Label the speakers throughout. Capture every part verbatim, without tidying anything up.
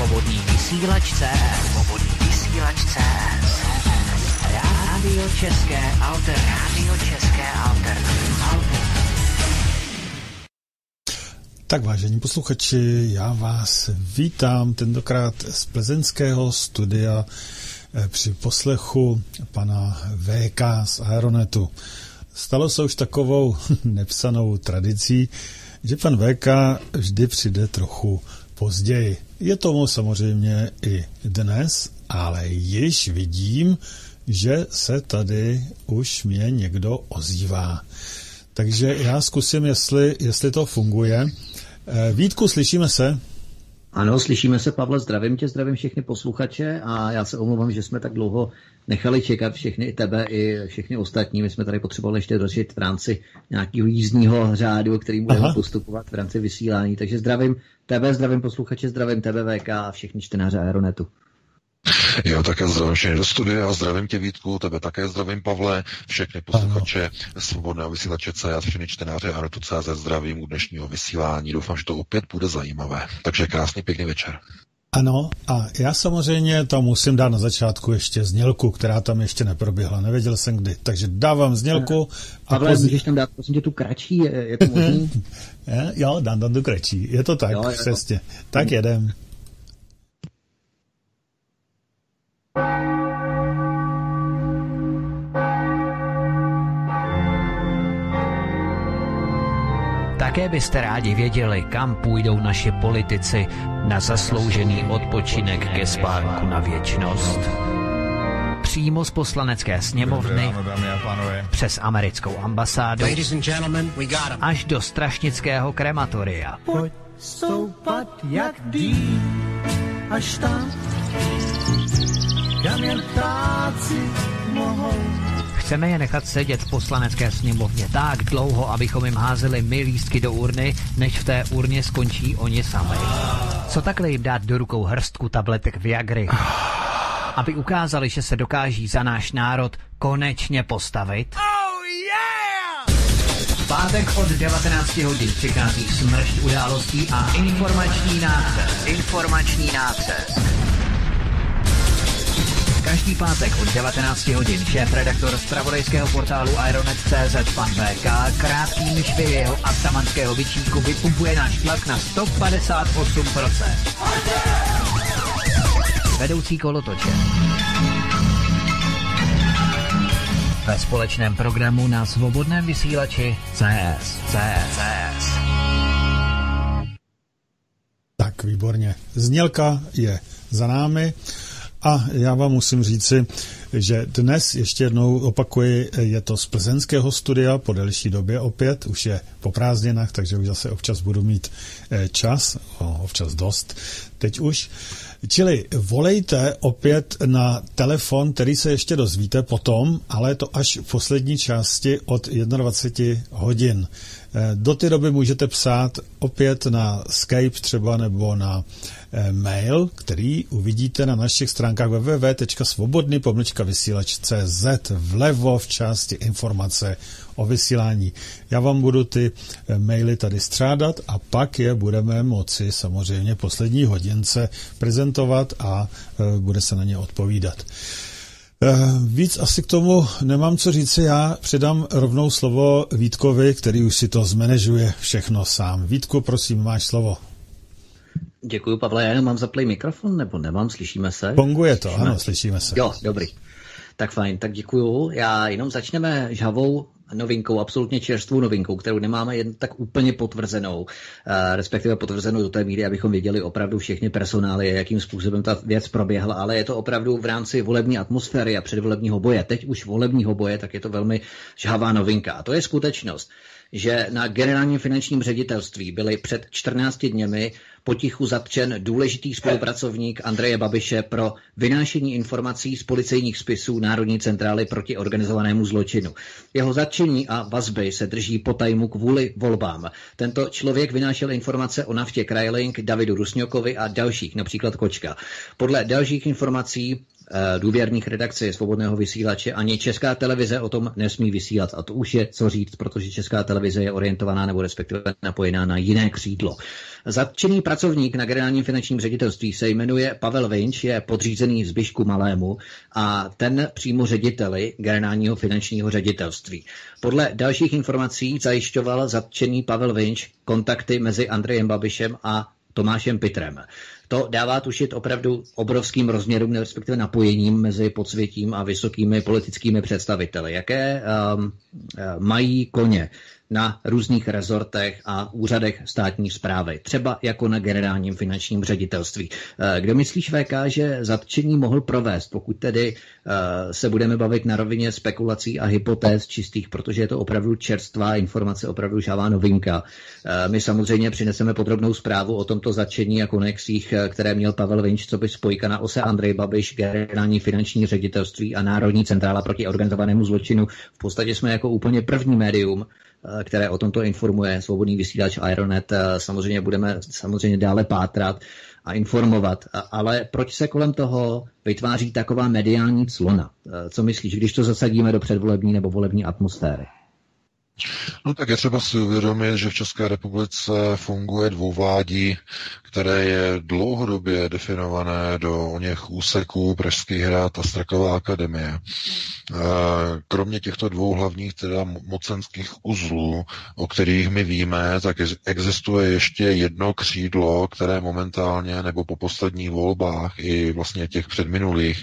Speaker 1: Svobodný vysílač C S. Svobodný vysílač C S. Rádio České Alter. Rádio České Alter. Alter.
Speaker 2: Tak vážení posluchači, já vás vítám tentokrát z plzeňského studia při poslechu pana V K z Aeronetu. Stalo se už takovou nepsanou tradicí, že pan V K vždy přijde trochu později. Je tomu samozřejmě i dnes, ale již vidím, že se tady už mě někdo ozývá. Takže já zkusím, jestli, jestli to funguje. Vítku, slyšíme se?
Speaker 3: Ano, slyšíme se, Pavle, zdravím tě, zdravím všechny posluchače a já se omlouvám, že jsme tak dlouho nechali čekat všechny i tebe, i všechny ostatní. My jsme tady potřebovali ještě dořešit v rámci nějakého jízdního řádu, který budeme Aha. postupovat v rámci vysílání. Takže zdravím tebe, zdravím posluchače, zdravím tebe V K a všechny čtenáře Aeronetu.
Speaker 4: Jo, také zdravím všechny do studia, zdravím tě Vítku, tebe také zdravím Pavle, všechny posluchače Svobodného vysílače C S, všechny čtenáře Aeronetu C S zdravím u dnešního vysílání. Doufám, že to opět bude zajímavé. Takže krásný, pěkný večer.
Speaker 2: Ano, a já samozřejmě tam musím dát na začátku ještě znělku, která tam ještě neproběhla. Nevěděl jsem kdy, takže dávám znělku.
Speaker 3: A Pavle, poz... můžeš tam dát, prosím tě, tu kratší, je, je to možný?
Speaker 2: Jo, dám tam tu kratší, je to tak, jo, přesně. Jo. Tak jedem.
Speaker 1: Také byste rádi věděli, kam půjdou naši politici na zasloužený odpočinek ke spánku na věčnost. Přímo z poslanecké sněmovny, přes americkou ambasádu, až do strašnického krematoria.
Speaker 5: Pojď stoupat jak dým, až tam, kam jen ptáci mohou.
Speaker 1: Chceme je nechat sedět v poslanecké sněmovně tak dlouho, abychom jim házeli my lístky do urny, než v té urně skončí oni sami. Co takhle jim dát do rukou hrstku tabletek Viagry? Aby ukázali, že se dokáží za náš národ konečně postavit?
Speaker 5: Oh yeah!
Speaker 1: V pátek od devatenácti hodin přichází smršť událostí a informační nácest. Informační nácest. Každý pátek od devatenácti hodin šéf-redaktor zpravodajského portálu Aeronet tečka cé zet pan V K krátkými švy jeho atamanského bičíku vypumpuje náš tlak na sto padesát osm procent. Vedoucí kolotoče. Ve společném programu na svobodném vysílači C S. C S.
Speaker 2: Tak, výborně. Znělka je za námi. A já vám musím říci, že dnes ještě jednou opakuji, je to z plzeňského studia po delší době opět, už je po prázdninách, takže už zase občas budu mít čas, občas dost, teď už. Čili volejte opět na telefon, který se ještě dozvíte potom, ale je to až v poslední části od dvacet jedna hodin. Do té doby můžete psát opět na Skype třeba nebo na mail, který uvidíte na našich stránkách w w w tečka svobodný pomlčka vysílač tečka cé zet vlevo v části informace o vysílání. Já vám budu ty maily tady střádat a pak je budeme moci samozřejmě poslední hodince prezentovat a bude se na ně odpovídat. Víc asi k tomu nemám co říci, já předám rovnou slovo Vítkovi, který už si to zmanéžuje všechno sám. Vítku, prosím, máš slovo.
Speaker 3: Děkuji, Pavle, já jenom mám zaplý mikrofon, nebo nemám, slyšíme se?
Speaker 2: Funguje to, slyšíme? Ano, slyšíme se.
Speaker 3: Jo, dobrý. Tak fajn, tak děkuju. Já jenom začneme žhavou novinkou, absolutně čerstvou novinkou, kterou nemáme jen tak úplně potvrzenou, respektive potvrzenou do té míry, abychom věděli opravdu všechny personály, jakým způsobem ta věc proběhla, ale je to opravdu v rámci volební atmosféry a předvolebního boje. Teď už volebního boje, tak je to velmi žhavá novinka. A to je skutečnost, že na generálním finančním ředitelství byli před čtrnácti dněmi potichu zatčen důležitý spolupracovník Andreje Babiše pro vynášení informací z policejních spisů Národní centrály proti organizovanému zločinu. Jeho zatčení a vazby se drží potajmu kvůli volbám. Tento člověk vynášel informace o naftě Krajlink, Davidu Rusňokovi a dalších, například Kočka. Podle dalších informací důvěrných redakcí Svobodného vysílače, ani Česká televize o tom nesmí vysílat. A to už je co říct, protože Česká televize je orientovaná nebo respektive napojená na jiné křídlo. Zatčený pracovník na generálním finančním ředitelství se jmenuje Pavel Vinč, je podřízený Zbyšku Malému a ten přímo řediteli generálního finančního ředitelství. Podle dalších informací zajišťoval zatčený Pavel Vinč kontakty mezi Andrejem Babišem a Tomášem Pitrem. To dává tušit opravdu obrovským rozměrům, respektive napojením mezi podsvětím a vysokými politickými představiteli. Jaké um, mají koně na různých rezortech a úřadech státní správy, třeba jako na generálním finančním ředitelství. Kdo myslíš, V K, že zatčení mohl provést, pokud tedy uh, se budeme bavit na rovině spekulací a hypotéz čistých, protože je to opravdu čerstvá informace, opravdu žává novinka. Uh, my samozřejmě přineseme podrobnou zprávu o tomto zatčení a konexích, které měl Pavel Vinč, co by spojka na ose Andrej Babiš, generální finanční ředitelství a Národní centrála proti organizovanému zločinu. V podstatě jsme jako úplně první médium, které o tomto informuje, Svobodný vysílač Aeronet. Samozřejmě budeme samozřejmě dále pátrat a informovat. Ale proč se kolem toho vytváří taková mediální clona? Co myslíš, když to zasadíme do předvolební nebo volební atmosféry?
Speaker 4: No tak je třeba si uvědomit, že v České republice funguje dvouvládí, které je dlouhodobě definované do oněch úseků Pražských hrad a Straková akademie. Kromě těchto dvou hlavních teda mocenských uzlů, o kterých my víme, tak existuje ještě jedno křídlo, které momentálně nebo po posledních volbách i vlastně těch předminulých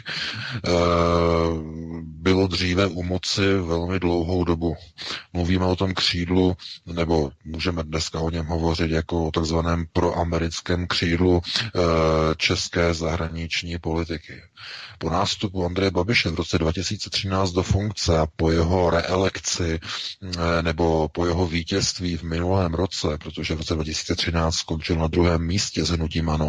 Speaker 4: bylo dříve u moci velmi dlouhou dobu. Mluvíme o tom křídlu, nebo můžeme dneska o něm hovořit jako o takzvaném proamerickém křídlu české zahraniční politiky. Po nástupu Andreje Babiše v roce dva tisíce třináct do funkce a po jeho reelekci nebo po jeho vítězství v minulém roce, protože v roce dva tisíce třináct skončil na druhém místě s hnutím ANO,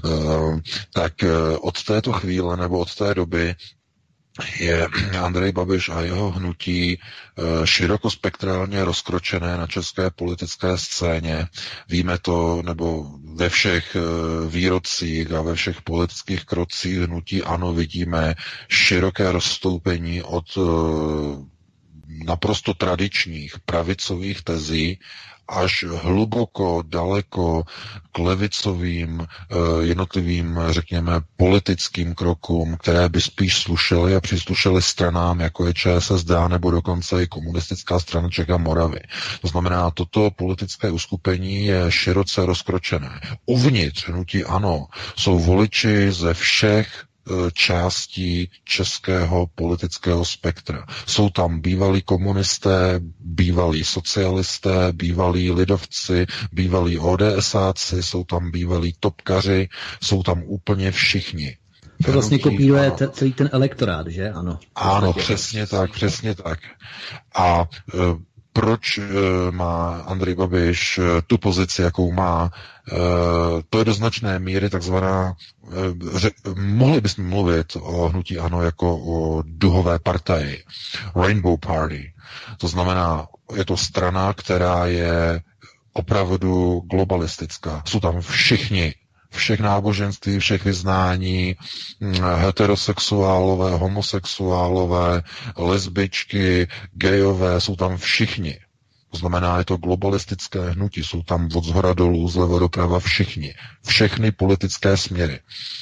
Speaker 4: tak od této chvíle nebo od té doby je Andrej Babiš a jeho hnutí širokospektrálně rozkročené na české politické scéně. Víme to, nebo ve všech výrocích a ve všech politických krocích hnutí ANO vidíme široké rozstoupení od naprosto tradičních pravicových tezí až hluboko, daleko k levicovým jednotlivým, řekněme, politickým krokům, které by spíš slušely a přislušely stranám, jako je ČSSD, nebo dokonce i Komunistická strana Čech a Moravy. To znamená, toto politické uskupení je široce rozkročené. Uvnitř hnutí ANO jsou voliči ze všech částí českého politického spektra. Jsou tam bývalí komunisté, bývalí socialisté, bývalí lidovci, bývalí ODSáci, jsou tam bývalí topkaři, jsou tam úplně všichni.
Speaker 3: To vlastně kopíruje celý ten elektorát, že? Ano.
Speaker 4: Ano, přesně tak, přesně tak. A e, proč e, má Andrej Babiš e, tu pozici, jakou má? E, to je do značné míry takzvaná, e, ře, mohli bychom mluvit o hnutí ANO jako o duhové partaji, Rainbow Party. To znamená, je to strana, která je opravdu globalistická. Jsou tam všichni, všech náboženství, všech vyznání, heterosexuálové, homosexuálové, lesbičky, gejové, jsou tam všichni. To znamená, je to globalistické hnutí, jsou tam od zhora dolů, zleva doprava všichni. Všechny politické směry.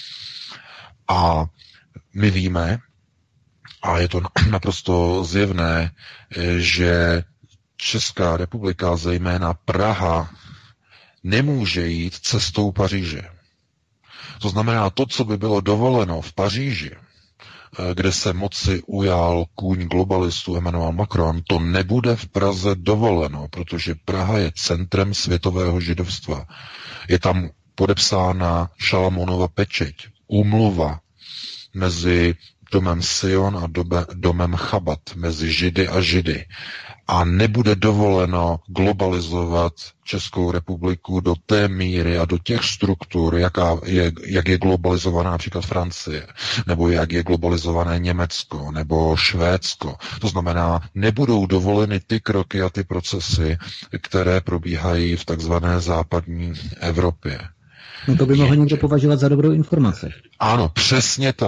Speaker 4: A my víme, a je to naprosto zjevné, že Česká republika, zejména Praha, nemůže jít cestou Paříže. To znamená, to, co by bylo dovoleno v Paříži, kde se moci ujal kůň globalistů Emmanuel Macron, to nebude v Praze dovoleno, protože Praha je centrem světového židovstva. Je tam podepsána Šalamounova pečeť, úmluva mezi domem Sion a dobe, domem Chabat, mezi Židy a Židy. A nebude dovoleno globalizovat Českou republiku do té míry a do těch struktur, jaká je, jak je globalizovaná například Francie, nebo jak je globalizované Německo, nebo Švédsko. To znamená, nebudou dovoleny ty kroky a ty procesy, které probíhají v takzvané západní Evropě.
Speaker 3: No to by mohl někdo považovat za dobrou informaci.
Speaker 4: Ano, přesně tak.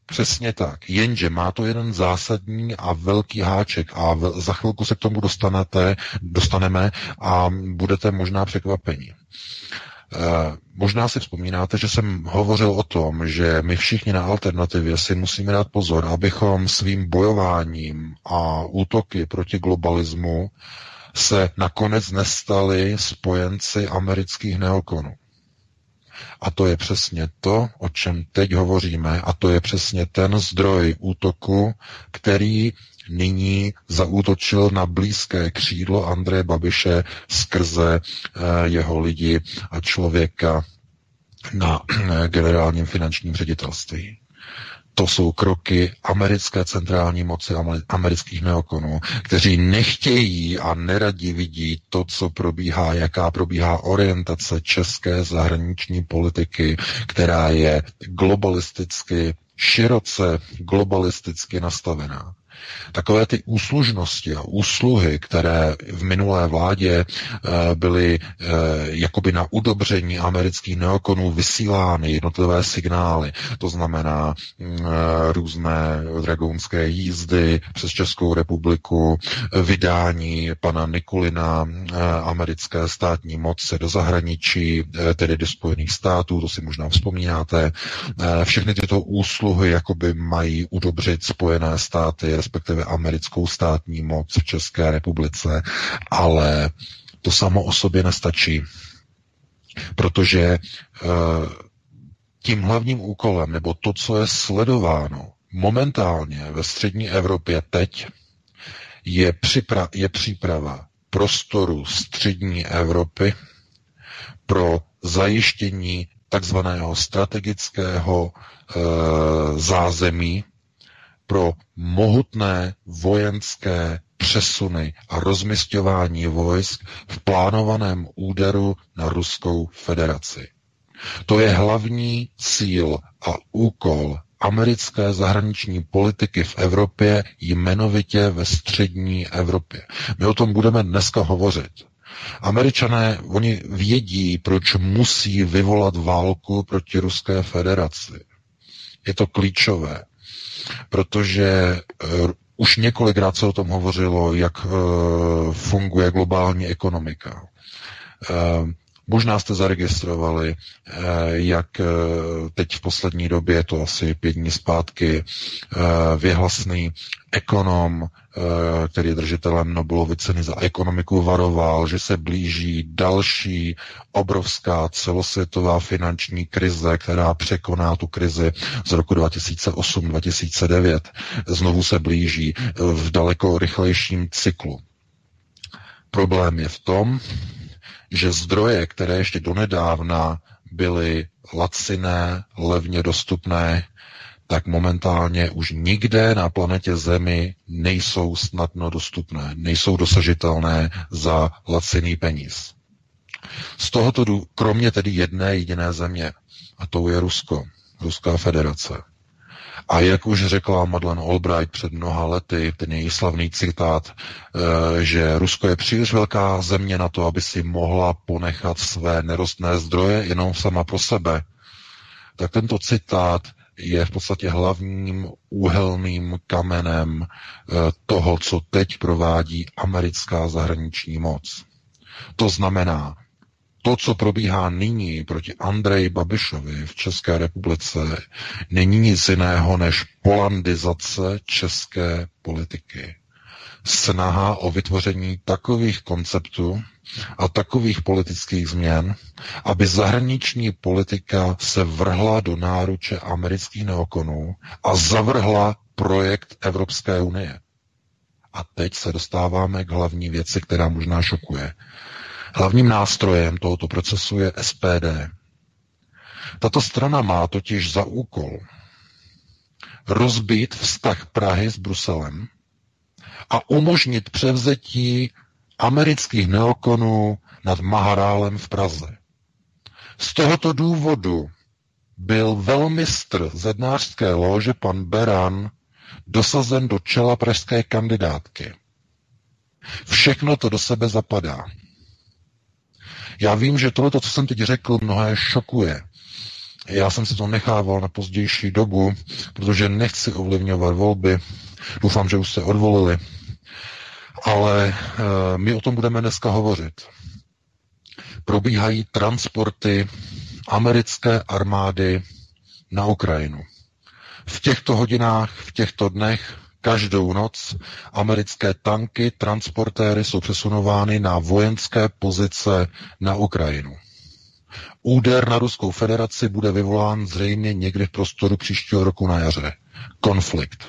Speaker 4: Přesně tak. Jenže má to jeden zásadní a velký háček a v, za chvilku se k tomu dostanete, dostaneme a budete možná překvapeni. Uh, možná si vzpomínáte, že jsem hovořil o tom, že my všichni na alternativě si musíme dát pozor, abychom svým bojováním a útoky proti globalismu se nakonec nestali spojenci amerických neokonů. A to je přesně to, o čem teď hovoříme, a to je přesně ten zdroj útoku, který nyní zaútočil na blízké křídlo Andreje Babiše skrze eh, jeho lidi a člověka na eh, generálním finančním ředitelství. To jsou kroky americké centrální moci, amerických neokonů, kteří nechtějí a neradi vidí to, co probíhá, jaká probíhá orientace české zahraniční politiky, která je globalisticky, široce globalisticky nastavená. Takové ty úslužnosti a úsluhy, které v minulé vládě byly jakoby na udobření amerických neokonů vysílány jednotlivé signály, to znamená různé dragounské jízdy přes Českou republiku, vydání pana Nikulina americké státní moci do zahraničí, tedy do Spojených států, to si možná vzpomínáte. Všechny tyto úsluhy jakoby mají udobřit Spojené státy, respektive americkou státní moc v České republice, ale to samo o sobě nestačí, protože tím hlavním úkolem, nebo to, co je sledováno momentálně ve střední Evropě teď, je, připra- je příprava prostoru střední Evropy pro zajištění takzvaného strategického e, zázemí pro mohutné vojenské přesuny a rozmisťování vojsk v plánovaném úderu na Ruskou federaci. To je hlavní cíl a úkol americké zahraniční politiky v Evropě, jmenovitě ve střední Evropě. My o tom budeme dneska hovořit. Američané, oni vědí, proč musí vyvolat válku proti Ruské federaci. Je to klíčové, protože uh, už několikrát se o tom hovořilo, jak uh, funguje globální ekonomika. Uh, Možná jste zaregistrovali, jak teď v poslední době, to asi pět dní zpátky, věhlasný ekonom, který je držitelem Nobelovy ceny za ekonomiku, varoval, že se blíží další obrovská celosvětová finanční krize, která překoná tu krizi z roku dva tisíce osm dva tisíce devět. Znovu se blíží v daleko rychlejším cyklu. Problém je v tom, že zdroje, které ještě donedávna byly laciné, levně dostupné, tak momentálně už nikde na planetě Zemi nejsou snadno dostupné, nejsou dosažitelné za laciný peníz. Z tohoto, kromě tedy jedné jediné země, a to je Rusko, Ruská federace. A jak už řekla Madeleine Albright před mnoha lety, ten její slavný citát, že Rusko je příliš velká země na to, aby si mohla ponechat své nerostné zdroje jenom sama pro sebe, tak tento citát je v podstatě hlavním úhelným kamenem toho, co teď provádí americká zahraniční moc. To znamená, to, co probíhá nyní proti Andreji Babišovi v České republice, není nic jiného než polandizace české politiky. Snaha o vytvoření takových konceptů a takových politických změn, aby zahraniční politika se vrhla do náruče amerických neokonů a zavrhla projekt Evropské unie. A teď se dostáváme k hlavní věci, která možná šokuje. Hlavním nástrojem tohoto procesu je S P D. Tato strana má totiž za úkol rozbít vztah Prahy s Bruselem a umožnit převzetí amerických neokonů nad Maharálem v Praze. Z tohoto důvodu byl velmistr zednářské lóže pan Beran dosazen do čela pražské kandidátky. Všechno to do sebe zapadá. Já vím, že tohle, co jsem teď řekl, mnohé šokuje. Já jsem si to nechával na pozdější dobu, protože nechci ovlivňovat volby. Doufám, že už se odvolili. Ale e, my o tom budeme dneska hovořit. Probíhají transporty americké armády na Ukrajinu. V těchto hodinách, v těchto dnech, každou noc americké tanky, transportéry jsou přesunovány na vojenské pozice na Ukrajinu. Úder na Ruskou federaci bude vyvolán zřejmě někdy v prostoru příštího roku na jaře. Konflikt.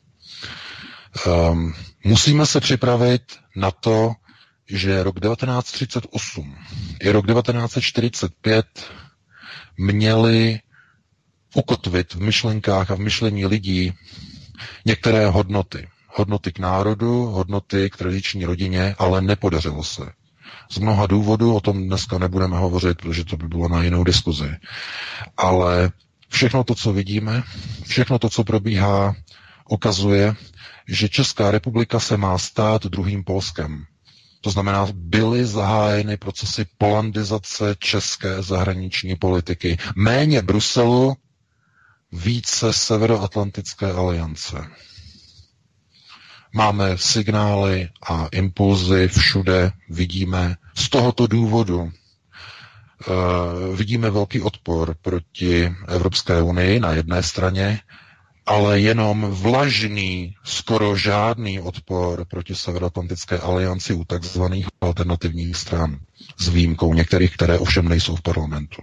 Speaker 4: Um, musíme se připravit na to, že rok devatenáct třicet osm i rok devatenáct čtyřicet pět měli ukotvit v myšlenkách a v myšlení lidí některé hodnoty. Hodnoty k národu, hodnoty k tradiční rodině, ale nepodařilo se. Z mnoha důvodů, o tom dneska nebudeme hovořit, protože to by bylo na jinou diskuzi. Ale všechno to, co vidíme, všechno to, co probíhá, ukazuje, že Česká republika se má stát druhým Polskem. To znamená, byly zahájeny procesy polandizace české zahraniční politiky. Méně Bruselu, více Severoatlantické aliance. Máme signály a impulzy všude, vidíme. Z tohoto důvodu uh, vidíme velký odpor proti Evropské unii na jedné straně, ale jenom vlažný, skoro žádný odpor proti Severoatlantické alianci u takzvaných alternativních stran. S výjimkou některých, které ovšem nejsou v parlamentu.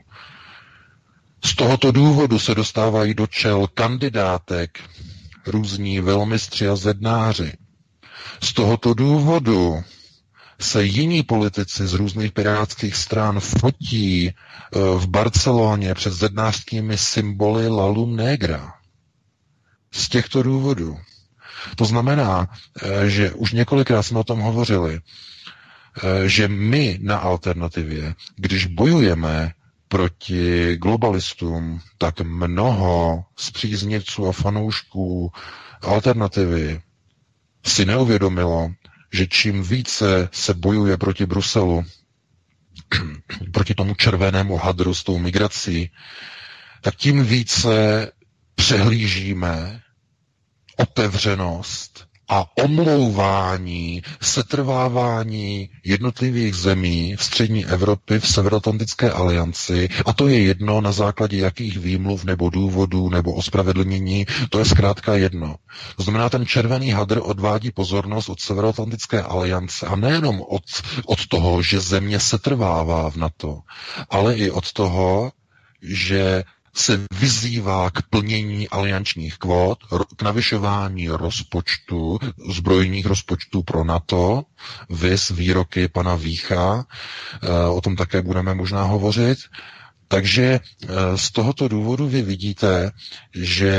Speaker 4: Z tohoto důvodu se dostávají do čel kandidátek různí velmistři a zednáři. Z tohoto důvodu se jiní politici z různých pirátských stran fotí v Barceloně před zednářskými symboly La Lum Negra. Z těchto důvodů. To znamená, že už několikrát jsme o tom hovořili, že my na alternativě, když bojujeme proti globalistům, tak mnoho spříznivců a fanoušků alternativy si neuvědomilo, že čím více se bojuje proti Bruselu, proti tomu červenému hadru s tou migrací, tak tím více přehlížíme otevřenost a omlouvání, setrvávání jednotlivých zemí v střední Evropy v Severoatlantické alianci, a to je jedno na základě jakých výmluv nebo důvodů nebo ospravedlnění, to je zkrátka jedno. To znamená, ten červený hadr odvádí pozornost od Severoatlantické aliance a nejenom od, od toho, že země setrvává v NATO, ale i od toho, že se vyzývá k plnění aliančních kvót, k navyšování rozpočtu, zbrojních rozpočtů pro NATO, viz výroky pana Vícha, o tom také budeme možná hovořit. Takže z tohoto důvodu vy vidíte, že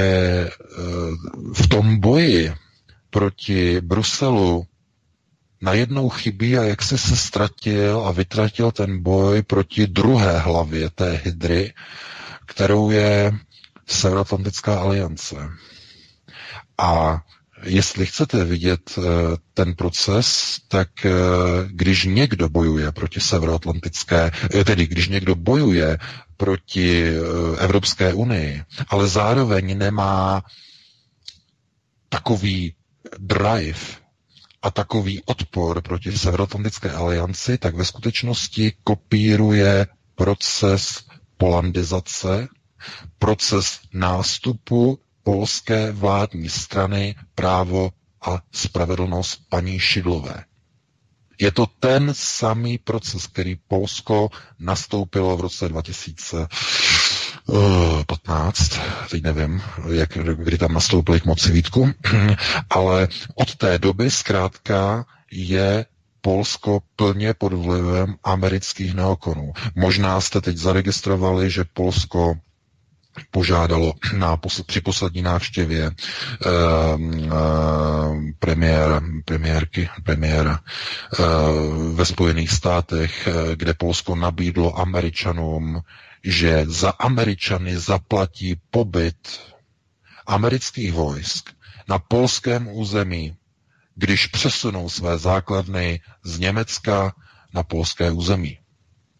Speaker 4: v tom boji proti Bruselu najednou chybí a jak se se ztratil a vytratil ten boj proti druhé hlavě té hydry, kterou je Severoatlantická aliance. A jestli chcete vidět ten proces, tak když někdo bojuje proti Severoatlantické, tedy když někdo bojuje proti Evropské unii, ale zároveň nemá takový drive a takový odpor proti Severoatlantické alianci, tak ve skutečnosti kopíruje proces polandizace, proces nástupu polské vládní strany Právo a spravedlnost paní Šidlové. Je to ten samý proces, který Polsko nastoupilo v roce dva tisíce patnáct, teď nevím, jak, kdy tam nastoupili k moci Vítku, ale od té doby zkrátka je Polsko plně pod vlivem amerických neokonů. Možná jste teď zaregistrovali, že Polsko požádalo na, při poslední návštěvě eh, eh, premiéra, premiérky, premiéra eh, ve Spojených státech, eh, kde Polsko nabídlo Američanům, že za Američany zaplatí pobyt amerických vojsk na polském území, když přesunou své základny z Německa na polské území.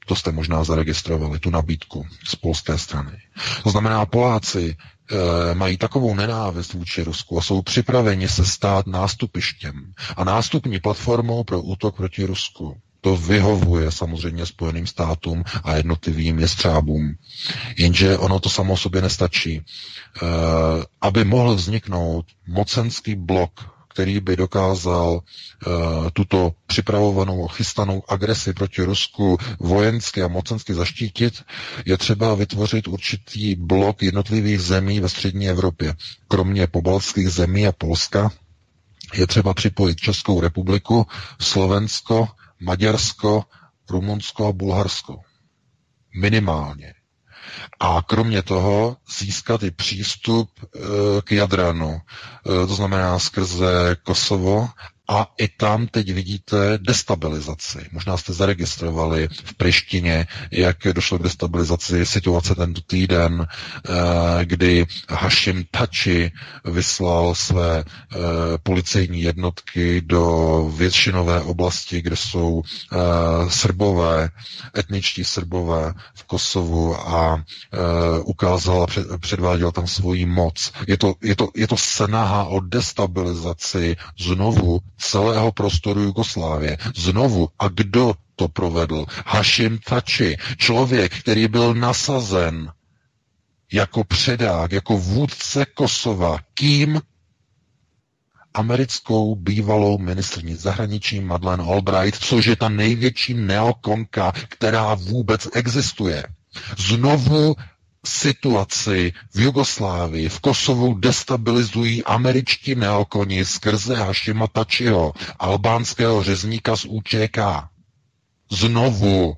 Speaker 4: To jste možná zaregistrovali, tu nabídku z polské strany. To znamená, Poláci e, mají takovou nenávist vůči Rusku a jsou připraveni se stát nástupištěm a nástupní platformou pro útok proti Rusku. To vyhovuje samozřejmě Spojeným státům a jednotlivým jestřábům. Jenže ono to samo sobě nestačí. E, aby mohl vzniknout mocenský blok, který by dokázal uh, tuto připravovanou, chystanou agresi proti Rusku vojensky a mocensky zaštítit, je třeba vytvořit určitý blok jednotlivých zemí ve střední Evropě. Kromě pobaltských zemí a Polska je třeba připojit Českou republiku, Slovensko, Maďarsko, Rumunsko a Bulharsko. Minimálně. A kromě toho získat i přístup e, k Jadranu, e, to znamená skrze Kosovo, a i tam teď vidíte destabilizaci. Možná jste zaregistrovali v Prištině, jak došlo k destabilizaci situace tento týden, kdy Hašim Tači vyslal své policejní jednotky do většinové oblasti, kde jsou Srbové, etničtí Srbové v Kosovu a ukázal a předváděl tam svoji moc. Je to, je to, je to snaha o destabilizaci znovu celého prostoru Jugoslávie. Znovu. A kdo to provedl? Hašim Tači, člověk, který byl nasazen jako předák, jako vůdce Kosova. Kým? Americkou bývalou ministryní zahraničí Madeleine Albright, což je ta největší neokonka, která vůbec existuje. Znovu situaci v Jugoslávii, v Kosovu destabilizují američtí neokoni skrze Hašima Tačiho, albánského řezníka z U Č K. Znovu.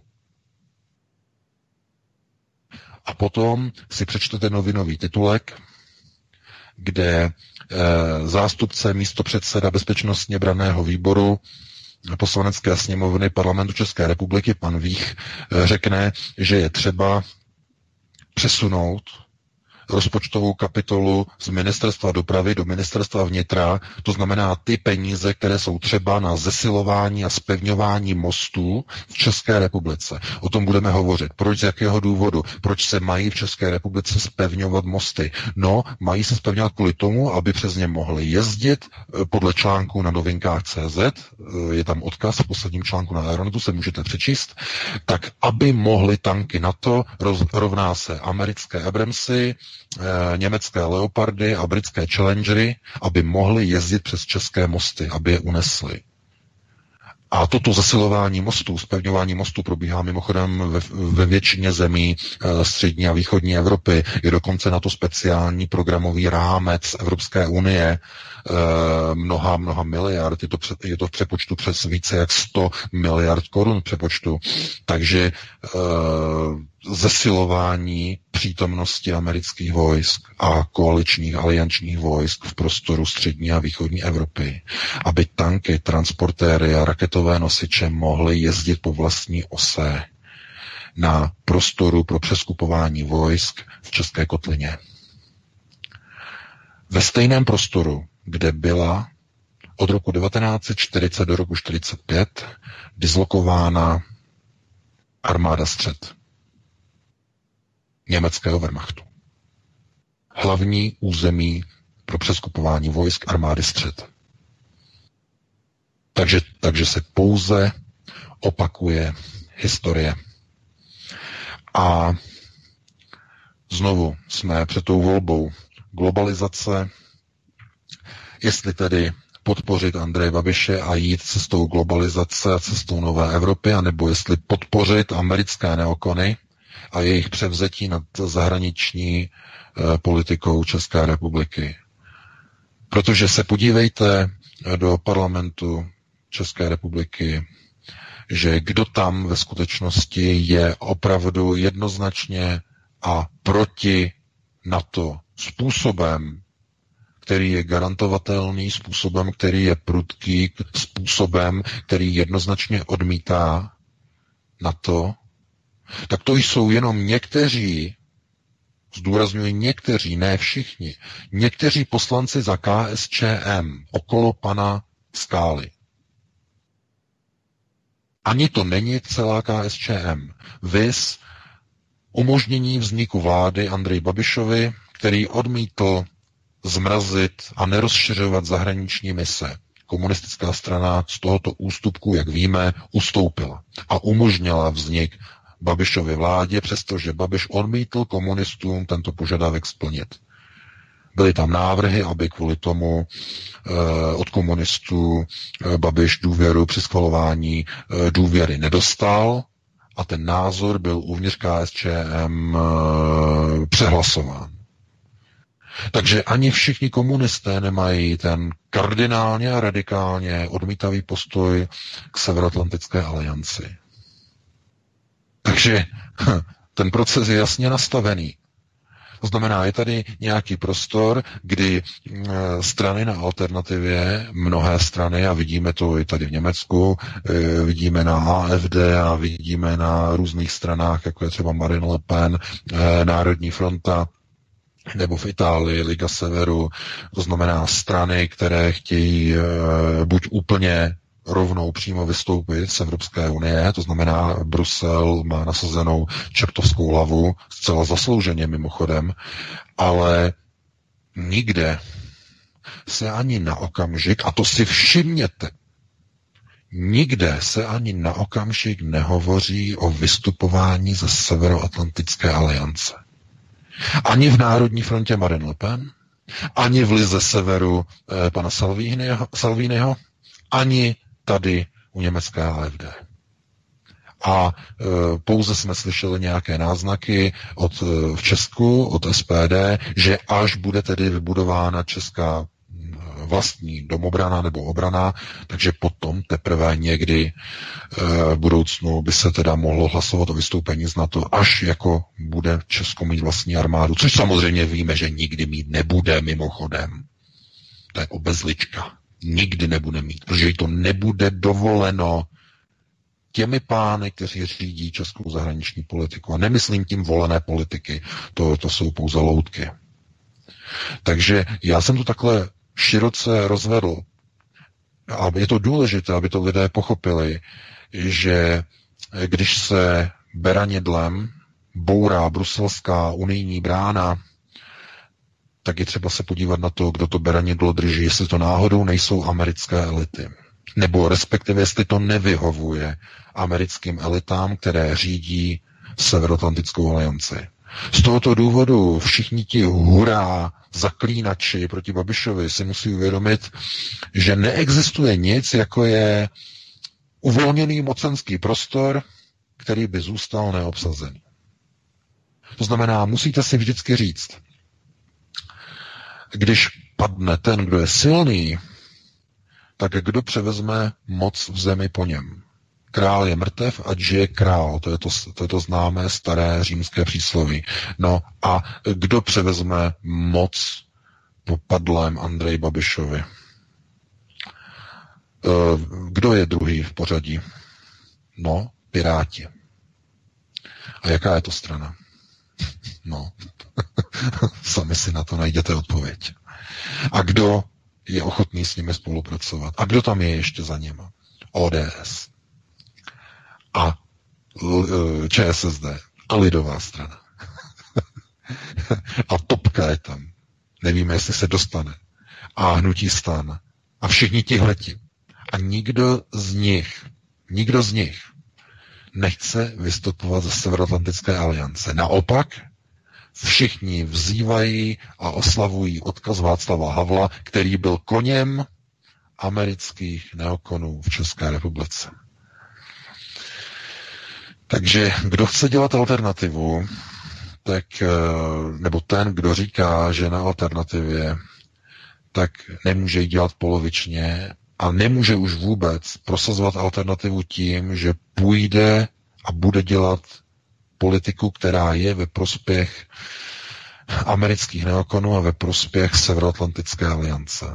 Speaker 4: A potom si přečtete novinový titulek, kde e, zástupce místopředseda bezpečnostně branného výboru Poslanecké sněmovny Parlamentu České republiky, pan Vích, e, řekne, že je třeba přesunout rozpočtovou kapitolu z ministerstva dopravy do ministerstva vnitra, to znamená ty peníze, které jsou třeba na zesilování a zpevňování mostů v České republice. O tom budeme hovořit. Proč, z jakého důvodu? Proč se mají v České republice zpevňovat mosty? No, mají se zpevňovat kvůli tomu, aby přes ně mohli jezdit podle článku na novinkách tečka cé zet, je tam odkaz v posledním článku na Aeronetu, se můžete přečíst, tak aby mohly tanky NATO, rovná se americké Abramsy, německé Leopardy a britské Challengery, aby mohly jezdit přes české mosty, aby je unesly. A toto zesilování mostů, zpevňování mostů probíhá mimochodem ve, ve většině zemí e, střední a východní Evropy. Je dokonce na to speciální programový rámec Evropské unie, e, mnoha, mnoha miliard, je to, před, je to v přepočtu přes více jak sto miliard korun v přepočtu. Takže e, zesilování přítomnosti amerických vojsk a koaličních aliančních vojsk v prostoru střední a východní Evropy, aby tanky, transportéry a raketové nosiče mohly jezdit po vlastní ose na prostoru pro přeskupování vojsk v České kotlině. Ve stejném prostoru, kde byla od roku devatenáct set čtyřicet do roku čtyřicet pět dislokována armáda Střed německého Wehrmachtu. Hlavní území pro přeskupování vojsk armády Střed. Takže, takže se pouze opakuje historie. A znovu jsme před tou volbou globalizace, jestli tedy podpořit Andreje Babiše a jít cestou globalizace a cestou nové Evropy, anebo jestli podpořit americké neokony a jejich převzetí nad zahraniční e, politikou České republiky. Protože se podívejte do parlamentu České republiky, že kdo tam ve skutečnosti je opravdu jednoznačně a proti NATO způsobem, který je garantovatelný, způsobem, který je prudký, způsobem, který jednoznačně odmítá NATO, tak to jsou jenom někteří, zdůrazňuji někteří, ne všichni, někteří poslanci za K S Č M okolo pana Skály. Ani to není celá K S Č M. Viz umožnění vzniku vlády Andreji Babišovi, který odmítl zmrazit a nerozšiřovat zahraniční mise. Komunistická strana z tohoto ústupku, jak víme, ustoupila a umožnila vznik Babišovy vládě, přestože Babiš odmítl komunistům tento požadavek splnit. Byly tam návrhy, aby kvůli tomu eh, od komunistů eh, Babiš důvěru při schvalování eh, důvěry nedostal a ten názor byl uvnitř K S Č M eh, přehlasován. Takže ani všichni komunisté nemají ten kardinálně a radikálně odmítavý postoj k Severoatlantické alianci. Takže ten proces je jasně nastavený. To znamená, je tady nějaký prostor, kdy strany na alternativě, mnohé strany, a vidíme to i tady v Německu, vidíme na A F D a vidíme na různých stranách, jako je třeba Marine Le Pen, Národní fronta, nebo v Itálii Liga Severu, to znamená strany, které chtějí buď úplně rovnou přímo vystoupit z Evropské unie, to znamená Brusel má nasazenou čertovskou hlavu, zcela zaslouženě mimochodem, ale nikde se ani na okamžik, a to si všimněte, nikde se ani na okamžik nehovoří o vystupování ze Severoatlantické aliance. Ani v Národní frontě Marine Le Pen, ani v Lize Severu eh, pana Salviniho, Salviniho, ani tady u německé A F D. A e, pouze jsme slyšeli nějaké náznaky od, e, v Česku, od S P D, že až bude tedy vybudována česká vlastní domobrana nebo obrana, takže potom teprve někdy e, v budoucnu by se teda mohlo hlasovat o vystoupení z NATO, až jako bude Česko mít vlastní armádu, což samozřejmě víme, že nikdy mít nebude mimochodem. To je obezlička. Nikdy nebude mít, protože jí to nebude dovoleno těmi pány, kteří řídí českou zahraniční politiku. A nemyslím tím volené politiky, to, to jsou pouze loutky. Takže já jsem to takhle široce rozvedl. A je to důležité, aby to lidé pochopili, že když se beranidlem bourá bruselská unijní brána, tak je třeba se podívat na to, kdo to beranidlo drží, jestli to náhodou nejsou americké elity. Nebo respektive, jestli to nevyhovuje americkým elitám, které řídí Severoatlantickou alianci. Z tohoto důvodu všichni ti hurá zaklínači proti Babišovi si musí uvědomit, že neexistuje nic, jako je uvolněný mocenský prostor, který by zůstal neobsazený. To znamená, musíte si vždycky říct, když padne ten, kdo je silný, tak kdo převezme moc v zemi po něm? Král je mrtev, ať žije král. To je to, to je to známé staré římské přísloví. No a kdo převezme moc po padlém Andreji Babišovi? Kdo je druhý v pořadí? No, Piráti. A jaká je to strana? No, sami si na to najděte odpověď. A kdo je ochotný s nimi spolupracovat? A kdo tam je ještě za něma? O D S. A Č S S D. A lidová strana. A topka je tam. Nevíme, jestli se dostane. A hnutí STAN. A všichni tihleti. A nikdo z nich, nikdo z nich nechce vystupovat ze Severoatlantické aliance. Naopak, všichni vzývají a oslavují odkaz Václava Havla, který byl koněm amerických neokonů v České republice. Takže kdo chce dělat alternativu, tak, nebo ten, kdo říká, že na alternativě, tak nemůže ji dělat polovičně a nemůže už vůbec prosazovat alternativu tím, že půjde a bude dělat politiku, která je ve prospěch amerických neokonů a ve prospěch Severoatlantické aliance.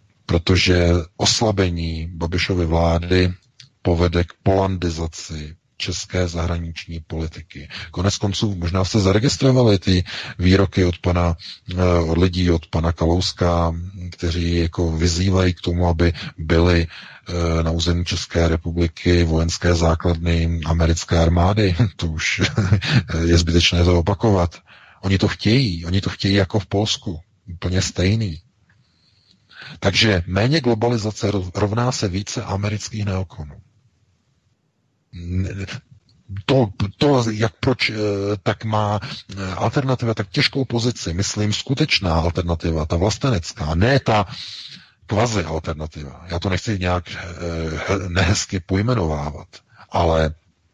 Speaker 4: Protože oslabení Babišovy vlády povede k polandizaci české zahraniční politiky. Konec konců možná jste zaregistrovali ty výroky od pana, od lidí, od pana Kalouska, kteří jako vyzývají k tomu, aby byly na území České republiky vojenské základny americké armády. To už je zbytečné to opakovat. Oni to chtějí, oni to chtějí jako v Polsku. Úplně stejný. Takže méně globalizace rovná se více amerických neokonů. To, to, jak proč tak má alternativa tak těžkou pozici, myslím skutečná alternativa, ta vlastenecká, ne ta kvazi alternativa. Já to nechci nějak nehezky pojmenovávat, ale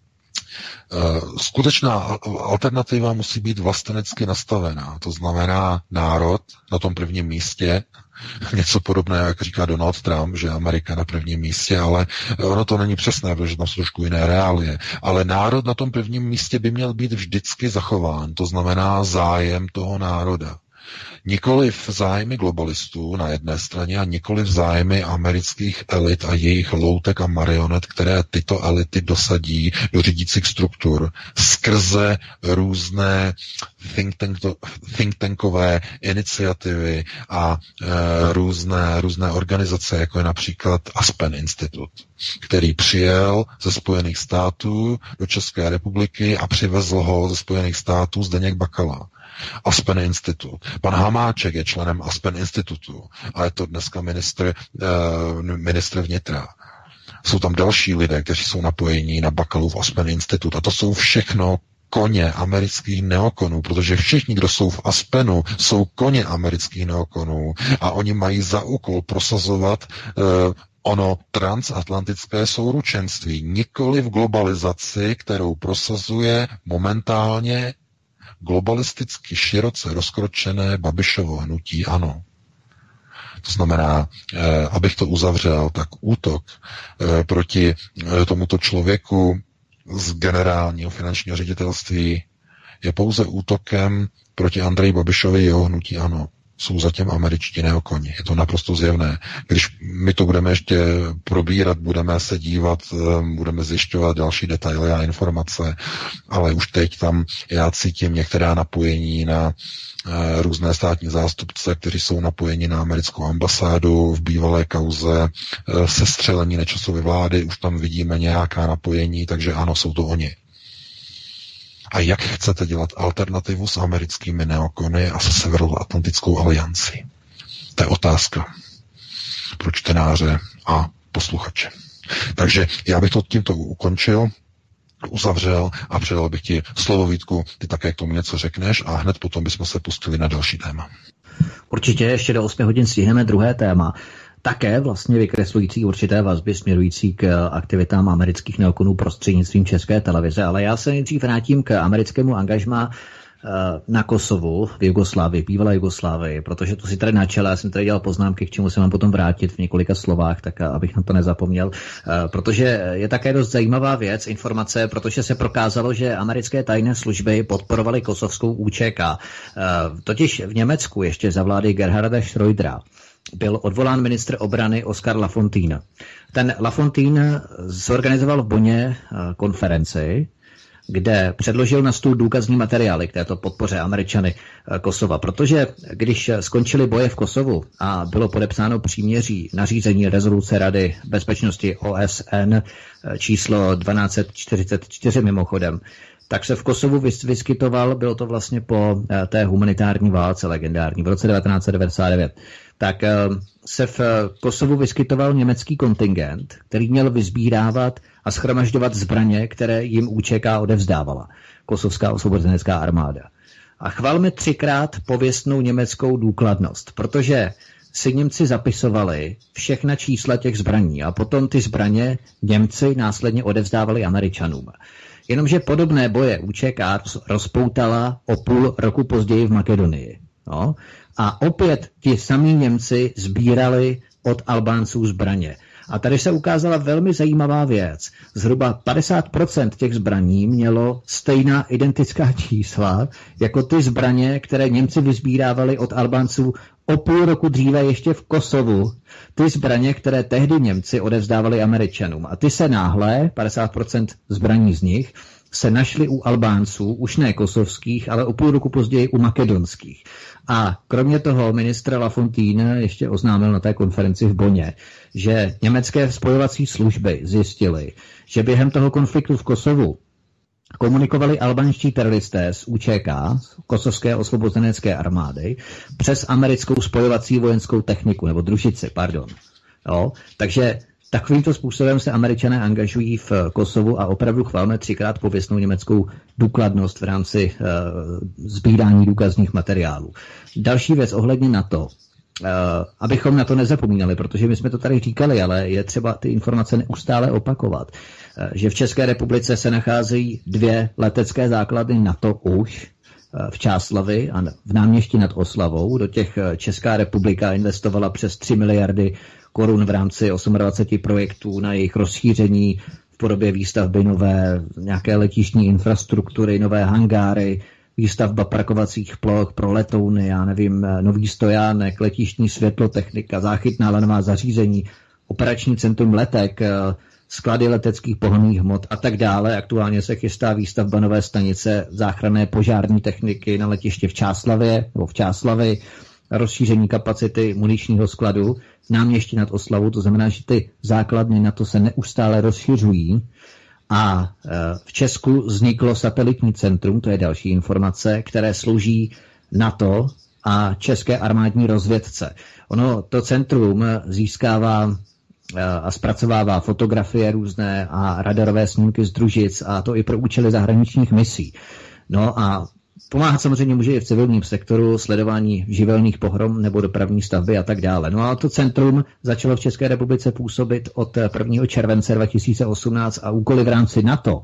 Speaker 4: skutečná alternativa musí být vlastenecky nastavená. To znamená národ na tom prvním místě, něco podobného, jak říká Donald Trump, že Amerika na prvním místě, ale ono to není přesné, protože tam jsou trošku jiné reálie. Ale národ na tom prvním místě by měl být vždycky zachován. To znamená zájem toho národa. Nikoliv zájmy globalistů na jedné straně a nikoliv zájmy amerických elit a jejich loutek a marionet, které tyto elity dosadí do řídících struktur skrze různé think, tank, think tankové iniciativy a e, různé, různé organizace, jako je například Aspen Institut, který přijel ze Spojených států do České republiky a přivezl ho ze Spojených států Zdeněk Bakala. Aspen Institut. Pan Hamáček je členem Aspen Institutu a je to dneska ministr, uh, ministr vnitra. Jsou tam další lidé, kteří jsou napojení na Bakalův Aspen Institut a to jsou všechno koně amerických neokonů, protože všichni, kdo jsou v Aspenu, jsou koně amerických neokonů a oni mají za úkol prosazovat uh, ono transatlantické souručenství, nikoli v globalizaci, kterou prosazuje momentálně globalisticky široce rozkročené Babišovo hnutí ANO. To znamená, eh, abych to uzavřel, tak útok eh, proti eh, tomuto člověku z generálního finančního ředitelství je pouze útokem proti Andreji Babišovi jeho hnutí ANO. Jsou zatím američtí neokoni. Je to naprosto zjevné. Když my to budeme ještě probírat, budeme se dívat, budeme zjišťovat další detaily a informace, ale už teď tam já cítím některá napojení na různé státní zástupce, kteří jsou napojeni na americkou ambasádu v bývalé kauze sestřelení Nečasovy vlády. Už tam vidíme nějaká napojení, takže ano, jsou to oni. A jak chcete dělat alternativu s americkými neokony a se Severoatlantickou aliancí? To je otázka pro čtenáře a posluchače. Takže já bych to tímto ukončil, uzavřel a předal bych ti slovo, Vítku, ty také k tomu něco řekneš a hned potom bychom se pustili na další téma.
Speaker 3: Určitě ještě do osmi hodin stihneme druhé téma. Také vlastně vykreslující určité vazby směrující k aktivitám amerických neokonů prostřednictvím České televize. Ale já se nejdřív vrátím k americkému angažmá na Kosovu, v Jugoslávii, bývalé Jugoslávii, protože to si tady načela, já jsem tady dělal poznámky, k čemu se mám potom vrátit v několika slovách, tak abych na to nezapomněl, protože je také dost zajímavá věc, informace, protože se prokázalo, že americké tajné služby podporovaly kosovskou U Č K. Totiž v Německu ještě za vlády Gerharda Schrödera byl odvolán ministr obrany Oskar Lafontaine. Ten Lafontaine zorganizoval v Bonně konferenci, kde předložil na stůl důkazní materiály k této podpoře Američany Kosova. Protože když skončily boje v Kosovu a bylo podepsáno příměří nařízení rezoluce Rady bezpečnosti O S N číslo dvanáct čtyřicet čtyři mimochodem, tak se v Kosovu vyskytoval, bylo to vlastně po té humanitární válce legendární v roce devatenáct set devadesát devět, tak se v Kosovu vyskytoval německý kontingent, který měl vysbírávat a shromažďovat zbraně, které jim U Č K odevzdávala. Kosovská osvobozenecká armáda. A chvalme třikrát pověstnou německou důkladnost, protože si Němci zapisovali všechna čísla těch zbraní a potom ty zbraně Němci následně odevzdávali Američanům. Jenomže podobné boje U Č K rozpoutala o půl roku později v Makedonii. No? A opět ti samí Němci sbírali od Albánců zbraně. A tady se ukázala velmi zajímavá věc. Zhruba padesát procent těch zbraní mělo stejná identická čísla jako ty zbraně, které Němci vyzbírávali od Albánců o půl roku dříve ještě v Kosovu. Ty zbraně, které tehdy Němci odevzdávali Američanům. A ty se náhle, padesát procent zbraní z nich, se našli u Albánců, už ne kosovských, ale o půl roku později u makedonských. A kromě toho ministr Lafontaine ještě oznámil na té konferenci v Bonně, že německé spojovací služby zjistily, že během toho konfliktu v Kosovu komunikovali albánští teroristé z U Č K, z Kosovské osvobozenecké armády, přes americkou spojovací vojenskou techniku, nebo družici, pardon. Jo? Takže takovýmto způsobem se Američané angažují v Kosovu a opravdu chválíme třikrát pověstnou německou důkladnost v rámci uh, sbírání důkazních materiálů. Další věc ohledně NATO, uh, abychom na to nezapomínali, protože my jsme to tady říkali, ale je třeba ty informace neustále opakovat, uh, že v České republice se nacházejí dvě letecké základny NATO už, v Čáslavi a v Náměšti nad Oslavou. Do těch Česká republika investovala přes tři miliardy korun v rámci dvaceti osmi projektů na jejich rozšíření v podobě výstavby nové nějaké letištní infrastruktury, nové hangáry, výstavba parkovacích ploch pro letouny, já nevím, nový stojánek, letištní světlotechnika, záchytná lanová zařízení, operační centrum letek, sklady leteckých pohonných hmot a tak dále. Aktuálně se chystá výstavba nové stanice záchranné požární techniky na letiště v Čáslavě, nebo v Čáslavi, rozšíření kapacity muničního skladu, Náměstí nad Oslavou, to znamená, že ty základny na to se neustále rozšiřují a v Česku vzniklo satelitní centrum, to je další informace, které slouží NATO a české armádní rozvědce. Ono to centrum získává a zpracovává fotografie různé a radarové snímky z družic a to i pro účely zahraničních misí. No a pomáhat samozřejmě může i v civilním sektoru, sledování živelných pohrom nebo dopravní stavby a tak dále. No a to centrum začalo v České republice působit od prvního července dva tisíce osmnáct a úkoly v rámci NATO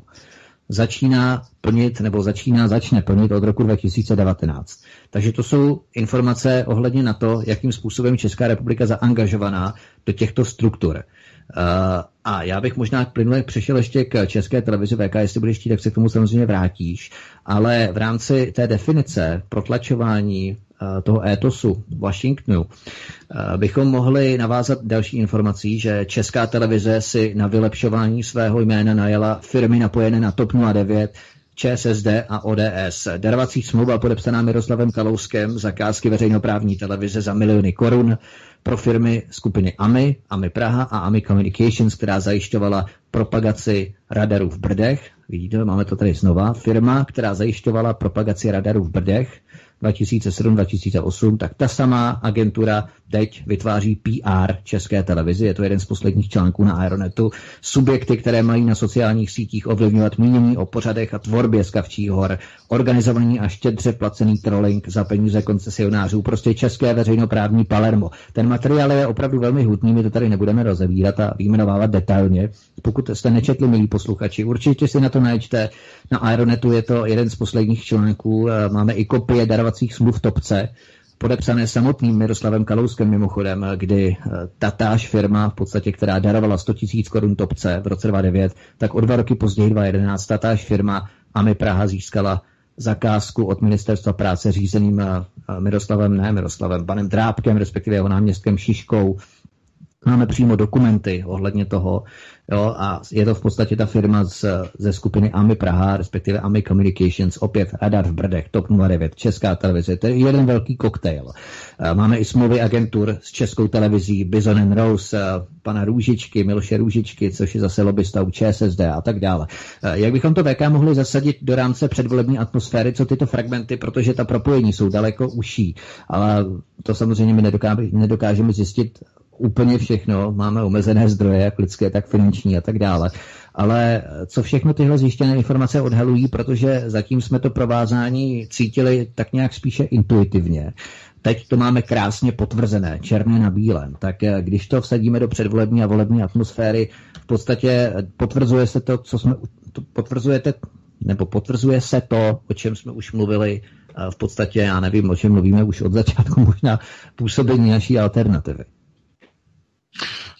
Speaker 3: začíná plnit nebo začíná začne plnit od roku dva tisíce devatenáct. Takže to jsou informace ohledně na to, jakým způsobem Česká republika zaangažovaná do těchto struktur. Uh, a já bych možná plynule přešel ještě k České televizi V K, jestli budeš chtít, tak se k tomu samozřejmě vrátíš, ale v rámci té definice protlačování uh, toho étosu Washingtonu uh, bychom mohli navázat další informací, že Česká televize si na vylepšování svého jména najela firmy napojené na TOP nula devět, Č S S D a O D S. Darovací smlouva podepsaná Miroslavem Kalouskem, zakázky veřejnoprávní televize za miliony korun pro firmy skupiny A M I, A M I Praha a A M I Communications, která zajišťovala propagaci radarů v Brdech. Vidíte, máme to tady znova. Firma, která zajišťovala propagaci radarů v Brdech dva tisíce sedm dva tisíce osm, tak ta samá agentura teď vytváří P R České televizi. Je to jeden z posledních článků na Aeronetu. Subjekty, které mají na sociálních sítích ovlivňovat mínění o pořadech a tvorbě z Kavčích hor, organizovaný a štědře placený trolling za peníze koncesionářů, prostě české veřejnoprávní Palermo. Ten materiál je opravdu velmi hutný, my to tady nebudeme rozebírat a vyjmenovávat detailně. Pokud jste nečetli, milí posluchači, určitě si na to najďte. Na Aeronetu je to jeden z posledních článků. Máme i kopie darovacích smluv Topce, podepsané samotným Miroslavem Kalouskem mimochodem, kdy tatáž firma, v podstatě, která darovala sto tisíc korun Topce v roce dva tisíce devět, tak o dva roky později dva tisíce jedenáct tatáž firma A M I Praha získala zakázku od ministerstva práce řízeným Miroslavem, ne Miroslavem, panem Drábkem, respektive jeho náměstkem Šiškou. Máme přímo dokumenty ohledně toho, jo, a je to v podstatě ta firma z, ze skupiny A M I Praha, respektive A M I Communications, opět radar v Brdech, TOP nula devět, Česká televize, to je jeden velký koktejl. Máme i smlouvy agentur s Českou televizí, Bison and Rose, pana Růžičky, Miloše Růžičky, což je zase lobbysta u Č S S D a tak dále. Jak bychom to V K mohli zasadit do rámce předvolební atmosféry, co tyto fragmenty, protože ta propojení jsou daleko užší, ale to samozřejmě my nedokážeme, nedokážeme zjistit úplně všechno, máme omezené zdroje, jak lidské, tak finanční a tak dále. Ale co všechno tyhle zjištěné informace odhalují, protože zatím jsme to provázání cítili tak nějak spíše intuitivně. Teď to máme krásně potvrzené, černé na bílém. Tak když to vsadíme do předvolební a volební atmosféry, v podstatě potvrzuje se to, co jsme, potvrzujete, nebo potvrzuje se to, o čem jsme už mluvili, v podstatě, já nevím, o čem mluvíme už od začátku, možná působení naší alternativy.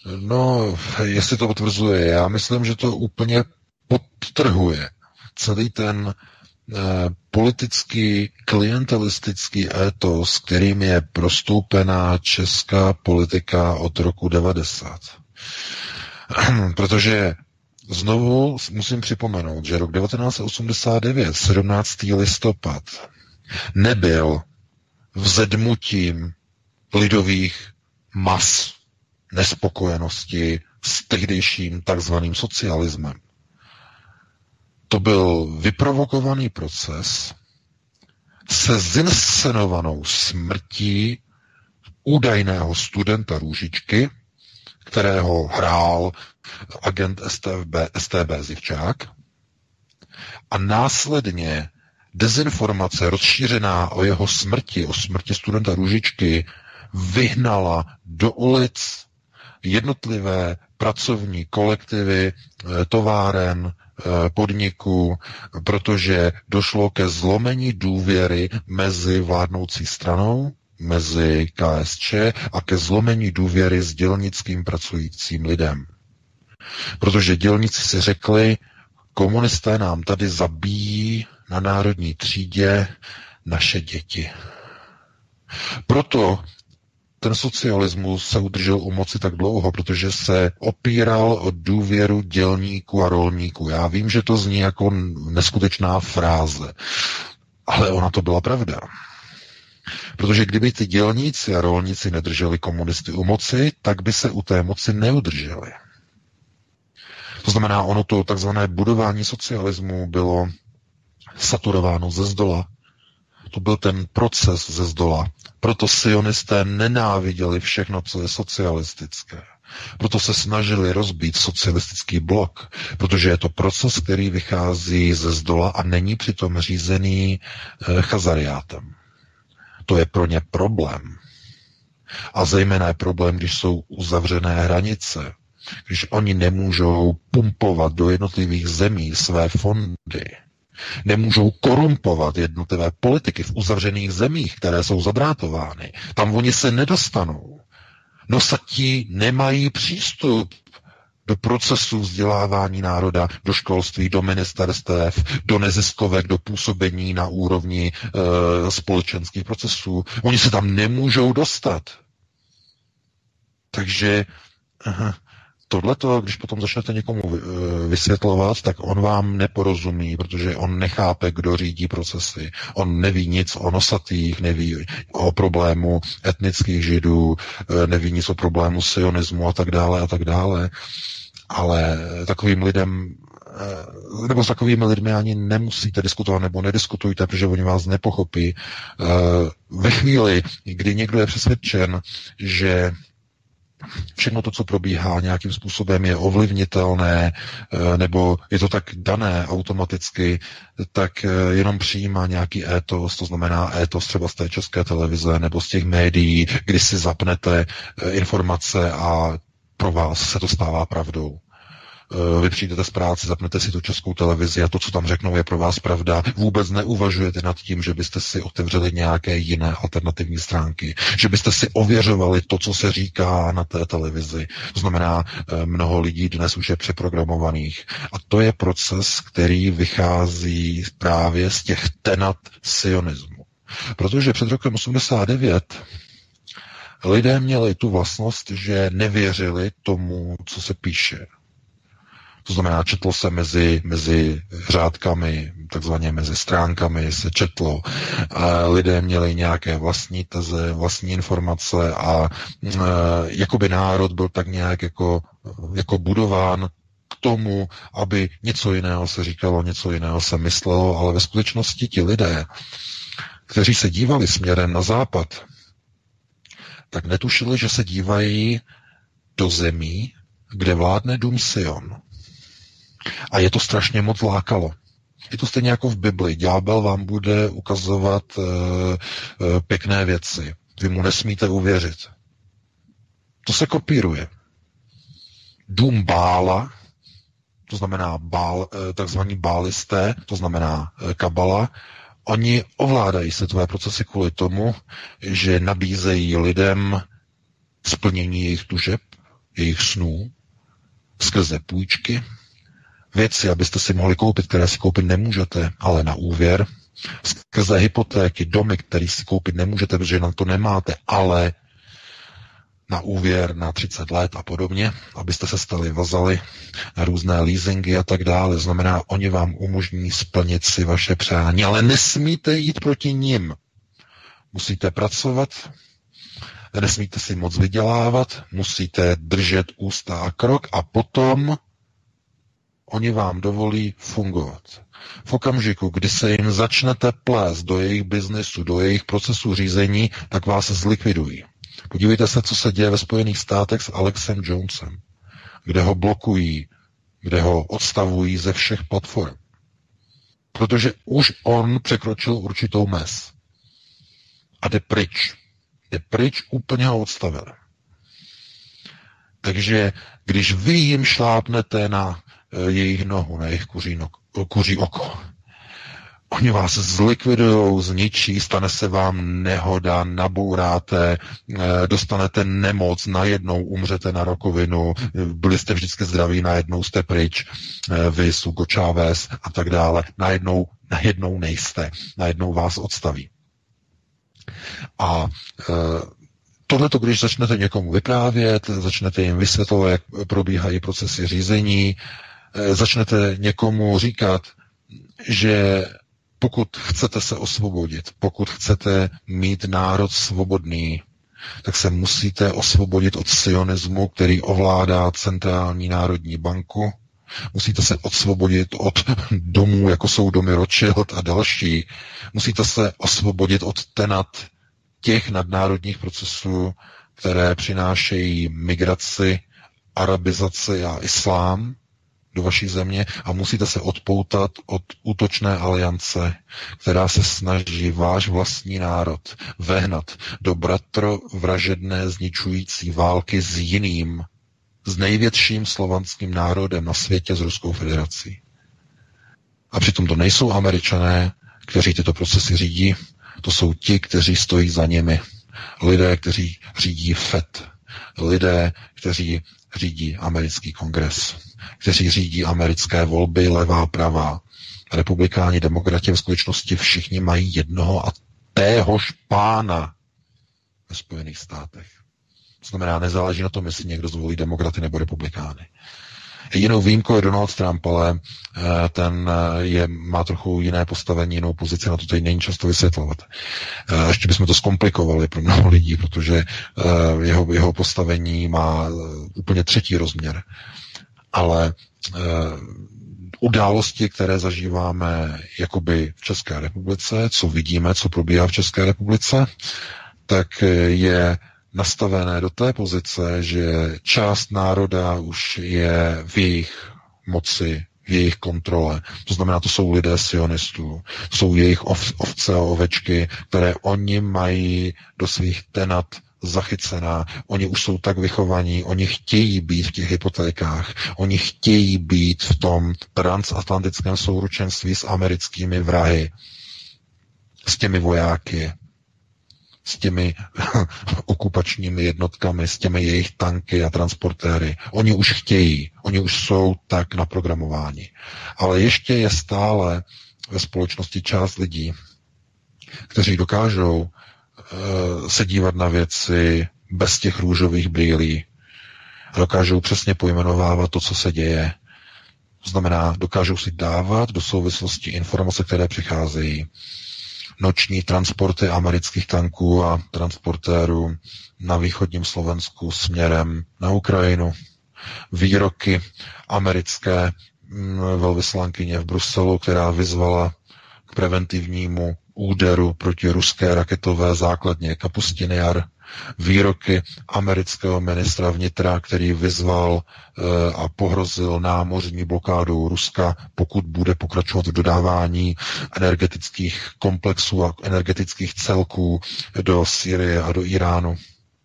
Speaker 4: No, jestli to potvrzuje, já myslím, že to úplně podtrhuje celý ten eh, politický, klientelistický étos, kterým je prostoupená česká politika od roku devadesát. Protože znovu musím připomenout, že rok devatenáct set osmdesát devět, sedmnáctého listopad, nebyl vzedmutím lidových mas nespokojenosti s tehdejším takzvaným socialismem. To byl vyprovokovaný proces se zinscenovanou smrtí údajného studenta Růžičky, kterého hrál agent S T B, S T B Zivčák, a následně dezinformace rozšířená o jeho smrti, o smrti studenta Růžičky, vyhnala do ulic jednotlivé pracovní kolektivy, továren, podniků, protože došlo ke zlomení důvěry mezi vládnoucí stranou, mezi K S Č a ke zlomení důvěry s dělnickým pracujícím lidem. Protože dělníci si řekli, komunisté nám tady zabíjí na národní třídě naše děti. Proto ten socialismus se udržel u moci tak dlouho, protože se opíral o důvěru dělníků a rolníků. Já vím, že to zní jako neskutečná fráze, ale ona to byla pravda. Protože kdyby ty dělníci a rolníci nedrželi komunisty u moci, tak by se u té moci neudrželi. To znamená, ono to takzvané budování socialismu bylo saturováno ze zdola. To byl ten proces ze zdola. Proto sionisté nenáviděli všechno, co je socialistické. Proto se snažili rozbít socialistický blok, protože je to proces, který vychází ze zdola a není přitom řízený e, chazariátem. To je pro ně problém. A zejména je problém, když jsou uzavřené hranice, když oni nemůžou pumpovat do jednotlivých zemí své fondy, nemůžou korumpovat jednotlivé politiky v uzavřených zemích, které jsou zadrátovány. Tam oni se nedostanou. Nosatí nemají přístup do procesu vzdělávání národa, do školství, do ministerstev, do neziskovek, do působení na úrovni e, společenských procesů. Oni se tam nemůžou dostat. Takže aha, tohleto, když potom začnete někomu vysvětlovat, tak on vám neporozumí, protože on nechápe, kdo řídí procesy. On neví nic o nosatých, neví o problému etnických židů, neví nic o problému sionismu a tak dále a tak dále. Ale takovým lidem, nebo s takovými lidmi ani nemusíte diskutovat, nebo nediskutujte, protože oni vás nepochopí. Ve chvíli, kdy někdo je přesvědčen, že všechno to, co probíhá nějakým způsobem, je ovlivnitelné, nebo je to tak dané automaticky, tak jenom přijímá nějaký étos, to znamená étos třeba z té České televize nebo z těch médií, kdy si zapnete informace a pro vás se to stává pravdou. Vy přijdete z práce, zapnete si tu Českou televizi a to, co tam řeknou, je pro vás pravda. Vůbec neuvažujete nad tím, že byste si otevřeli nějaké jiné alternativní stránky, že byste si ověřovali to, co se říká na té televizi. To znamená, mnoho lidí dnes už je přeprogramovaných. A to je proces, který vychází právě z těch tenat sionismu. Protože před rokem osmdesát devět lidé měli tu vlastnost, že nevěřili tomu, co se píše. To znamená, četlo se mezi, mezi řádkami, takzvaně mezi stránkami se četlo. A lidé měli nějaké vlastní teze, vlastní informace a e, jakoby národ byl tak nějak jako, jako budován k tomu, aby něco jiného se říkalo, něco jiného se myslelo, ale ve skutečnosti ti lidé, kteří se dívali směrem na západ, tak netušili, že se dívají do zemí, kde vládne dům Sion. A je to strašně moc lákalo. Je to stejně jako v Bibli. Ďábel vám bude ukazovat e, e, pěkné věci. Vy mu nesmíte uvěřit. To se kopíruje. Dům Bála, to znamená bál, e, takzvaní bálisté, to znamená e, kabala, oni ovládají světové procesy kvůli tomu, že nabízejí lidem splnění jejich tužeb, jejich snů, skrze půjčky, věci, abyste si mohli koupit, které si koupit nemůžete, ale na úvěr, skrze hypotéky, domy, které si koupit nemůžete, protože na to nemáte, ale na úvěr na třicet let a podobně, abyste se stali vazali na různé leasingy a tak dále. Znamená, oni vám umožní splnit si vaše přání, ale nesmíte jít proti nim. Musíte pracovat, nesmíte si moc vydělávat, musíte držet ústa a krok a potom oni vám dovolí fungovat. V okamžiku, kdy se jim začnete plést do jejich biznesu, do jejich procesu řízení, tak vás zlikvidují. Podívejte se, co se děje ve Spojených státech s Alexem Jonesem, kde ho blokují, kde ho odstavují ze všech platform. Protože už on překročil určitou mez. A jde pryč. Jde pryč, úplně ho odstavili. Takže když vy jim šlápnete na jejich nohu, na jejich kuří, no, kuří oko, oni vás zlikvidujou, zničí, stane se vám nehoda, nabouráte, dostanete nemoc, najednou umřete na rakovinu, byli jste vždycky zdraví, najednou jste pryč, vy, Hugo Chávez a tak dále, najednou, najednou nejste, najednou vás odstaví. A tohleto, když začnete někomu vyprávět, začnete jim vysvětlovat, jak probíhají procesy řízení, začnete někomu říkat, že pokud chcete se osvobodit, pokud chcete mít národ svobodný, tak se musíte osvobodit od sionismu, který ovládá Centrální národní banku. Musíte se osvobodit od domů, jako jsou domy Rothschild a další. Musíte se osvobodit od tenat těch nadnárodních procesů, které přinášejí migraci, arabizaci a islám do vaší země a musíte se odpoutat od útočné aliance, která se snaží váš vlastní národ vehnat do bratrovražedné zničující války s jiným, s největším slovanským národem na světě, s Ruskou federací. A přitom to nejsou Američané, kteří tyto procesy řídí, to jsou ti, kteří stojí za nimi. Lidé, kteří řídí F E D, lidé, kteří řídí americký kongres, kteří řídí americké volby, levá, pravá. Republikáni, demokrati v skutečnosti všichni mají jednoho a téhož pána ve Spojených státech. To znamená, nezáleží na tom, jestli někdo zvolí demokraty nebo republikány. Jedinou výjimkou je Donald Trump, ale ten je, má trochu jiné postavení, jinou pozici, na to tady není často vysvětlovat. Ještě bychom to zkomplikovali pro mnoho lidí, protože jeho, jeho postavení má úplně třetí rozměr. Ale události, které zažíváme jakoby v České republice, co vidíme, co probíhá v České republice, tak je nastavené do té pozice, že část národa už je v jejich moci, v jejich kontrole. To znamená, to jsou lidé sionistů, to jsou jejich ov, ovce a ovečky, které oni mají do svých tenat zachycená. Oni už jsou tak vychovaní, oni chtějí být v těch hypotékách, oni chtějí být v tom transatlantickém souručenství s americkými vrahy, s těmi vojáky, s těmi okupačními jednotkami, s těmi jejich tanky a transportéry. Oni už chtějí, oni už jsou tak naprogramováni. Ale ještě je stále ve společnosti část lidí, kteří dokážou uh, se dívat na věci bez těch růžových brýlí. Dokážou přesně pojmenovávat to, co se děje. To znamená, dokážou si dávat do souvislosti informace, které přicházejí. Noční transporty amerických tanků a transportérů na východním Slovensku směrem na Ukrajinu. Výroky americké velvyslankyně v Bruselu, která vyzvala k preventivnímu úderu proti ruské raketové základně Kapustin Jar. Výroky amerického ministra vnitra, který vyzval e, a pohrozil námořní blokádou Ruska, pokud bude pokračovat v dodávání energetických komplexů a energetických celků do Sýrie a do Iránu.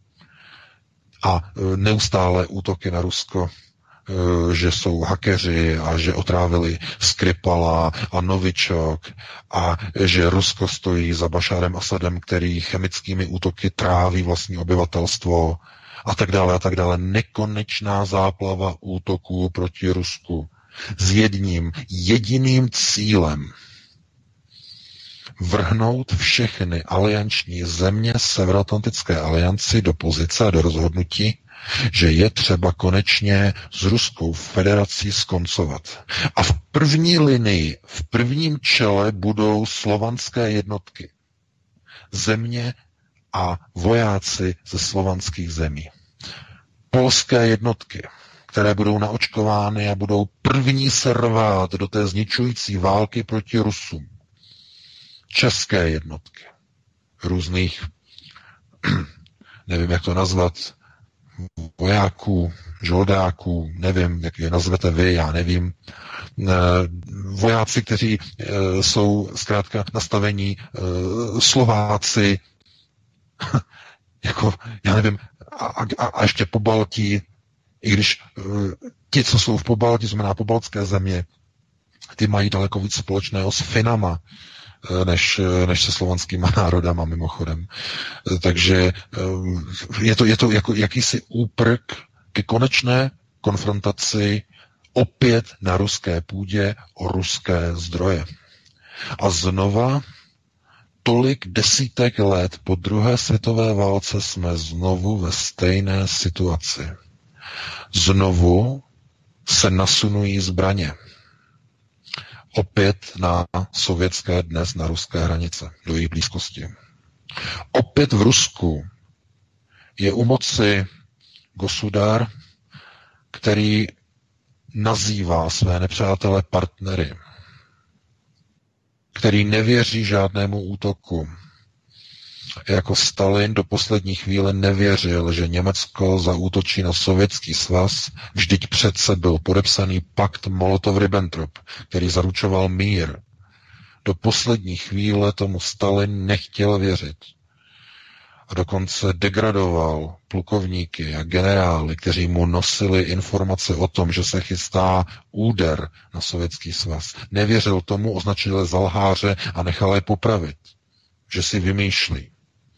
Speaker 4: A e, neustále útoky na Rusko, e, že jsou hackeři a že otrávili Skripala a Novičok a že Rusko stojí za Bašárem Asadem, který chemickými útoky tráví vlastní obyvatelstvo a tak dále a tak dále. Nekonečná záplava útoků proti Rusku s jedním jediným cílem: vrhnout všechny alianční země Severoatlantické alianci do pozice a do rozhodnutí, že je třeba konečně s Ruskou federací skoncovat. A v první linii, v prvním čele budou slovanské jednotky. Země a vojáci ze slovanských zemí. Polské jednotky, které budou naočkovány a budou první se rvát do té zničující války proti Rusům. České jednotky různých, nevím, jak to nazvat, vojáků, žoldáků, nevím, jak je nazvete vy, já nevím, vojáci, kteří jsou zkrátka nastavení Slováci, jako, já nevím, a, a, a ještě po Baltí, i když ti, co jsou v Pobaltí, znamená pobaltské země, ty mají daleko víc společného s Finama, než, než se slovanskýma národama mimochodem. Takže je to, je to jako jakýsi úprk ke konečné konfrontaci opět na ruské půdě o ruské zdroje. A znova tolik desítek let po druhé světové válce jsme znovu ve stejné situaci. Znovu se nasunují zbraně. Opět na sovětské, dnes na ruské hranice, do jejich blízkosti. Opět v Rusku je u moci gosudar, který nazývá své nepřátele partnery, který nevěří žádnému útoku. Jako Stalin do poslední chvíle nevěřil, že Německo zaútočí na Sovětský svaz, vždyť přece byl podepsaný pakt Molotov-Ribbentrop, který zaručoval mír. Do poslední chvíle tomu Stalin nechtěl věřit. A dokonce degradoval plukovníky a generály, kteří mu nosili informace o tom, že se chystá úder na Sovětský svaz. Nevěřil tomu, označil je za lháře a nechal je popravit, že si vymýšlí.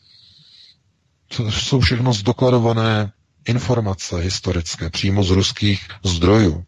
Speaker 4: To jsou všechno zdokladované informace historické, přímo z ruských zdrojů.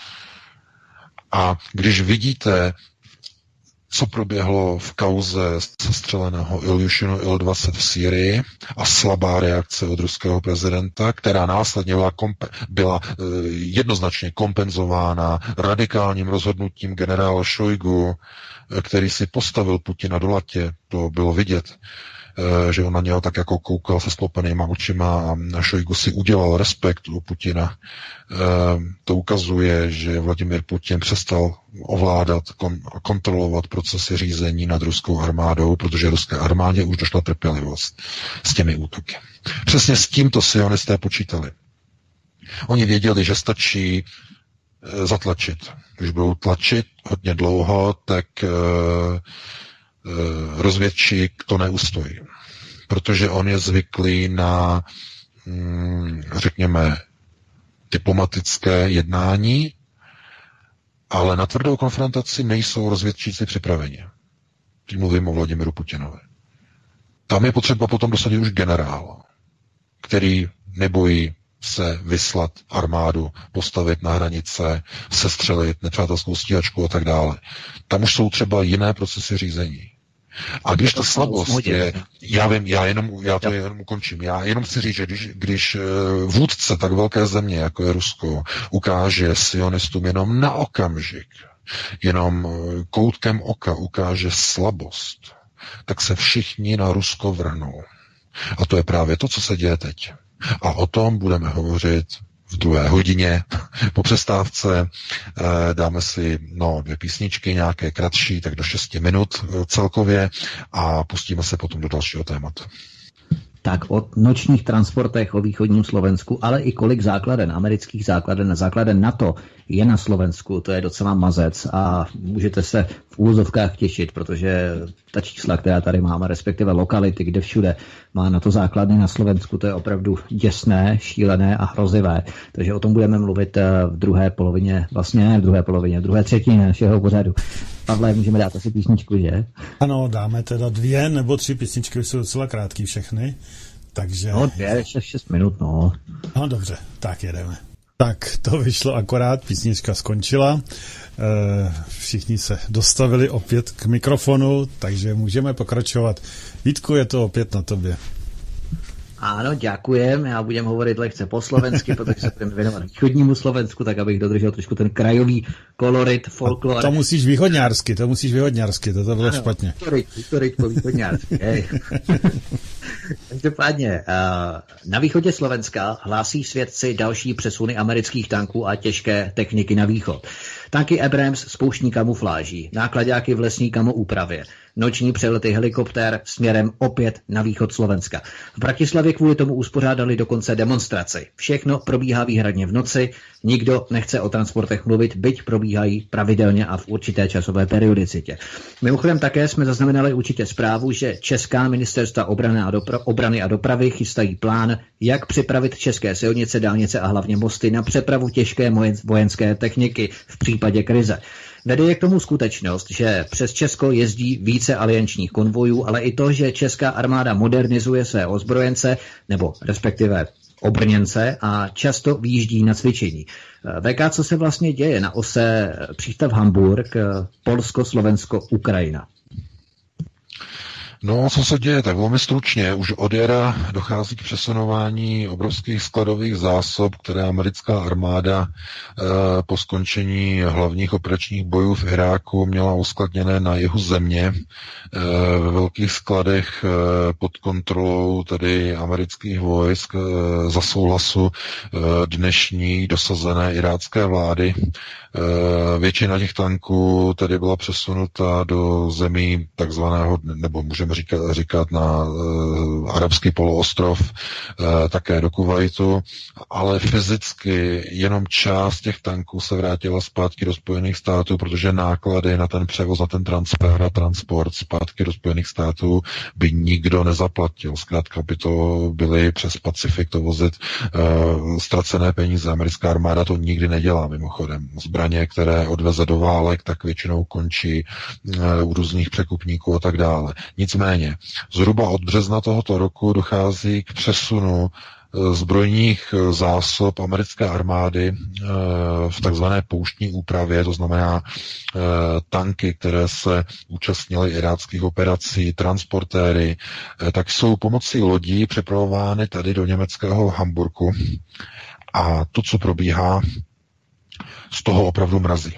Speaker 4: A když vidíte, co proběhlo v kauze sestřeleného Iljušinu Il dvacet v Sýrii a slabá reakce od ruského prezidenta, která následně byla, kompe- byla e, jednoznačně kompenzována radikálním rozhodnutím generála Šojgu, který si postavil Putina do latě, to bylo vidět, že on na něho tak jako koukal se sklopenýma očima a Šojgu si udělal respekt u Putina. To ukazuje, že Vladimir Putin přestal ovládat, kontrolovat procesy řízení nad ruskou armádou, protože ruské armádě už došla trpělivost s těmi útoky. Přesně s tímto sionisté počítali. Oni věděli, že stačí zatlačit. Když budou tlačit hodně dlouho, tak rozvědčík to neustojí. Protože on je zvyklý na, řekněme, diplomatické jednání, ale na tvrdou konfrontaci nejsou rozvědčíci připraveni. Teď mluvím o Vladimiru Putinovi. Tam je potřeba potom dosadit už generál, který nebojí se vyslat armádu, postavit na hranice, sestřelit nepřátelskou stíhačku a tak dále. Tam už jsou třeba jiné procesy řízení. A když ta slabost je, já vím, já, jenom, já to jenom ukončím, já jenom chci říct, že když, když vůdce tak velké země, jako je Rusko, ukáže sionistům jenom na okamžik, jenom koutkem oka ukáže slabost, tak se všichni na Rusko vrhnou. A to je právě to, co se děje teď. A o tom budeme hovořit v druhé hodině po přestávce. Dáme si no, dvě písničky, nějaké kratší, tak do šesti minut celkově a pustíme se potom do dalšího tématu.
Speaker 3: Tak o nočních transportech o východním Slovensku, ale i kolik základen, amerických základen, základen NATO je na Slovensku, to je docela mazec a můžete se v úvozovkách těšit, protože ta čísla, která tady máme, respektive lokality, kde všude má na to základny na Slovensku, to je opravdu děsné, šílené a hrozivé. Takže o tom budeme mluvit v druhé polovině, vlastně ne v druhé polovině, v druhé třetině našeho pořadu. Pavle, můžeme dát asi písničku, že?
Speaker 2: Ano, dáme teda dvě nebo tři písničky, jsou docela krátký všechny. Takže...
Speaker 3: No, dvě, šest, šest minut, no.
Speaker 2: No, dobře, tak jedeme. Tak to vyšlo akorát, písnička skončila, všichni se dostavili opět k mikrofonu, takže můžeme pokračovat. Vítku, je to opět na tobě.
Speaker 3: Ano, děkujem, já budem hovorit lehce po slovensky, protože se budeme věnovat východnímu Slovensku, tak abych dodržel trošku ten krajový kolorit, folklor.
Speaker 2: To musíš východňársky, to musíš východňársky, to, to bylo ano, špatně.
Speaker 3: To ryť, to ryť po východňársky, hej. Každopádně, na východě Slovenska hlásí svědci další přesuny amerických tanků a těžké techniky na východ. Tanky Abrams s pouštní kamufláží, nákladáky v lesní kamoúpravě, noční přelety helikoptér směrem opět na východ Slovenska. V Bratislavě kvůli tomu uspořádali dokonce demonstraci. Všechno probíhá výhradně v noci, nikdo nechce o transportech mluvit, byť probíhají pravidelně a v určité časové periodicitě. Mimochodem také jsme zaznamenali určitě zprávu, že Česká ministerstva obrany a, dopra- obrany a dopravy chystají plán, jak připravit české silnice, dálnice a hlavně mosty na přepravu těžké vojenské techniky v případě krize. Vede je k tomu skutečnost, že přes Česko jezdí více aliančních konvojů, ale i to, že česká armáda modernizuje své ozbrojence, nebo respektive obrněnce a často výjíždí na cvičení. V K, co se vlastně děje na ose přístav Hamburg, Polsko, Slovensko, Ukrajina?
Speaker 4: No, co se děje? Tak velmi stručně. Už od jara dochází k přesunování obrovských skladových zásob, které americká armáda eh, po skončení hlavních operačních bojů v Iráku měla uskladněné na jihu země eh, ve velkých skladech eh, pod kontrolou tedy amerických vojsk eh, za souhlasu eh, dnešní dosazené irácké vlády. Eh, většina těch tanků tedy byla přesunuta do zemí takzvaného, nebo můžeme říkat, říkat na uh, arabský poloostrov, uh, také do Kuvajtu, ale fyzicky jenom část těch tanků se vrátila zpátky do Spojených států, protože náklady na ten převoz, na ten transfer a transport zpátky do Spojených států by nikdo nezaplatil. Zkrátka by to byly přes Pacifik to vozit uh, ztracené peníze. Americká armáda to nikdy nedělá mimochodem. Zbraně, které odveze do válek, tak většinou končí uh, u různých překupníků a tak dále. Nicméně, zhruba od března tohoto roku dochází k přesunu zbrojních zásob americké armády v takzvané pouštní úpravě, to znamená tanky, které se účastnily iráckých operací, transportéry, tak jsou pomocí lodí přepravovány tady do německého Hamburku. A to, co probíhá, z toho opravdu mrazí.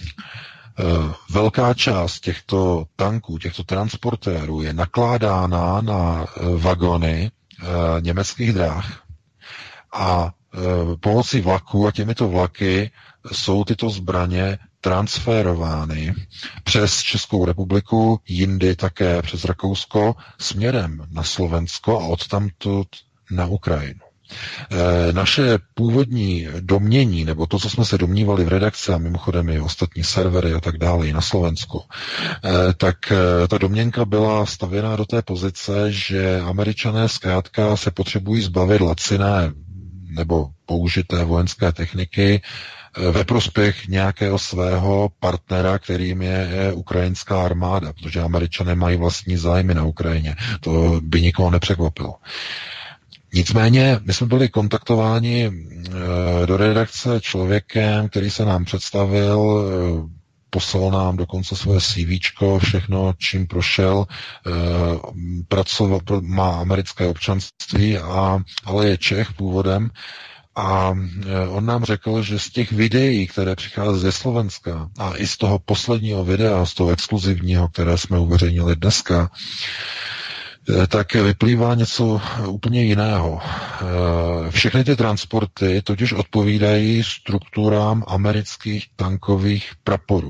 Speaker 4: Velká část těchto tanků, těchto transportérů je nakládána na vagony německých dráh a pomocí vlaků a těmito vlaky jsou tyto zbraně transferovány přes Českou republiku, jindy také přes Rakousko, směrem na Slovensko a odtamtud na Ukrajinu. Naše původní domnění, nebo to, co jsme se domnívali v redakci a mimochodem i ostatní servery a tak dále i na Slovensku, tak ta domněnka byla stavěná do té pozice, že Američané zkrátka se potřebují zbavit laciné nebo použité vojenské techniky ve prospěch nějakého svého partnera, kterým je ukrajinská armáda, protože Američané mají vlastní zájmy na Ukrajině. To by nikoho nepřekvapilo. Nicméně, my jsme byli kontaktováni do redakce člověkem, který se nám představil, poslal nám dokonce svoje CVčko, všechno, čím prošel, pracoval, má americké občanství, a, ale je Čech původem. A on nám řekl, že z těch videí, které přichází ze Slovenska a i z toho posledního videa, z toho exkluzivního, které jsme uveřejnili dneska, tak vyplývá něco úplně jiného. Všechny ty transporty totiž odpovídají strukturám amerických tankových praporů.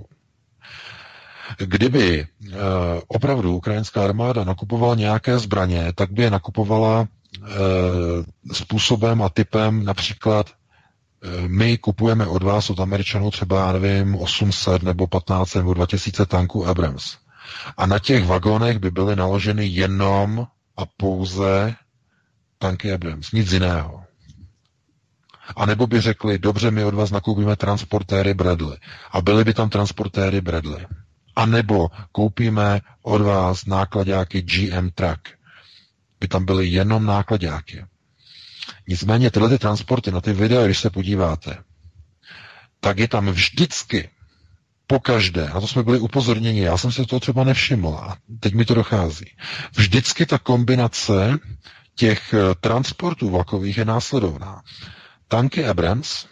Speaker 4: Kdyby opravdu ukrajinská armáda nakupovala nějaké zbraně, tak by je nakupovala způsobem a typem například my kupujeme od vás, od Američanů třeba, já nevím, osm set nebo patnáct nebo dva tisíce tanků Abrams. A na těch vagonech by byly naloženy jenom a pouze tanky Abrams, nic jiného. A nebo by řekli, dobře, my od vás nakoupíme transportéry Bradley. A byly by tam transportéry Bradley. A nebo koupíme od vás nákladáky G M Truck. by tam byly jenom nákladáky. Nicméně tyhle ty transporty, na ty videa, když se podíváte, tak je tam vždycky, pokaždé, a to jsme byli upozorněni, já jsem se toho třeba nevšiml a teď mi to dochází, vždycky ta kombinace těch transportů vlakových je následovná. Tanky Abrams,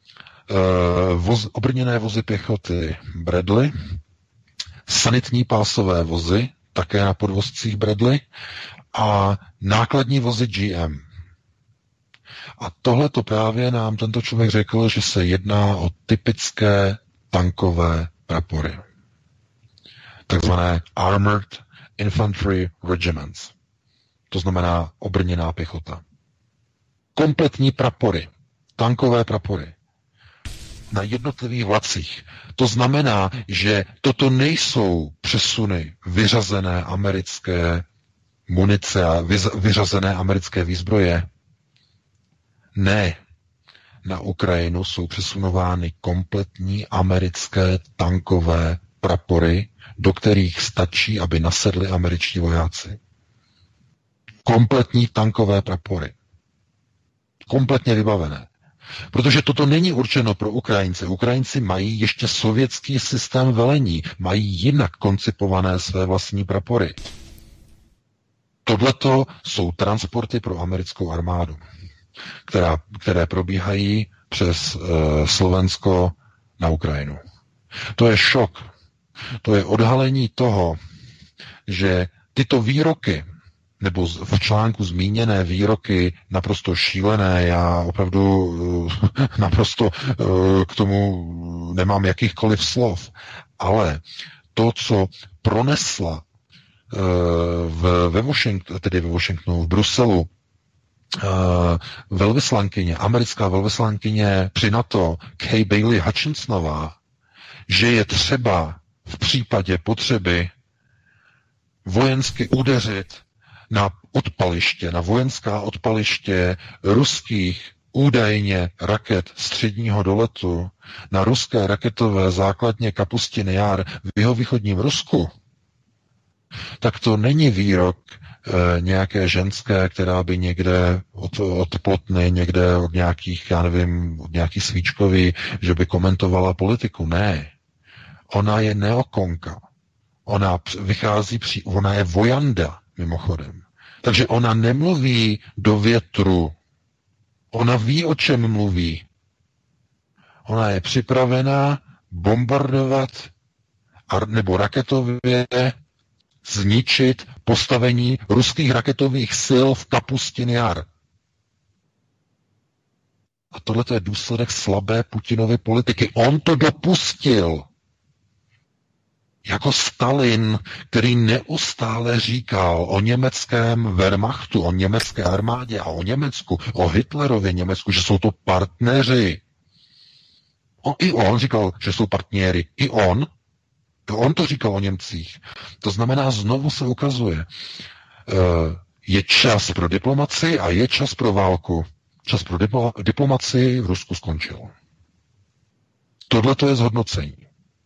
Speaker 4: voz, obrněné vozy pěchoty Bradley, sanitní pásové vozy, také na podvozcích Bradley, a nákladní vozy G M. A tohle to právě nám tento člověk řekl, že se jedná o typické tankové prapory. Takzvané Armored Infantry Regiments. To znamená obrněná pěchota. Kompletní prapory. Tankové prapory. Na jednotlivých vlacích. To znamená, že toto nejsou přesuny vyřazené americké munice a vyřazené americké výzbroje. Ne. Na Ukrajinu jsou přesunovány kompletní americké tankové prapory, do kterých stačí, aby nasedli američtí vojáci. Kompletní tankové prapory. Kompletně vybavené. Protože toto není určeno pro Ukrajince. Ukrajinci mají ještě sovětský systém velení. Mají jinak koncipované své vlastní prapory. Tohleto jsou transporty pro americkou armádu, která, které probíhají přes uh, Slovensko na Ukrajinu. To je šok. To je odhalení toho, že tyto výroky, nebo v článku zmíněné výroky naprosto šílené, já opravdu uh, naprosto uh, k tomu nemám jakýchkoliv slov, ale to, co pronesla uh, v, ve Washingtonu, tedy ve Washingtonu, v Bruselu, Uh, velvyslankyně, americká velvyslankyně při NATO Kay Bailey Hutchinsonová, že je třeba v případě potřeby vojensky udeřit na odpaliště, na vojenská odpaliště ruských údajně raket středního doletu, na ruské raketové základně Kapustin Jar v jihovýchodním Rusku, tak to není výrok nějaké ženské, která by někde od, od plotny, někde od nějakých, já nevím, od nějakých svíčkový, že by komentovala politiku. Ne. Ona je neokonka. Ona vychází, při, ona je vojanda, mimochodem. Takže ona nemluví do větru. Ona ví, o čem mluví. Ona je připravená bombardovat nebo raketově zničit postavení ruských raketových sil v Kapustin Jar. A tohle je důsledek slabé Putinovy politiky. On to dopustil. Jako Stalin, který neustále říkal o německém Wehrmachtu, o německé armádě a o Německu, o Hitlerově Německu, že jsou to partneři. O, I on říkal, že jsou partnéry. I on. On to říkal o Němcích. To znamená, znovu se ukazuje, je čas pro diplomaci a je čas pro válku. Čas pro diplo- diplomaci v Rusku skončil. Tohle to je zhodnocení.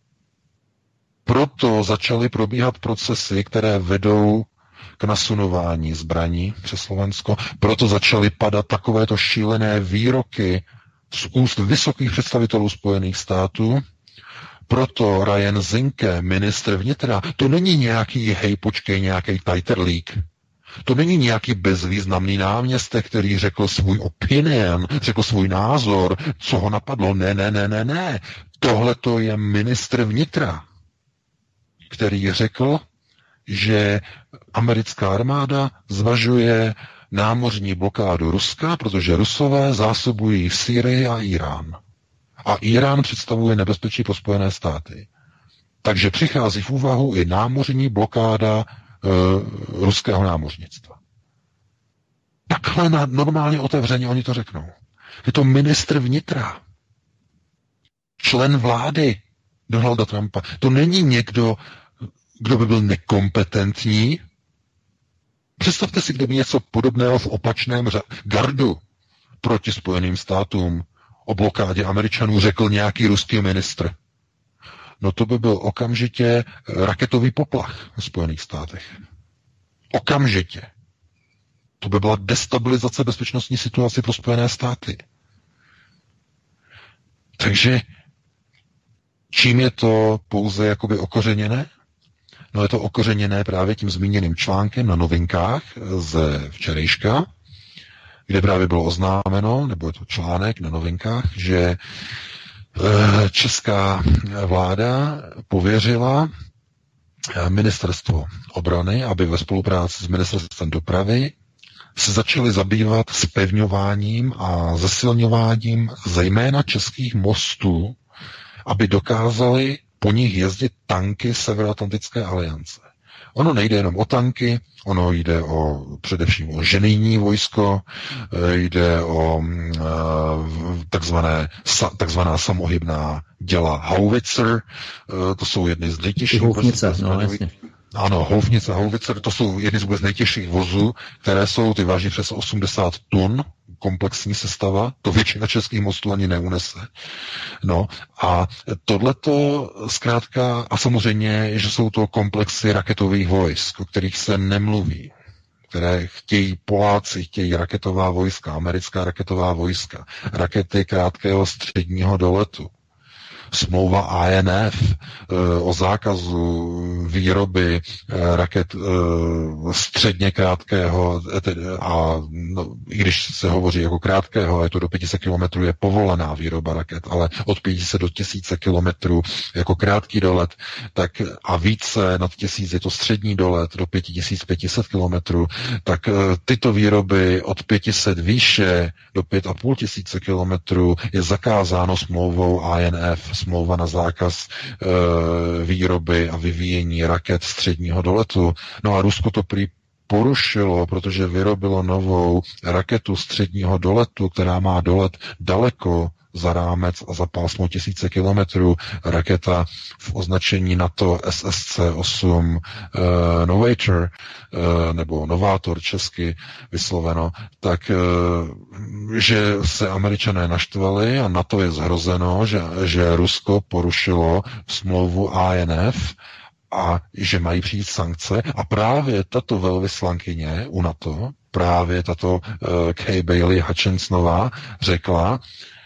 Speaker 4: Proto začaly probíhat procesy, které vedou k nasunování zbraní přes Slovensko. Proto začaly padat takovéto šílené výroky z úst vysokých představitelů Spojených států. Proto Ryan Zinke, ministr vnitra, to není nějaký, hej, počkej, nějaký tajterlík. To není nějaký bezvýznamný náměstek, který řekl svůj opinion, řekl svůj názor, co ho napadlo. Ne, ne, ne, ne, ne. Tohle to je ministr vnitra, který řekl, že americká armáda zvažuje námořní blokádu Ruska, protože Rusové zásobují Sýrii a Irán. A Irán představuje nebezpečí pro Spojené státy. Takže přichází v úvahu i námořní blokáda e, ruského námořnictva. Takhle na, normálně otevřeně oni to řeknou. Je to ministr vnitra. Člen vlády Donalda Trumpa. To není někdo, kdo by byl nekompetentní. Představte si, kdyby něco podobného v opačném gardu proti Spojeným státům o blokádě Američanů řekl nějaký ruský ministr. No to by byl okamžitě raketový poplach v Spojených státech. Okamžitě. To by byla destabilizace bezpečnostní situace pro Spojené státy. Takže čím je to pouze jakoby okořeněné? No je to okořeněné právě tím zmíněným článkem na Novinkách ze včerejška, kde právě bylo oznámeno, nebo je to článek na Novinkách, že česká vláda pověřila ministerstvo obrany, aby ve spolupráci s ministerstvem dopravy se začali zabývat zpevňováním a zesilňováním zejména českých mostů, aby dokázali po nich jezdit tanky Severoatlantické aliance. Ono nejde jenom o tanky, ono jde o především o ženijní vojsko, jde o takzvané, takzvaná samohybná děla Howitzer, to jsou jedny z nejtěžších...
Speaker 3: Houfnice, no jasně.
Speaker 4: Ano, houfnice a houvice, to jsou jedny z vůbec nejtěžších vozů, které jsou, ty váží přes osmdesát tun, komplexní sestava, to většina českých mostů ani neunese. No a tohleto zkrátka, a samozřejmě, že jsou to komplexy raketových vojsk, o kterých se nemluví, které chtějí Poláci, chtějí raketová vojska, americká raketová vojska, rakety krátkého středního doletu, smlouva A N F o zákazu výroby raket středně krátkého, a no, i když se hovoří jako krátkého, je to do pět set kilometrů, je povolená výroba raket, ale od pět set do tisíce kilometrů jako krátký dolet, tak a více nad tisíc je to střední dolet do pět tisíc pět set kilometrů, tak tyto výroby od pět set výše do pět a půl tisíce kilometrů je zakázáno smlouvou A N F, smlouva na zákaz e, výroby a vyvíjení raket středního doletu. No a Rusko to prý porušilo, protože vyrobilo novou raketu středního doletu, která má dolet daleko za rámec a za pásmo tisíce kilometrů, raketa v označení NATO S S C osm uh, Novator, uh, nebo Novátor česky vysloveno, tak uh, že se Američané naštvali a NATO je zhrozeno, že, že Rusko porušilo smlouvu A N F a že mají přijít sankce. A právě tato velvyslankyně u NATO, právě tato uh, Kay Bailey Hutchinsonová řekla,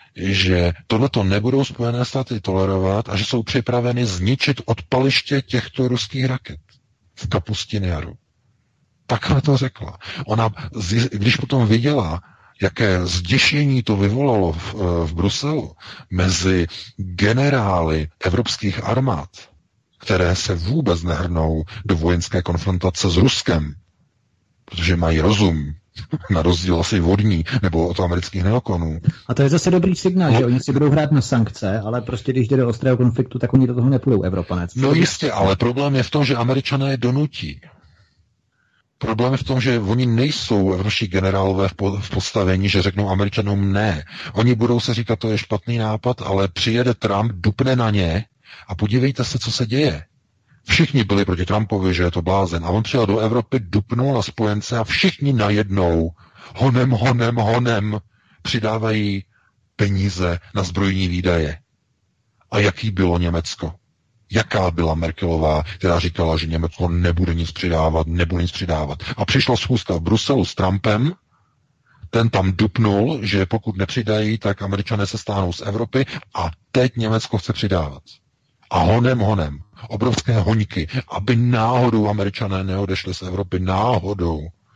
Speaker 4: že tohleto nebudou Spojené státy tolerovat a že jsou připraveny zničit odpaliště těchto ruských raket v Kapustinu Jaru. Takhle to řekla. Ona, když potom viděla, jaké zděšení to vyvolalo v, v Bruselu mezi generály evropských armád, které se vůbec nehrnou do vojenské konfrontace s Ruskem, protože mají rozum, na rozdíl asi vodní, nebo od amerických neokonů.
Speaker 3: A to je zase dobrý signál, no, že oni si budou hrát na sankce, ale prostě když jde do ostrého konfliktu, tak oni do toho nepůjdou, Evropané.
Speaker 4: No jistě, ale problém je v tom, že Američané je donutí. Problém je v tom, že oni nejsou evropští generálové v postavení, že řeknou Američanům ne. Oni budou se říkat, to je špatný nápad, ale přijede Trump, dupne na ně a podívejte se, co se děje. Všichni byli proti Trumpovi, že je to blázen. A on přijel do Evropy, dupnul na spojence a všichni najednou honem, honem, honem přidávají peníze na zbrojní výdaje. A jaký bylo Německo? Jaká byla Merkelová, která říkala, že Německo nebude nic přidávat, nebude nic přidávat. A přišla schůzka v Bruselu s Trumpem, ten tam dupnul, že pokud nepřidají, tak Američané se stáhnou z Evropy a teď Německo chce přidávat. A honem, honem. Obrovské hoňky, aby náhodou Američané neodešli z Evropy, náhodou.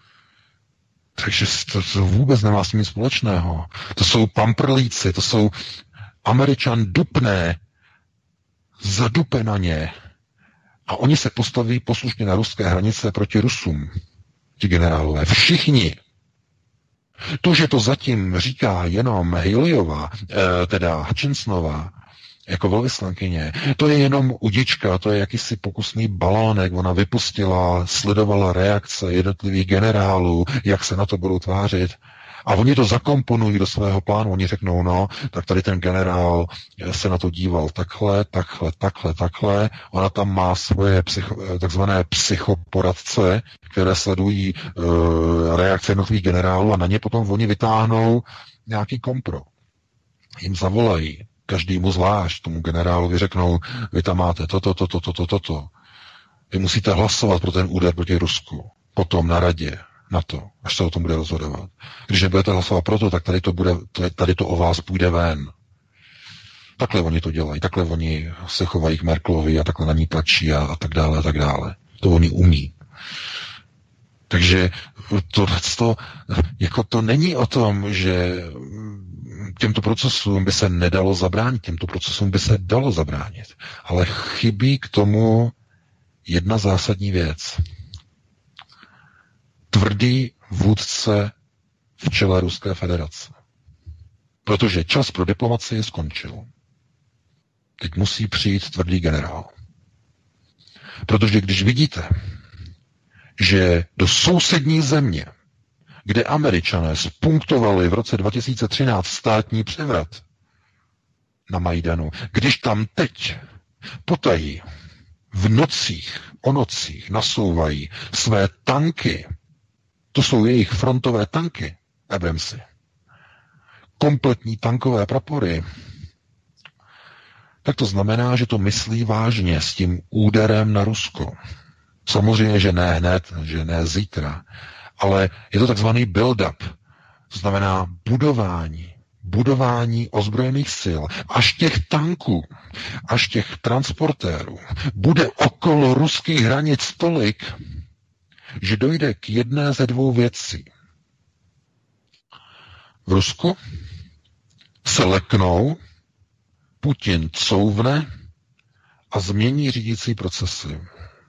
Speaker 4: Takže to, to vůbec nemá s tím nic společného. To jsou pamprlíci, to jsou Američan dupné, zadupe na ně. A oni se postaví poslušně na ruské hranice proti Rusům. Ti generálové. Všichni. To, že to zatím říká jenom Haleyová, eh, teda Hutchinsonová, jako velvyslankyně, to je jenom udička, to je jakýsi pokusný balónek, ona vypustila, sledovala reakce jednotlivých generálů, jak se na to budou tvářit. A oni to zakomponují do svého plánu, oni řeknou, no, tak tady ten generál se na to díval takhle, takhle, takhle, takhle, ona tam má svoje psycho, takzvané psychoporadce, které sledují uh, reakce jednotlivých generálů a na ně potom oni vytáhnou nějaký kompro. Jim zavolají, každému zvlášť, tomu generálovi řeknou, vy tam máte toto, toto, toto, toto. Vy musíte hlasovat pro ten úder proti Rusku. Potom na radě. na to, až se o tom bude rozhodovat. Když nebudete hlasovat pro to, tak tady to, bude, tady to o vás půjde ven. Takhle oni to dělají, takhle oni se chovají k Merkelovi a takhle na ní tlačí a, a tak dále, a tak dále. To oni umí. Takže to, to, jako to není o tom, že těmto procesům by se nedalo zabránit, těmto procesům by se dalo zabránit. Ale chybí k tomu jedna zásadní věc. Tvrdý vůdce v čele Ruské federace. Protože čas pro diplomacii skončil. Teď musí přijít tvrdý generál. Protože když vidíte, že do sousední země, kde Američané spunktovali v roce dva tisíce třináct státní převrat na Majdanu, když tam teď potají v nocích, o nocích nasouvají své tanky, to jsou jejich frontové tanky, Abramsy, kompletní tankové prapory, tak to znamená, že to myslí vážně s tím úderem na Rusko. Samozřejmě, že ne hned, že ne zítra, ale je to takzvaný build-up, to znamená budování, budování ozbrojených sil, až těch tanků, až těch transportérů bude okolo ruských hranic tolik, že dojde k jedné ze dvou věcí. V Rusku se leknou, Putin couvne a změní řídící procesy.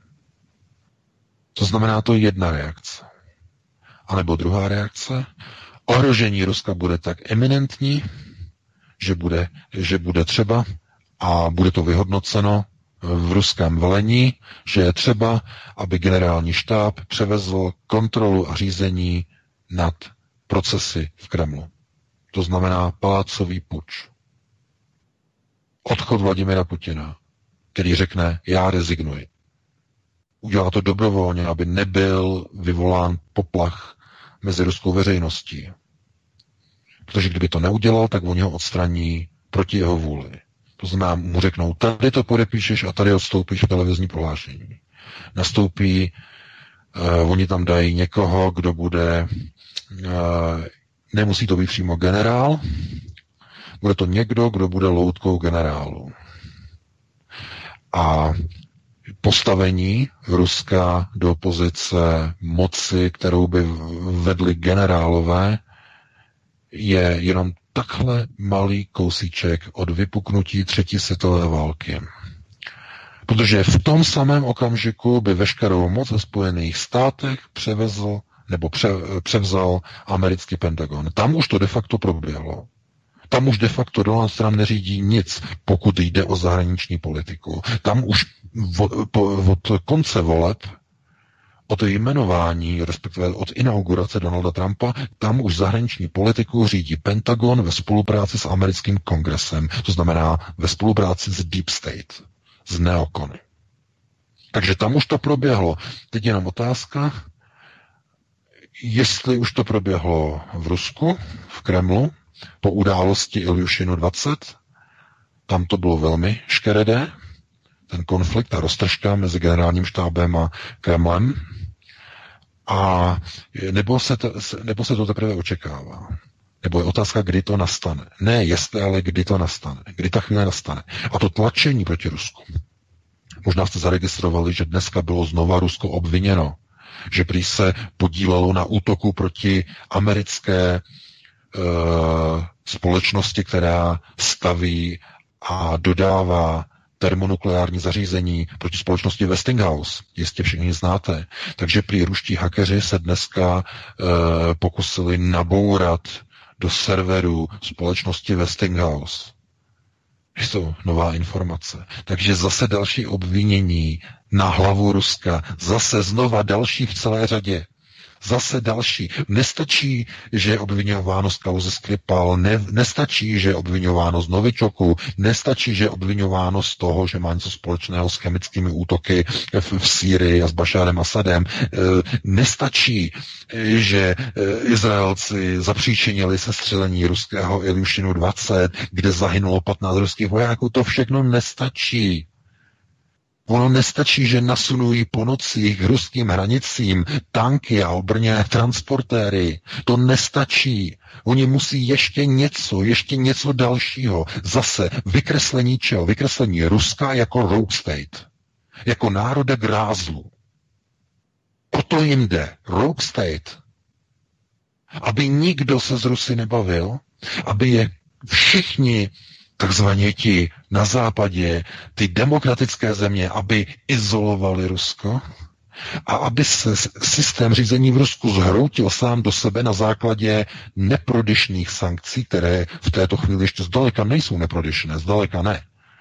Speaker 4: To znamená, to jedna reakce. A nebo druhá reakce, ohrožení Ruska bude tak eminentní, že bude, že bude třeba, a bude to vyhodnoceno v ruském velení, že je třeba, aby generální štáb převezl kontrolu a řízení nad procesy v Kremlu. To znamená palácový puč. Odchod Vladimira Putina, který řekne, já rezignuji. Udělá to dobrovolně, aby nebyl vyvolán poplach mezi ruskou veřejností. Protože kdyby to neudělal, tak oni ho odstraní proti jeho vůli. To znamená, mu řeknou, tady to podepíšeš a tady odstoupíš v televizní prohlášení. Nastoupí, uh, oni tam dají někoho, kdo bude, uh, nemusí to být přímo generál, bude to někdo, kdo bude loutkou generálu. A postavení Ruska do pozice moci, kterou by vedli generálové, je jenom takhle malý kousíček od vypuknutí třetí světové války. Protože v tom samém okamžiku by veškerou moc ve Spojených státech převezl nebo pře, převzal americký Pentagon. Tam už to de facto proběhlo. Tam už de facto Donald Trump neřídí nic, pokud jde o zahraniční politiku. Tam už od konce voleb, od jmenování, respektive od inaugurace Donalda Trumpa, tam už zahraniční politiku řídí Pentagon ve spolupráci s americkým kongresem. To znamená ve spolupráci s Deep State, s neokony. Takže tam už to proběhlo. Teď jenom otázka, jestli už to proběhlo v Rusku, v Kremlu, po události Iljušinu dvacet, tam to bylo velmi škaredé, ten konflikt, ta roztržka mezi generálním štábem a Kremlem, a nebo se, to, nebo se to teprve očekává. Nebo je otázka, kdy to nastane. Ne jestli, ale kdy to nastane. Kdy ta chvíle nastane. A to tlačení proti Rusku. Možná jste zaregistrovali, že dneska bylo znova Rusko obviněno, že prý se podílelo na útoku proti americké společnosti, která staví a dodává termonukleární zařízení proti společnosti Westinghouse. Jistě všichni znáte. Takže prý ruští hackeři se dneska e, pokusili nabourat do serveru společnosti Westinghouse. Je to nová informace. Takže zase další obvinění na hlavu Ruska. Zase znova další v celé řadě. Zase další. Nestačí, že je obvinováno z kauzy Skripal, ne, nestačí, že je obvinováno z Novičoku, nestačí, že je obvinováno z toho, že má něco společného s chemickými útoky v, v Sýrii a s Bašárem Asadem. E, nestačí, že e, Izraelci zapříčinili sestřelení ruského Iljušinu dvacet, kde zahynulo patnáct ruských vojáků. To všechno nestačí. Ono nestačí, že nasunují po nocích k ruským hranicím tanky a obrněné transportéry. To nestačí. Oni musí ještě něco, ještě něco dalšího. Zase vykreslení čeho? Vykreslení Ruska jako rogue state. Jako národa grázlu. O to jim jde. Rogue state. Aby nikdo se z Rusy nebavil, aby je všichni takzvaně ti na západě, ty demokratické země, aby izolovali Rusko a aby se systém řízení v Rusku zhroutil sám do sebe na základě neprodyšných sankcí, které v této chvíli ještě zdaleka nejsou neprodyšné, zdaleka ne.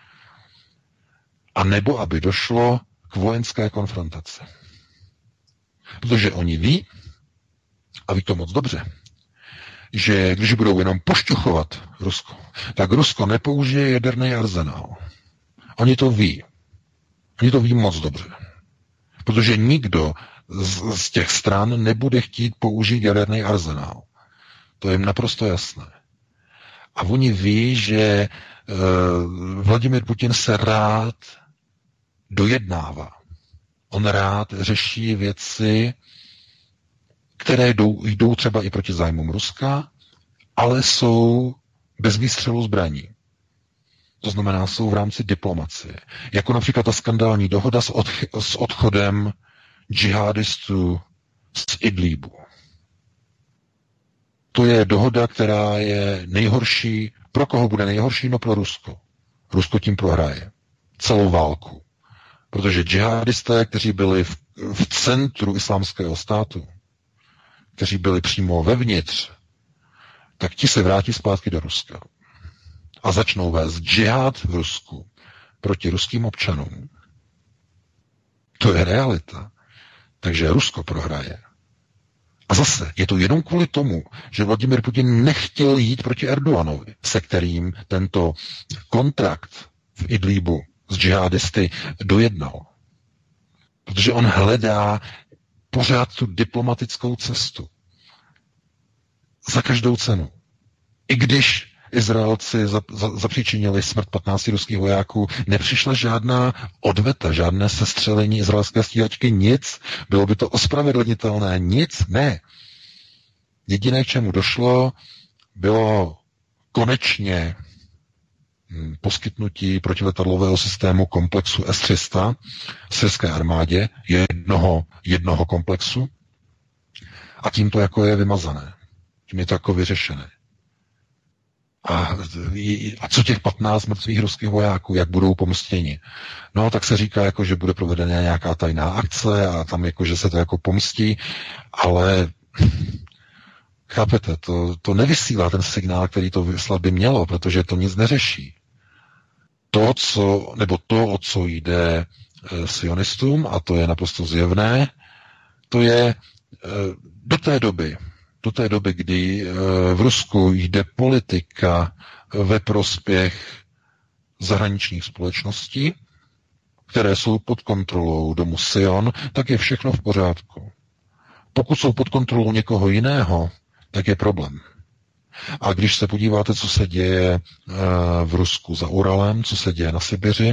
Speaker 4: A nebo aby došlo k vojenské konfrontaci. Protože oni ví, a ví to moc dobře, že když budou jenom pošťuchovat Rusko, tak Rusko nepoužije jaderný arzenál. Oni to ví. Oni to ví moc dobře. Protože nikdo z, z těch stran nebude chtít použít jaderný arzenál. To je jim naprosto jasné. A oni ví, že uh, Vladimir Putin se rád dojednává. On rád řeší věci, které jdou, jdou třeba i proti zájmům Ruska, ale jsou bez výstřelu zbraní. To znamená, jsou v rámci diplomacie. Jako například ta skandální dohoda s, od, s odchodem džihadistů z Idlíbu. To je dohoda, která je nejhorší. Pro koho bude nejhorší? No pro Rusko. Rusko tím prohraje. Celou válku. Protože džihadisté, kteří byli v, v centru islámského státu, kteří byli přímo vevnitř, tak ti se vrátí zpátky do Ruska. A začnou vést džihad v Rusku proti ruským občanům. To je realita. Takže Rusko prohraje. A zase je to jenom kvůli tomu, že Vladimir Putin nechtěl jít proti Erdoganovi, se kterým tento kontrakt v Idlíbu s džihadisty dojednal. Protože on hledá pořád tu diplomatickou cestu. Za každou cenu. I když Izraelci zapříčinili smrt patnácti ruských vojáků, nepřišla žádná odveta, žádné sestřelení izraelské stíhačky, nic. Bylo by to ospravedlnitelné, nic, ne. Jediné, k čemu došlo, bylo konečně poskytnutí protiletadlového systému komplexu S tři sta syrské armádě, jednoho, jednoho komplexu, a tím to jako je vymazané. Tím je to jako vyřešené. A, a co těch patnáct mrtvých ruských vojáků, jak budou pomstěni? No, tak se říká, jako, že bude provedena nějaká tajná akce a tam jako, že se to jako pomstí, ale chápete, to, to nevysílá ten signál, který to vyslat by mělo, protože to nic neřeší. To, co, nebo to, o co jde e, sionistům, a to je naprosto zjevné, to je e, do té doby, do té doby, kdy e, v Rusku jde politika ve prospěch zahraničních společností, které jsou pod kontrolou domu Sion, tak je všechno v pořádku. Pokud jsou pod kontrolou někoho jiného, tak je problém. A když se podíváte, co se děje v Rusku za Uralem, co se děje na Sibiři,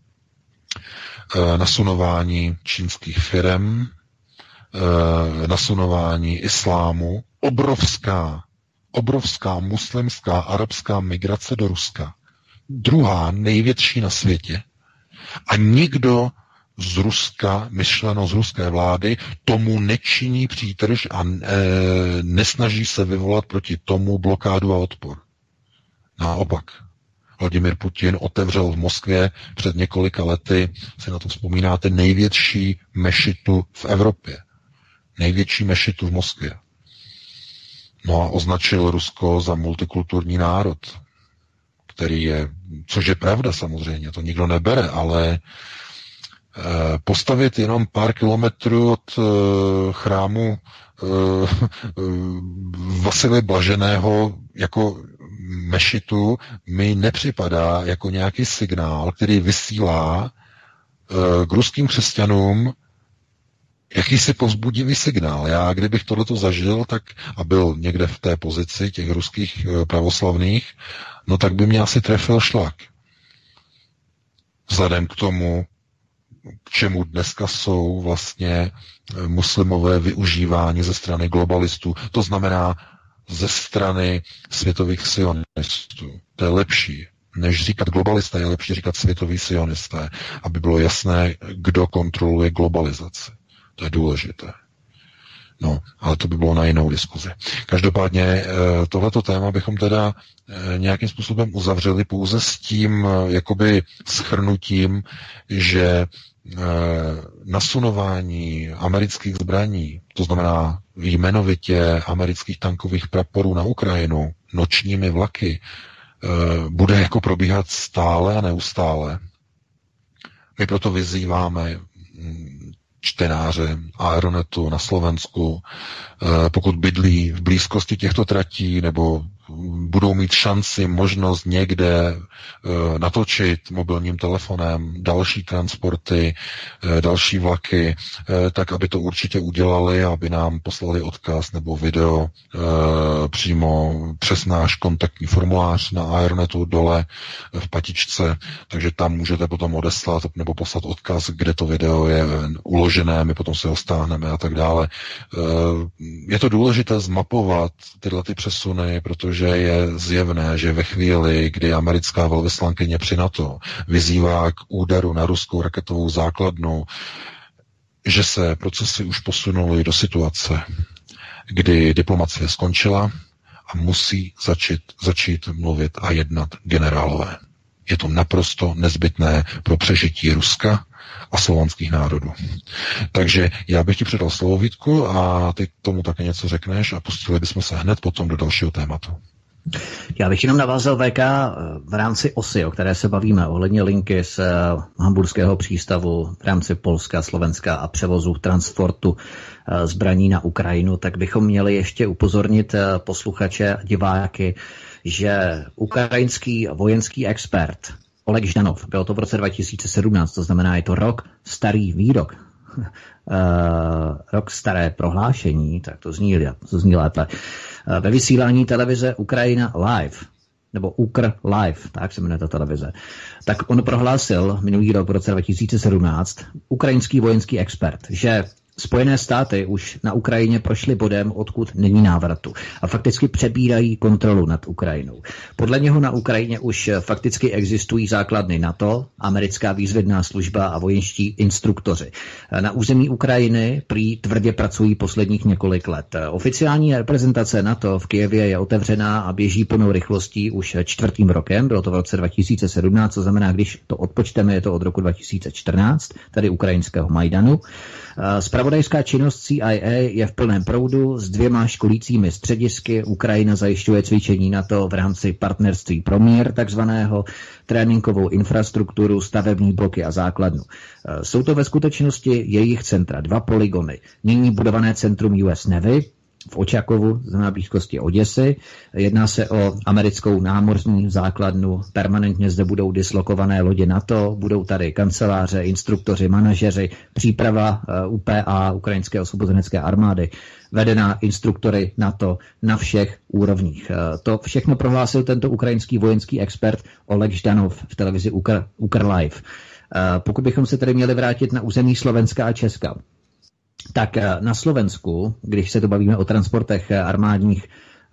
Speaker 4: nasunování čínských firem, nasunování islámu, obrovská, obrovská muslimská arabská migrace do Ruska. Druhá největší na světě. A nikdo z Ruska, myšleno z ruské vlády, tomu nečiní přítrž a e, nesnaží se vyvolat proti tomu blokádu a odpor. Naopak. Vladimir Putin otevřel v Moskvě před několika lety, si na to vzpomínáte, největší mešitu v Evropě. Největší mešitu v Moskvě. No a označil Rusko za multikulturní národ, který je, což je pravda samozřejmě, to nikdo nebere, ale postavit jenom pár kilometrů od chrámu Vasily Blaženého jako mešitu mi nepřipadá jako nějaký signál, který vysílá k ruským křesťanům jakýsi povzbudivý signál. Já, kdybych tohleto zažil, tak a byl někde v té pozici těch ruských pravoslavných, no tak by mě asi trefil šlak. Vzhledem k tomu, k čemu dneska jsou vlastně muslimové využívání ze strany globalistů. To znamená ze strany světových sionistů. To je lepší. Než říkat globalisté, je lepší říkat světoví sionisté, aby bylo jasné, kdo kontroluje globalizaci. To je důležité. No, ale to by bylo na jinou diskuzi. Každopádně tohleto téma bychom teda nějakým způsobem uzavřeli pouze s tím jakoby shrnutím, že nasunování amerických zbraní, to znamená jmenovitě amerických tankových praporů na Ukrajinu, nočními vlaky, bude jako probíhat stále a neustále. My proto vyzýváme čtenáře Aeronetu na Slovensku, pokud bydlí v blízkosti těchto tratí nebo budou mít šanci, možnost někde natočit mobilním telefonem další transporty, další vlaky, tak aby to určitě udělali, aby nám poslali odkaz nebo video přímo přes náš kontaktní formulář na Aeronetu dole v patičce, takže tam můžete potom odeslat nebo poslat odkaz, kde to video je uložené, my potom se ho stáhneme a tak dále. Je to důležité zmapovat tyhle ty přesuny, protože že je zjevné, že ve chvíli, kdy americká velvyslankyně při NATO vyzývá k úderu na ruskou raketovou základnu, že se procesy už posunuly do situace, kdy diplomacie skončila a musí začít, začít mluvit a jednat generálové. Je to naprosto nezbytné pro přežití Ruska a slovanských národů. Takže já bych ti předal slovo, Vítku, a ty k tomu také něco řekneš a pustili bychom se hned potom do dalšího tématu.
Speaker 3: Já bych jenom navázal V K v rámci osy, o které se bavíme, ohledně linky z hamburského přístavu v rámci Polska, Slovenska a převozu transportu zbraní na Ukrajinu, tak bychom měli ještě upozornit posluchače a diváky, že ukrajinský vojenský expert Oleg Ždanov, bylo to v roce dva tisíce sedmnáct, to znamená, je to rok starý výrok, uh, rok staré prohlášení, tak to zní, to zní lépe, uh, ve vysílání televize Ukrajina Live, nebo Ukr Live, tak se jmenuje ta televize, tak on prohlásil minulý rok v roce dva tisíce sedmnáct, ukrajinský vojenský expert, že Spojené státy už na Ukrajině prošly bodem, odkud není návratu a fakticky přebírají kontrolu nad Ukrajinou. Podle něho na Ukrajině už fakticky existují základny NATO, americká výzvědná služba a vojenští instruktoři. Na území Ukrajiny prý tvrdě pracují posledních několik let. Oficiální reprezentace NATO v Kyjevě je otevřená a běží plnou rychlostí už čtvrtým rokem, bylo to v roce dva tisíce sedmnáct, to znamená, když to odpočteme, je to od roku dva tisíce čtrnáct, tady ukrajinského Majdanu. Zpravodajská činnost C I A je v plném proudu s dvěma školícími středisky. Ukrajina zajišťuje cvičení NATO v rámci partnerství pro mír, takzvaného tréninkovou infrastrukturu, stavební bloky a základnu. Jsou to ve skutečnosti jejich centra, dva polygony. Nyní budované centrum U S Navy v Očakovu, na blízkosti Oděsy. Jedná se o americkou námořní základnu. Permanentně zde budou dislokované lodě NATO, budou tady kanceláře, instruktoři, manažeři, příprava U P A, Ukrajinské osvobozenecké armády, vedená instruktory NATO na všech úrovních. To všechno prohlásil tento ukrajinský vojenský expert Oleg Ždanov v televizi Ukr, Ukr Live. Pokud bychom se tedy měli vrátit na území Slovenska a Česka, tak na Slovensku, když se to bavíme o transportech armádních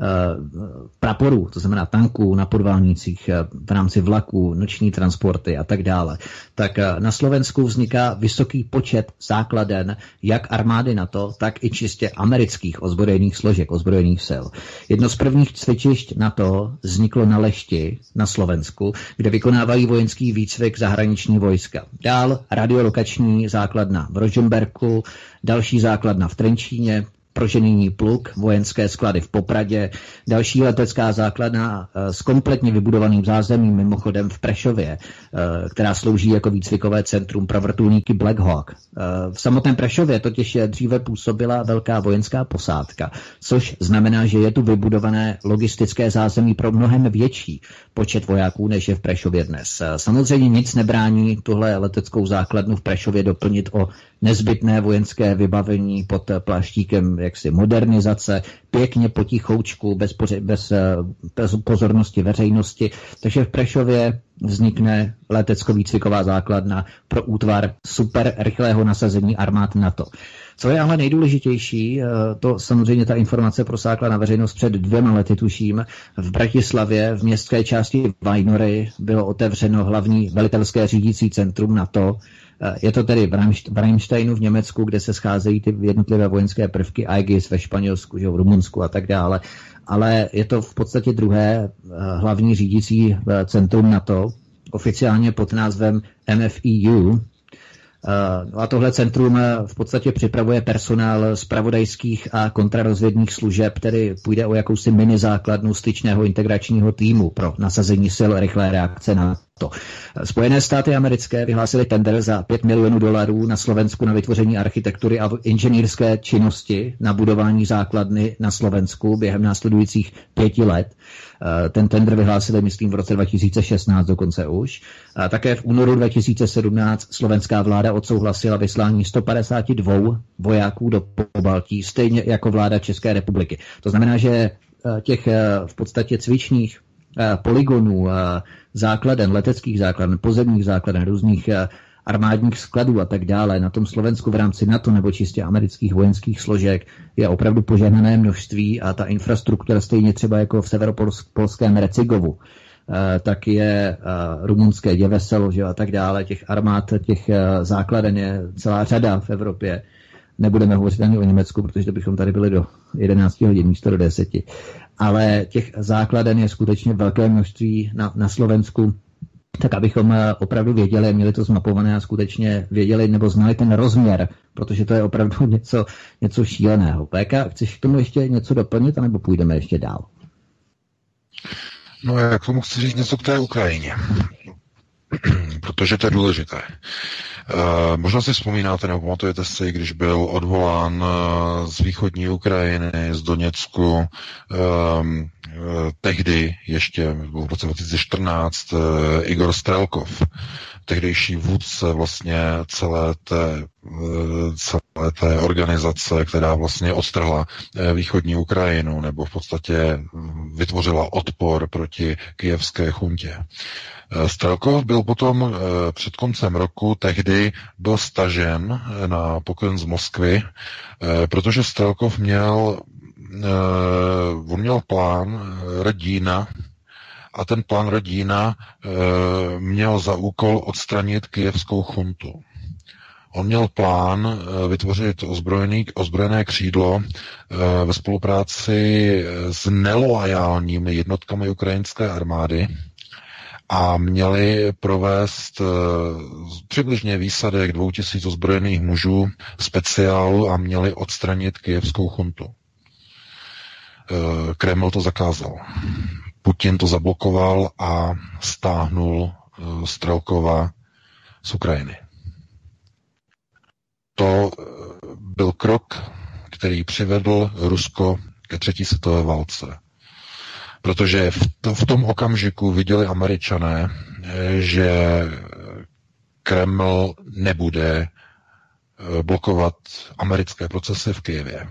Speaker 3: praporů, to znamená tanků na podválnicích v rámci vlaků, noční transporty a tak dále, tak na Slovensku vzniká vysoký počet základen jak armády NATO, tak i čistě amerických ozbrojených složek, ozbrojených sil. Jedno z prvních cvičišť NATO vzniklo na Lešti na Slovensku, kde vykonávají vojenský výcvik zahraniční vojska. Dál radiolokační základna v Rožmberku, další základna v Trenčíně, prožený pluk, vojenské sklady v Popradě, další letecká základna s kompletně vybudovaným zázemím, mimochodem v Prešově, která slouží jako výcvikové centrum pro vrtulníky Black Hawk. V samotném Prešově totiž dříve působila velká vojenská posádka, což znamená, že je tu vybudované logistické zázemí pro mnohem větší počet vojáků, než je v Prešově dnes. Samozřejmě nic nebrání tuhle leteckou základnu v Prešově doplnit o nezbytné vojenské vybavení pod pláštíkem jaksi modernizace, pěkně potichoučku, bez, poře- bez, bez pozornosti veřejnosti. Takže v Prešově vznikne letecko-výcviková základna pro útvar super rychlého nasazení armád NATO. Co je ale nejdůležitější, to samozřejmě ta informace prosákla na veřejnost před dvěma lety, tuším. V Bratislavě v městské části Vajnory bylo otevřeno hlavní velitelské řídící centrum NATO. Je to tedy v Rheinsteinu v Německu, kde se scházejí ty jednotlivé vojenské prvky, Aegis ve Španělsku, že v Rumunsku a tak dále. Ale je to v podstatě druhé hlavní řídící centrum NATO, oficiálně pod názvem M F E U. A tohle centrum v podstatě připravuje personál zpravodajských a kontrarozvědných služeb, tedy půjde o jakousi mini základnu styčného integračního týmu pro nasazení sil rychlé reakce na to. Spojené státy americké vyhlásily tender za pět milionů dolarů na Slovensku na vytvoření architektury a inženýrské činnosti na budování základny na Slovensku během následujících pěti let. Ten tender vyhlásili, myslím, v roce dva tisíce šestnáct dokonce už. Také v únoru dva tisíce sedmnáct slovenská vláda odsouhlasila vyslání sto padesát dva vojáků do Pobaltí, stejně jako vláda České republiky. To znamená, že těch v podstatě cvičních poligonů, základen, leteckých základen, pozemních základen, různých armádních skladů a tak dále na tom Slovensku v rámci NATO nebo čistě amerických vojenských složek je opravdu požehnané množství a ta infrastruktura stejně třeba jako v severopolském Recigovu, tak je rumunské Děveselo, že a tak dále, těch armád, těch základen je celá řada v Evropě. Nebudeme hovořit ani o Německu, protože to bychom tady byli do jedenácti hodin místo do deseti. Ale těch základen je skutečně velké množství na, na Slovensku, tak abychom opravdu věděli, měli to zmapované a skutečně věděli nebo znali ten rozměr, protože to je opravdu něco, něco šíleného. Péka, chceš k tomu ještě něco doplnit, anebo půjdeme ještě dál?
Speaker 4: No já k tomu chci říct něco k té Ukrajině, protože to je důležité. Uh, možná si vzpomínáte, nebo pamatujete si, když byl odvolán uh, z východní Ukrajiny, z Doněcku, um, uh, tehdy ještě v roce dva tisíce čtrnáct uh, Igor Strelkov, tehdejší vůdce vlastně celé té, uh, celé té organizace, která vlastně odtrhla uh, východní Ukrajinu, nebo v podstatě vytvořila odpor proti kyjevské chuntě. Strelkov byl potom před koncem roku tehdy byl stažen na poklon z Moskvy, protože Strelkov měl, on měl plán Radína a ten plán Radína měl za úkol odstranit kyjevskou chuntu. On měl plán vytvořit ozbrojený, ozbrojené křídlo ve spolupráci s neloajálními jednotkami ukrajinské armády, a měli provést uh, přibližně výsadek dvou tisíc ozbrojených mužů speciálu a měli odstranit kyjevskou chuntu. Uh, Kreml to zakázal. Putin to zablokoval a stáhnul uh, Strelkova z Ukrajiny. To uh, byl krok, který přivedl Rusko ke třetí světové válce. Protože v, to, v tom okamžiku viděli Američané, že Kreml nebude blokovat americké procesy v Kyjevě.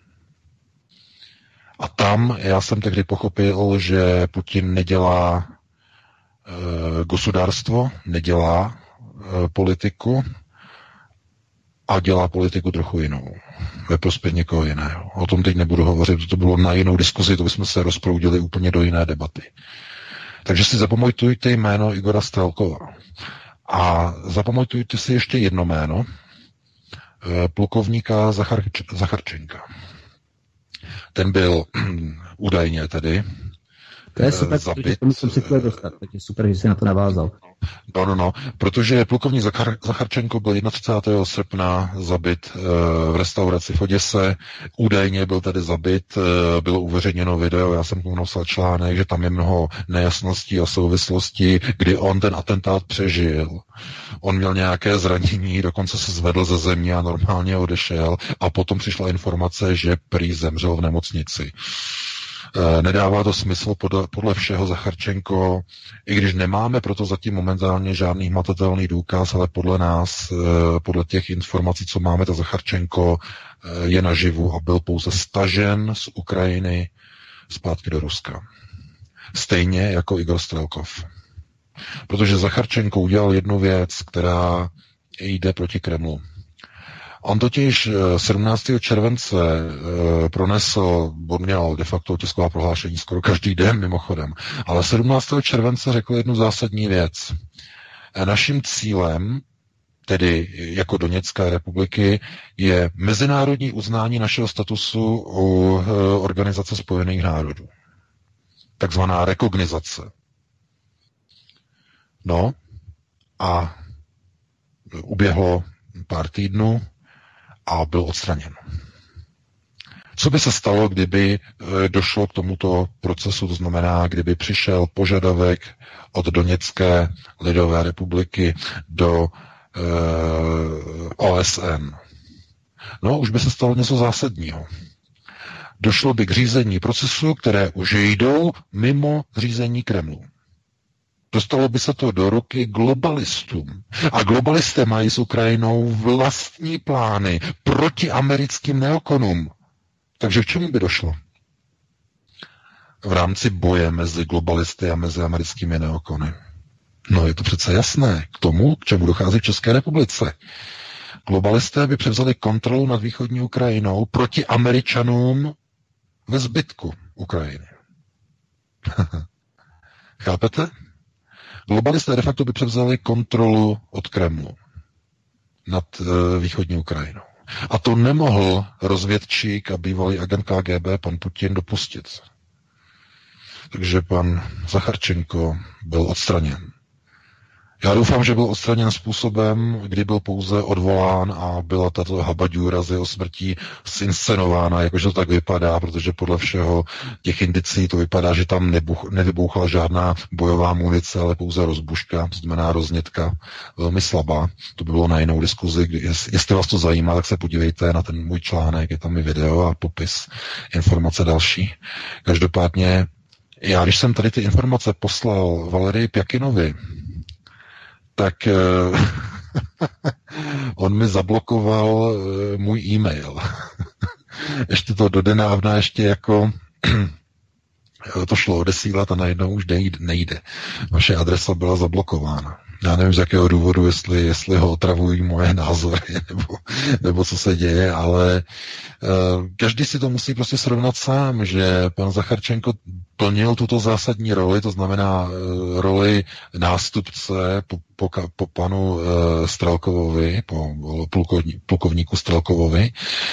Speaker 4: A tam já jsem tehdy pochopil, že Putin nedělá e, gospodárstvo, nedělá e, politiku a dělá politiku trochu jinou, ve prospěch někoho jiného. O tom teď nebudu hovořit, to bylo na jinou diskuzi, to bychom se rozproudili úplně do jiné debaty. Takže si zapamatujte jméno Igora Strelkova. A zapamatujte si ještě jedno jméno, plukovníka Zachar, Zacharčenka. Ten byl údajně tedy
Speaker 3: to je super,
Speaker 4: zabit.
Speaker 3: To jsem si chtěl dostat, tak je super, že jsi na to navázal.
Speaker 4: No, no, no, protože plukovník Zachar, Zacharčenko byl třicátého prvního srpna zabit e, v restauraci v Oděse. Údajně byl tedy zabit, e, bylo uveřejněno video, já jsem k tomu napsal článek, že tam je mnoho nejasností a souvislostí, kdy on ten atentát přežil. On měl nějaké zranění, dokonce se zvedl ze země a normálně odešel a potom přišla informace, že prý zemřel v nemocnici. Nedává to smysl podle, podle všeho Zacharčenko, i když nemáme proto zatím momentálně žádný hmatatelný důkaz, ale podle nás, podle těch informací, co máme, ta Zacharčenko je naživu a byl pouze stažen z Ukrajiny zpátky do Ruska. Stejně jako Igor Strelkov. Protože Zacharčenko udělal jednu věc, která jde proti Kremlu. On totiž sedmnáctého července pronesl, on měl de facto tisková prohlášení skoro každý den mimochodem, ale sedmnáctého července řekl jednu zásadní věc. Naším cílem, tedy jako Doněcké republiky, je mezinárodní uznání našeho statusu u Organizace spojených národů. Takzvaná rekognizace. No a uběhlo pár týdnů a byl odstraněn. Co by se stalo, kdyby došlo k tomuto procesu, to znamená, kdyby přišel požadavek od Doněcké lidové republiky do e, O S N? No, už by se stalo něco zásadního. Došlo by k řízení procesu, které už jdou mimo řízení Kremlu. Dostalo by se to do ruky globalistům. A globalisté mají s Ukrajinou vlastní plány proti americkým neokonům. Takže k čemu by došlo? V rámci boje mezi globalisty a mezi americkými neokony. No je to přece jasné. K tomu, k čemu dochází v České republice. Globalisté by převzali kontrolu nad východní Ukrajinou proti Američanům ve zbytku Ukrajiny. Chápete? Globalisté de facto by převzali kontrolu od Kremlu nad e, východní Ukrajinou. A to nemohl rozvědčík a bývalý agent K G B pan Putin dopustit. Takže pan Zacharčenko byl odstraněn. Já doufám, že byl odstraněn způsobem, kdy byl pouze odvolán a byla tato habaďůra z jeho smrtí zinscenována, jakože to tak vypadá, protože podle všeho těch indicí to vypadá, že tam nebuch, nevybouchla žádná bojová munice, ale pouze rozbuška, to znamená roznětka, velmi slabá. To by bylo na jinou diskuzi. Jestli vás to zajímá, tak se podívejte na ten můj článek, je tam i video a popis, informace další. Každopádně, já když jsem tady ty informace poslal Valerii Pjakinovi, tak on mi zablokoval můj e-mail. Ještě to dodenávna ještě jako to šlo odesílat a najednou už nejde. Vaše adresa byla zablokována. Já nevím, z jakého důvodu, jestli, jestli ho otravují moje názory, nebo, nebo co se děje, ale uh, každý si to musí prostě srovnat sám, že pan Zacharčenko plnil tuto zásadní roli, to znamená uh, roli nástupce po, po, po panu uh, Strelkovovi, po plukovní, plukovníku Strelkovovi,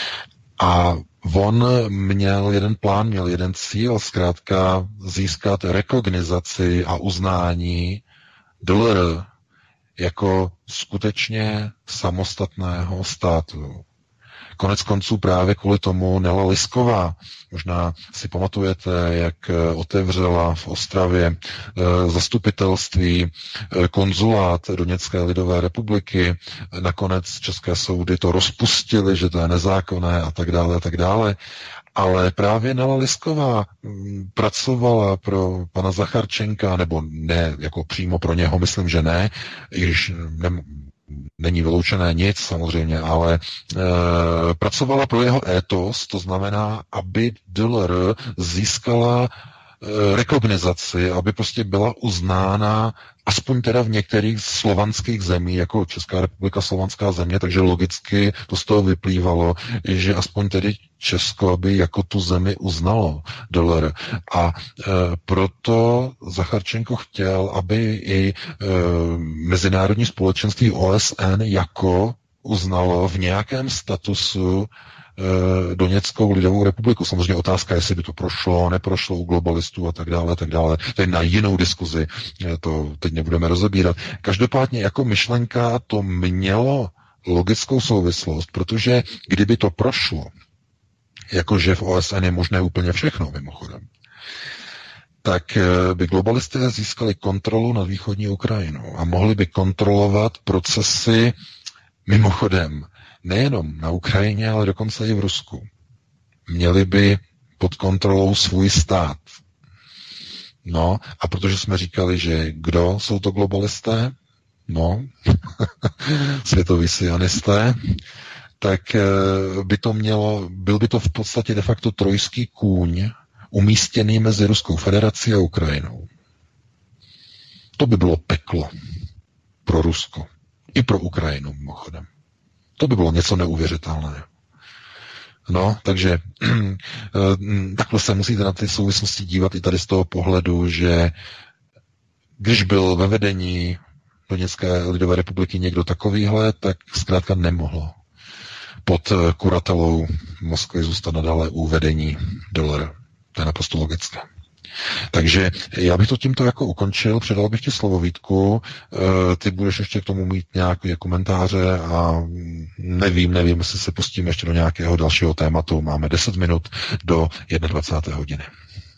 Speaker 4: a on měl jeden plán, měl jeden cíl, zkrátka získat rekognizaci a uznání D L R jako skutečně samostatného státu. Konec konců právě kvůli tomu Nela Lisková, možná si pamatujete, jak otevřela v Ostravě zastupitelství, konzulát Doněcké lidové republiky, nakonec české soudy to rozpustily, že to je nezákonné a tak dále a tak dále. Ale právě Nela Lisková pracovala pro pana Zacharčenka, nebo ne, jako přímo pro něho, myslím, že ne, i když ne, není vyloučené nic samozřejmě, ale e, pracovala pro jeho étos, to znamená, aby D L R získala e, rekognizaci, aby prostě byla uznána aspoň teda v některých slovanských zemích, jako Česká republika slovanská země, takže logicky to z toho vyplývalo, že aspoň tedy Česko, aby jako tu zemi uznalo D L R. A e, proto Zacharčenko chtěl, aby i e, mezinárodní společenství O S N jako uznalo v nějakém statusu Doněckou lidovou republiku. Samozřejmě otázka, jestli by to prošlo, neprošlo u globalistů a tak dále, a tak dále. To je na jinou diskuzi, to teď nebudeme rozebírat. Každopádně jako myšlenka to mělo logickou souvislost, protože kdyby to prošlo, jakože v O S N je možné úplně všechno, mimochodem, tak by globalisté získali kontrolu nad východní Ukrajinou a mohli by kontrolovat procesy mimochodem nejenom na Ukrajině, ale dokonce i v Rusku. Měli by pod kontrolou svůj stát. No, a protože jsme říkali, že kdo jsou to globalisté? No, světoví sionisté, tak by to mělo, byl by to v podstatě de facto trojský kůň umístěný mezi Ruskou federací a Ukrajinou. To by bylo peklo pro Rusko. I pro Ukrajinu, mimochodem. To by bylo něco neuvěřitelného. No, takže takhle se musíte na ty souvislosti dívat i tady z toho pohledu, že když byl ve vedení Doněcké lidové republiky někdo takovýhle, tak zkrátka nemohlo pod kuratelou Moskvy zůstat nadále u vedení dolara. To je naprosto logické. Takže já bych to tímto jako ukončil, předal bych ti slovo, Vítku, ty budeš ještě k tomu mít nějaké komentáře a nevím, nevím, jestli se pustíme ještě do nějakého dalšího tématu. Máme deset minut do dvacáté jedné hodiny.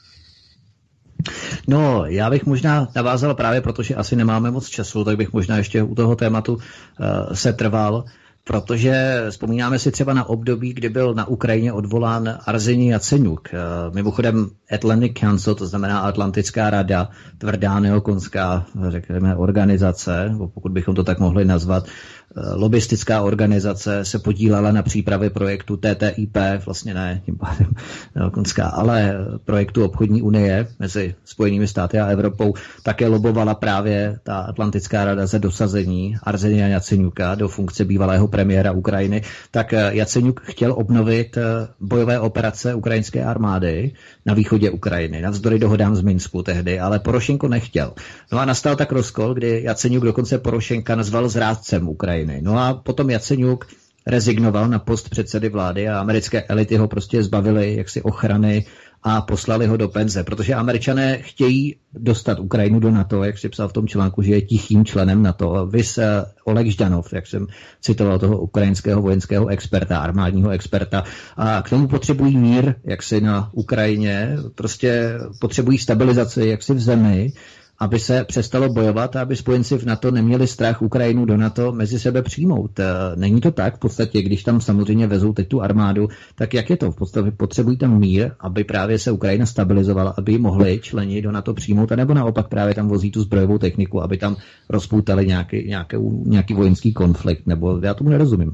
Speaker 3: No, já bych možná navázal právě, protože asi nemáme moc času, tak bych možná ještě u toho tématu uh, se trval, protože vzpomínáme si třeba na období, kdy byl na Ukrajině odvolán Arsenij Jaceňuk. Mimochodem Atlantic Council, to znamená Atlantická rada, tvrdá neokonská, řekněme, organizace, pokud bychom to tak mohli nazvat, lobistická organizace, se podílela na přípravě projektu T T I P, vlastně ne tím pádem neokonská, ale projektu obchodní unie mezi Spojenými státy a Evropou. Také lobovala právě ta Atlantická rada za dosazení Arsenija Jaceňuka do funkce bývalého premiéra Ukrajiny. Tak Jaceňuk chtěl obnovit bojové operace ukrajinské armády na východě Ukrajiny, navzdory dohodám z Minsku tehdy, ale Porošenko nechtěl. No a nastal tak rozkol, kdy Jaceňuk dokonce Porošenka nazval zrádcem Ukrajiny. No a potom Jaceňuk rezignoval na post předsedy vlády a americké elity ho prostě zbavily jaksi ochrany a poslali ho do penze, protože Američané chtějí dostat Ukrajinu do NATO, jak si psal v tom článku, že je tichým členem NATO. Vys Oleg Ždanov, jak jsem citoval toho ukrajinského vojenského experta, armádního experta. A k tomu potřebují mír, jak si na Ukrajině, prostě potřebují stabilizaci, jak si v zemi, aby se přestalo bojovat a aby spojenci v NATO neměli strach Ukrajinu do NATO mezi sebe přijmout. Není to tak v podstatě, když tam samozřejmě vezou teď tu armádu, tak jak je to? V podstatě potřebují tam mír, aby právě se Ukrajina stabilizovala, aby ji mohli členi do NATO přijmout, anebo naopak právě tam vozí tu zbrojovou techniku, aby tam rozpoutali nějaký, nějaký, nějaký vojenský konflikt, nebo já tomu nerozumím.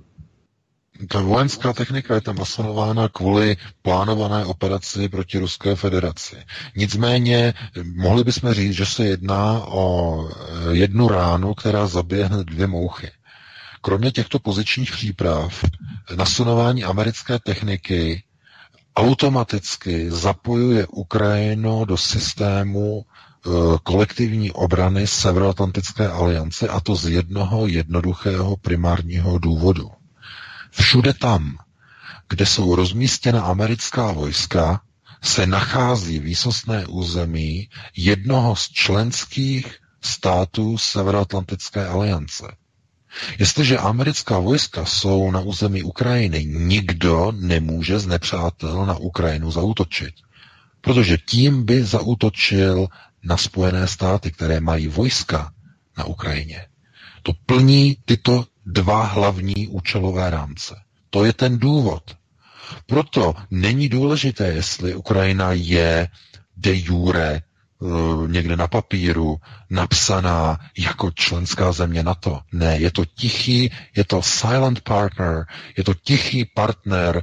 Speaker 4: Ta vojenská technika je tam nasanována kvůli plánované operaci proti Ruské federaci. Nicméně mohli bychom říct, že se jedná o jednu ránu, která zabije hned dvě mouchy. Kromě těchto pozičních příprav, nasanování americké techniky automaticky zapojuje Ukrajinu do systému kolektivní obrany Severoatlantické aliance, a to z jednoho jednoduchého primárního důvodu. Všude tam, kde jsou rozmístěna americká vojska, se nachází výsostné území jednoho z členských států Severoatlantické aliance. Jestliže americká vojska jsou na území Ukrajiny, nikdo nemůže z nepřátel na Ukrajinu zaútočit, protože tím by zaútočil na Spojené státy, které mají vojska na Ukrajině. To plní tyto dva hlavní účelové rámce. To je ten důvod. Proto není důležité, jestli Ukrajina je de jure někde na papíru napsaná jako členská země NATO. Ne, je to tichý, je to silent partner, je to tichý partner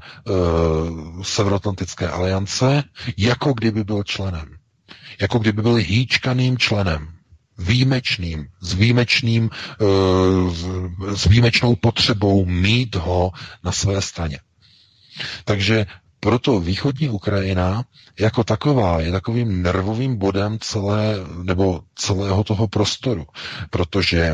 Speaker 4: uh, Severoatlantické aliance, jako kdyby byl členem. Jako kdyby byl hýčkaným členem. Výjimečným, s výjimečným, uh, s výjimečnou potřebou mít ho na své straně. Takže proto východní Ukrajina jako taková je takovým nervovým bodem celé, nebo celého toho prostoru, protože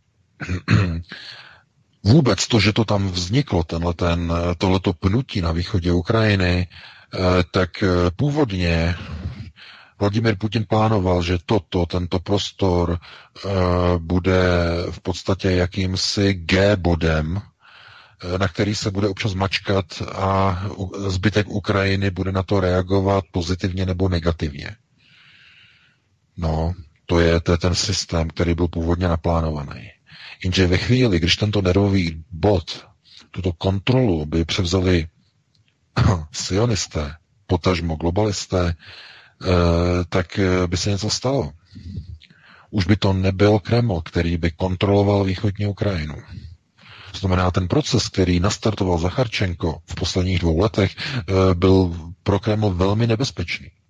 Speaker 4: vůbec to, že to tam vzniklo, tenhle ten, tohleto pnutí na východě Ukrajiny, tak původně Vladimír Putin plánoval, že toto, tento prostor uh, bude v podstatě jakýmsi G-bodem, na který se bude občas mačkat a zbytek Ukrajiny bude na to reagovat pozitivně nebo negativně. No, to je, to je ten systém, který byl původně naplánovaný. Jenže ve chvíli, když tento nervový bod, tuto kontrolu by převzali sionisté, potažmo globalisté, tak by se něco stalo. Už by to nebyl Kreml, který by kontroloval východní Ukrajinu. To znamená, ten proces, který nastartoval Zacharčenko v posledních dvou letech, byl pro Kreml velmi nebezpečný.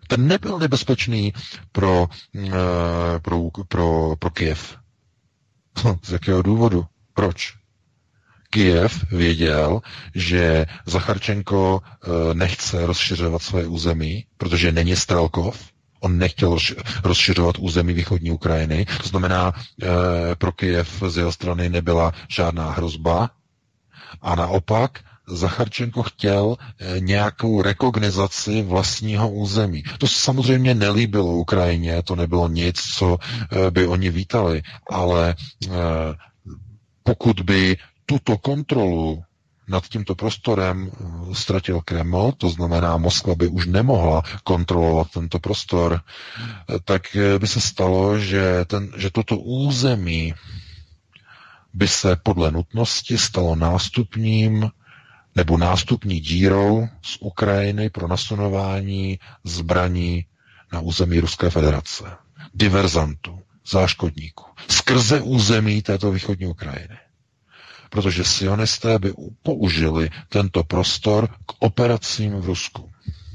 Speaker 4: Ten nebyl nebezpečný pro, pro, pro, pro Kyjev. Z jakého důvodu? Proč? Kyjev věděl, že Zacharčenko nechce rozšiřovat své území, protože není Strelkov. On nechtěl rozšiřovat území východní Ukrajiny. To znamená, pro Kyjev z jeho strany nebyla žádná hrozba. A naopak Zacharčenko chtěl nějakou rekognizaci vlastního území. To se samozřejmě nelíbilo Ukrajině, to nebylo nic, co by oni vítali, ale pokud by tuto kontrolu nad tímto prostorem ztratil Kreml, to znamená, Moskva by už nemohla kontrolovat tento prostor, tak by se stalo, že, ten, že toto území by se podle nutnosti stalo nástupním nebo nástupní dírou z Ukrajiny pro nasunování zbraní na území Ruské federace. Diverzantů, záškodníků. Skrze území této východní Ukrajiny. Protože sionisté by použili tento prostor k operacím v Rusku.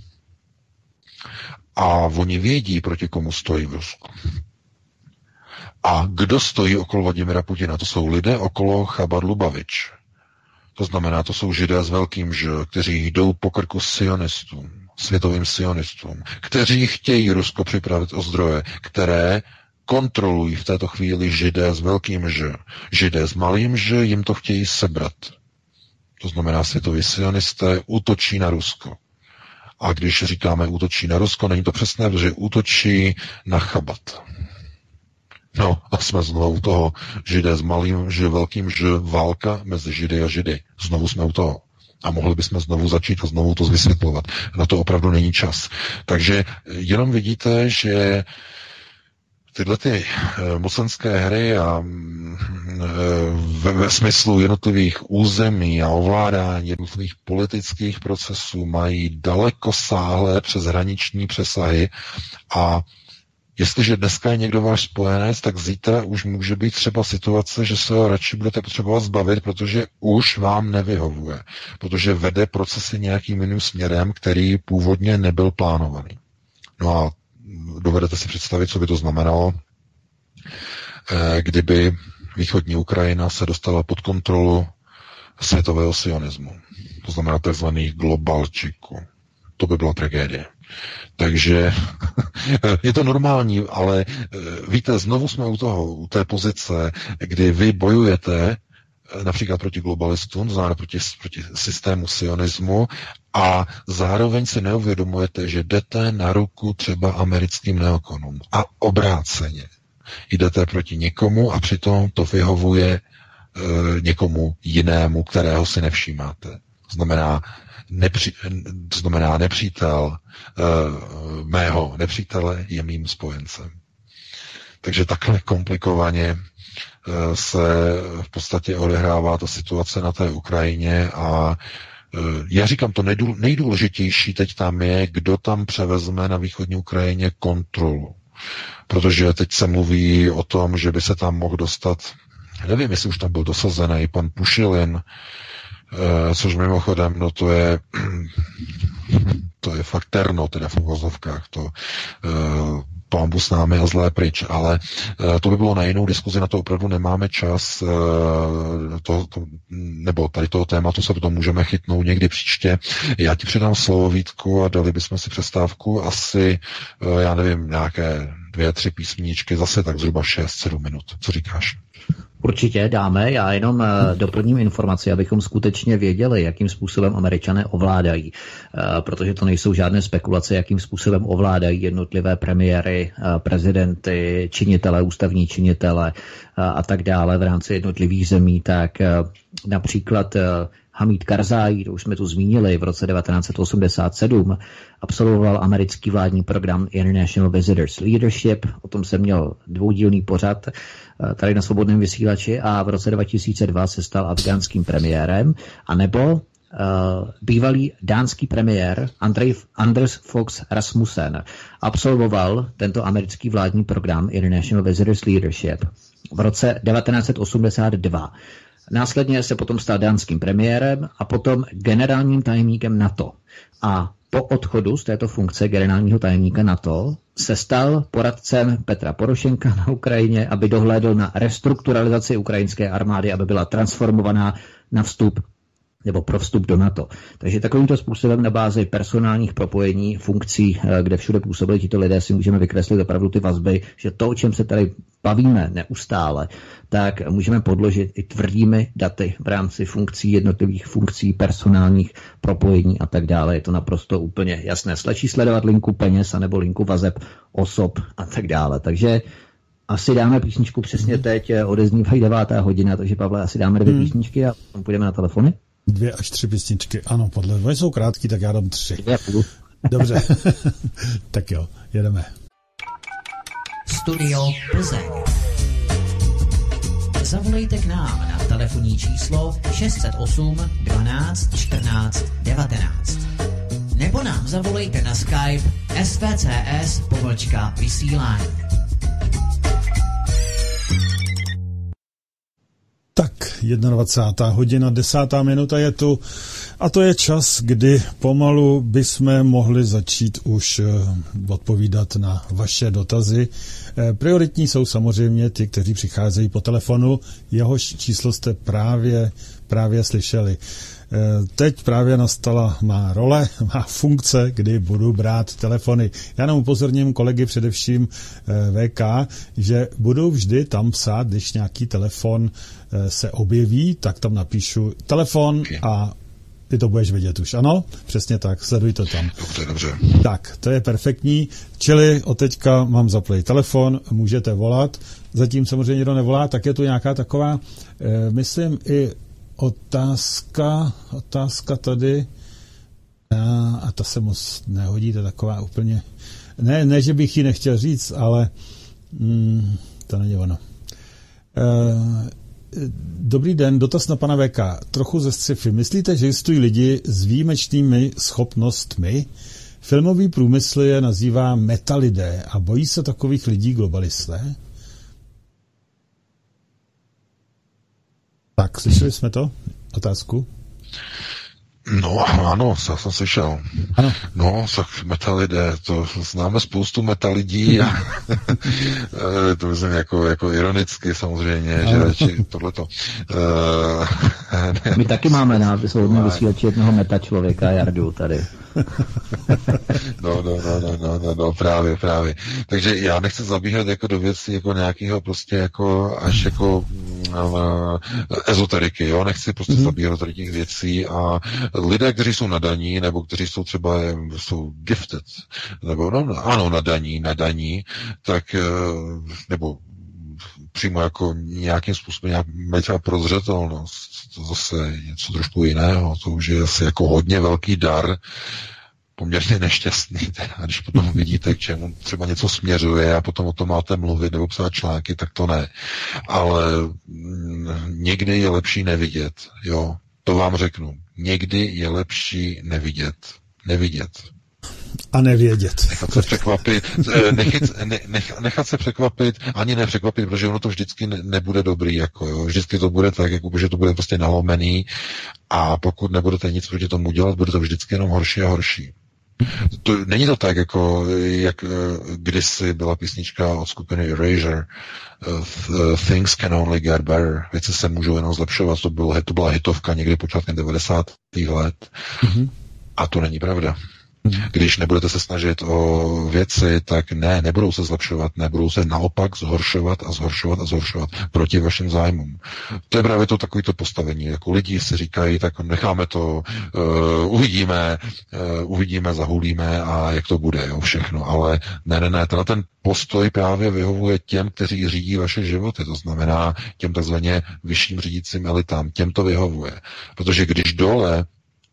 Speaker 4: A oni vědí, proti komu stojí v Rusku. A kdo stojí okolo Vladimira Putina? To jsou lidé okolo Chabad-Lubavič. To znamená, to jsou Židé s velkým Ž, kteří jdou po krku sionistům, světovým sionistům, kteří chtějí Rusko připravit o zdroje, které kontrolují v této chvíli Židé s velkým Ž. Židé s malým Ž jim to chtějí sebrat. To znamená, světoví sionisté útočí na Rusko. A když říkáme útočí na Rusko, není to přesné, protože útočí na Chabad. No a jsme znovu u toho Židé s malým Ž, velkým Ž, válka mezi Židy a Židy. Znovu jsme u toho. A mohli bychom znovu začít a znovu to vysvětlovat. Na to opravdu není čas. Takže jenom vidíte, že tyhle ty mocenské hry a ve, ve smyslu jednotlivých území a ovládání jednotlivých politických procesů mají dalekosáhlé přeshraniční přesahy a jestliže dneska je někdo váš spojenec, tak zítra už může být třeba situace, že se ho radši budete potřebovat zbavit, protože už vám nevyhovuje. Protože vede procesy nějakým jiným směrem, který původně nebyl plánovaný. No a dovedete si představit, co by to znamenalo, kdyby východní Ukrajina se dostala pod kontrolu světového sionismu. To znamená tzv. Globalčiků. To by byla tragédie. Takže je to normální, ale víte, znovu jsme u toho, u té pozice, kdy vy bojujete například proti globalistům, to znamená proti, proti systému sionismu a zároveň si neuvědomujete, že jdete na ruku třeba americkým neokonům a obráceně. Jdete proti někomu a přitom to vyhovuje e, někomu jinému, kterého si nevšímáte. To znamená, nepři, to znamená nepřítel e, mého nepřítele je mým spojencem. Takže takhle komplikovaně se v podstatě odehrává ta situace na té Ukrajině a já říkám, to nejdůležitější teď tam je, kdo tam převezme na východní Ukrajině kontrolu. Protože teď se mluví o tom, že by se tam mohl dostat, nevím, jestli už tam byl dosazený pan Pušilin, což mimochodem, no to je to je fakt terno, teda v uvozovkách, to pánbu s námi a zlé pryč, ale to by bylo na jinou diskuzi, na to opravdu nemáme čas, to, to, nebo tady toho tématu se to můžeme chytnout někdy příště. Já ti předám slovo, Vítku, a dali bychom si přestávku asi, já nevím, nějaké dvě, tři písmeničky, zase tak zhruba šest, sedm minut. Co říkáš?
Speaker 3: Určitě dáme, já jenom doplním informaci, abychom skutečně věděli, jakým způsobem Američané ovládají, protože to nejsou žádné spekulace, jakým způsobem ovládají jednotlivé premiéry, prezidenty, činitele, ústavní činitele a tak dále v rámci jednotlivých zemí, tak například Hamid Karzai, to už jsme tu zmínili, v roce devatenáct set osmdesát sedm absolvoval americký vládní program International Visitors Leadership, o tom jsem měl dvoudílný pořad tady na Svobodném vysílači a v roce dva tisíce dva se stal afgánským premiérem, anebo uh, bývalý dánský premiér Andrej, Anders Fogh Rasmussen absolvoval tento americký vládní program International Visitors Leadership v roce devatenáct set osmdesát dva. Následně se potom stal dánským premiérem a potom generálním tajemníkem NATO. A po odchodu z této funkce generálního tajemníka NATO se stal poradcem Petra Porošenka na Ukrajině, aby dohlédl na restrukturalizaci ukrajinské armády, aby byla transformovaná na vstup nebo pro vstup do NATO. Takže takovýmto způsobem na bázi personálních propojení, funkcí, kde všude působili tito lidé, si můžeme vykreslit opravdu ty vazby, že to, o čem se tady bavíme neustále, tak můžeme podložit i tvrdými daty v rámci funkcí, jednotlivých funkcí, personálních propojení a tak dále. Je to naprosto úplně jasné. Stačí sledovat linku peněz anebo linku vazeb osob a tak dále. Takže asi dáme písničku přesně teď, odeznívají devátá hodina, takže Pavle, asi dáme dvě hmm. písničky a půjdeme na telefony.
Speaker 2: Dvě až tři písničky, ano, podle dvě jsou krátký, tak já dám tři.
Speaker 3: Dvě půl.
Speaker 2: Dobře, tak jo, jedeme.
Speaker 1: Studio Plzeň. Zavolejte k nám na telefonní číslo šest set osm dvanáct čtrnáct devatenáct. Nebo nám zavolejte na Skype S V C S pomlčka vysílání.
Speaker 2: Tak, dvacátá jedna hodina, desátá minuta je tu a to je čas, kdy pomalu bychom mohli začít už odpovídat na vaše dotazy. Prioritní jsou samozřejmě ty, kteří přicházejí po telefonu, jehož číslo jste právě, právě slyšeli. Teď právě nastala má role, má funkce, kdy budu brát telefony. Já nám upozorním kolegy, především V K, že budou vždy tam psát, když nějaký telefon se objeví, tak tam napíšu telefon a ty to budeš vidět už. Ano, přesně tak, sleduj to tam.
Speaker 4: Dobře, dobře.
Speaker 2: Tak, to je perfektní. Čili od teďka mám zaplej telefon, můžete volat. Zatím samozřejmě někdo nevolá, tak je tu nějaká taková, eh, myslím i otázka, otázka tady, a, a ta se moc nehodí, to je taková úplně, ne, ne, že bych ji nechtěl říct, ale mm, to není ono. E, dobrý den, dotaz na pana V K. Trochu ze sci-fi. Myslíte, že existují lidi s výjimečnými schopnostmi? Filmový průmysl je nazývá metalidé a bojí se takových lidí globalisté? Tak, slyšeli jsme to? Otázku?
Speaker 4: No, ano, já jsem slyšel.
Speaker 2: Ano.
Speaker 4: No, tak metalidé, to známe spoustu metalidí a to myslím jako, jako ironicky samozřejmě, ano. že či tohleto.
Speaker 3: My taky máme na svobodném vysílači jednoho meta člověka, Jardu, tady.
Speaker 4: No, no, no, no, no, no, no, právě, právě. Takže já nechci zabíhat jako do věcí jako nějakého prostě jako až jako uh, ezoteriky, jo, nechci prostě mm-hmm. zabíhat do tady těch věcí a lidé, kteří jsou nadaní, nebo kteří jsou třeba jsou gifted, nebo no, ano, nadaní, nadaní, tak nebo přímo jako nějakým způsobem nějak třeba prozřetelnost, to zase něco trošku jiného, to už je asi jako hodně velký dar, poměrně nešťastný, teda, když potom vidíte, k čemu třeba něco směřuje a potom o tom máte mluvit nebo psát články, tak to ne. Ale někdy je lepší nevidět, jo, to vám řeknu. Někdy je lepší nevidět. Nevidět.
Speaker 2: A nevědět.
Speaker 4: Nechat se překvapit, nechat, ne, nech, nechat se překvapit, ani nepřekvapit, protože ono to vždycky ne, nebude dobrý, jako jo. Vždycky to bude tak, jako, že to bude prostě nalomený a pokud nebudete nic proti tomu dělat, bude to vždycky jenom horší a horší. To, není to tak, jako jak kdysi byla písnička od skupiny Erasure, uh, Things Can Only Get Better, věci se můžou jenom zlepšovat, to, bylo, to byla hitovka někdy počátkem devadesátých let mm-hmm. a to není pravda. Když nebudete se snažit o věci, tak ne, nebudou se zlepšovat, nebudou se naopak zhoršovat a zhoršovat a zhoršovat proti vašim zájmům. To je právě to takovýto postavení. Jako lidi si říkají, tak necháme to, uh, uvidíme, uh, uvidíme, zahulíme a jak to bude, jo, všechno. Ale ne, ne, ne, tenhle ten postoj právě vyhovuje těm, kteří řídí vaše životy, to znamená těm takzvaně vyšším řídícím elitám, těm to vyhovuje. Protože když dole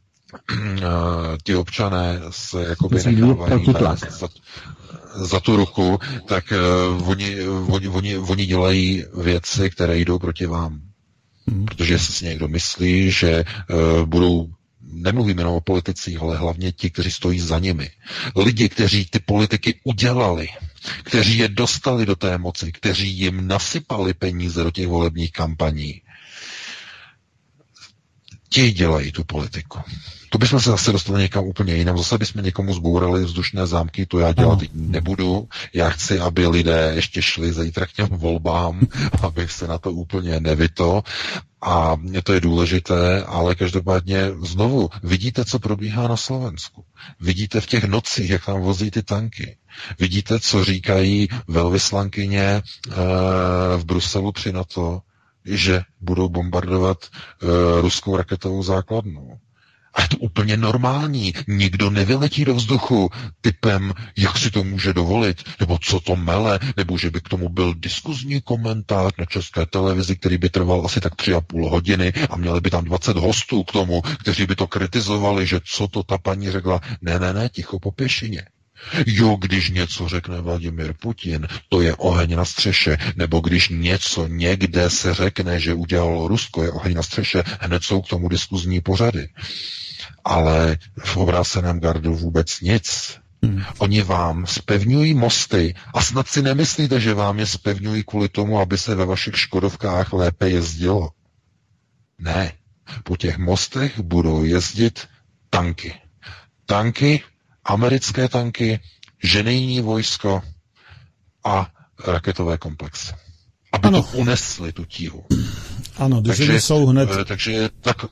Speaker 4: ti občané se jakoby nechávají za, za tu ruku, tak uh, oni, oni, oni, oni dělají věci, které jdou proti vám. Hmm. Protože si někdo myslí, že uh, budou, nemluvím jenom o politicích, ale hlavně ti, kteří stojí za nimi. Lidi, kteří ty politiky udělali, kteří je dostali do té moci, kteří jim nasypali peníze do těch volebních kampaní, Ti dělají tu politiku. To bychom se zase dostali někam úplně jinam. Zase bychom někomu zbourali vzdušné zámky, to já dělat nebudu. Já chci, aby lidé ještě šli zítra k těm volbám, abych se na to úplně nevyto. A to je důležité, ale každopádně znovu vidíte, co probíhá na Slovensku. Vidíte v těch nocích, jak tam vozí ty tanky. Vidíte, co říkají velvyslankyně e, v Bruselu při NATO, že budou bombardovat e, ruskou raketovou základnu. A je to úplně normální. Nikdo nevyletí do vzduchu typem, jak si to může dovolit, nebo co to mele, nebo že by k tomu byl diskuzní komentář na České televizi, který by trval asi tak tři a půl hodiny a měli by tam dvacet hostů k tomu, kteří by to kritizovali, že co to ta paní řekla. Ne, ne, ne, ticho po pěšině. Jo, když něco řekne Vladimír Putin, to je oheň na střeše, nebo když něco někde se řekne, že udělalo Rusko, je oheň na střeše, hned jsou k tomu diskuzní pořady. Ale v obráceném gardu vůbec nic. Hmm. Oni vám spevňují mosty a snad si nemyslíte, že vám je spevňují kvůli tomu, aby se ve vašich škodovkách lépe jezdilo. Ne, po těch mostech budou jezdit tanky. Tanky, americké tanky, ženijní vojsko a raketové komplexy. Aby ano. to unesli, tu tíhu.
Speaker 2: Ano, když takže, jsou hned...
Speaker 4: Takže tak...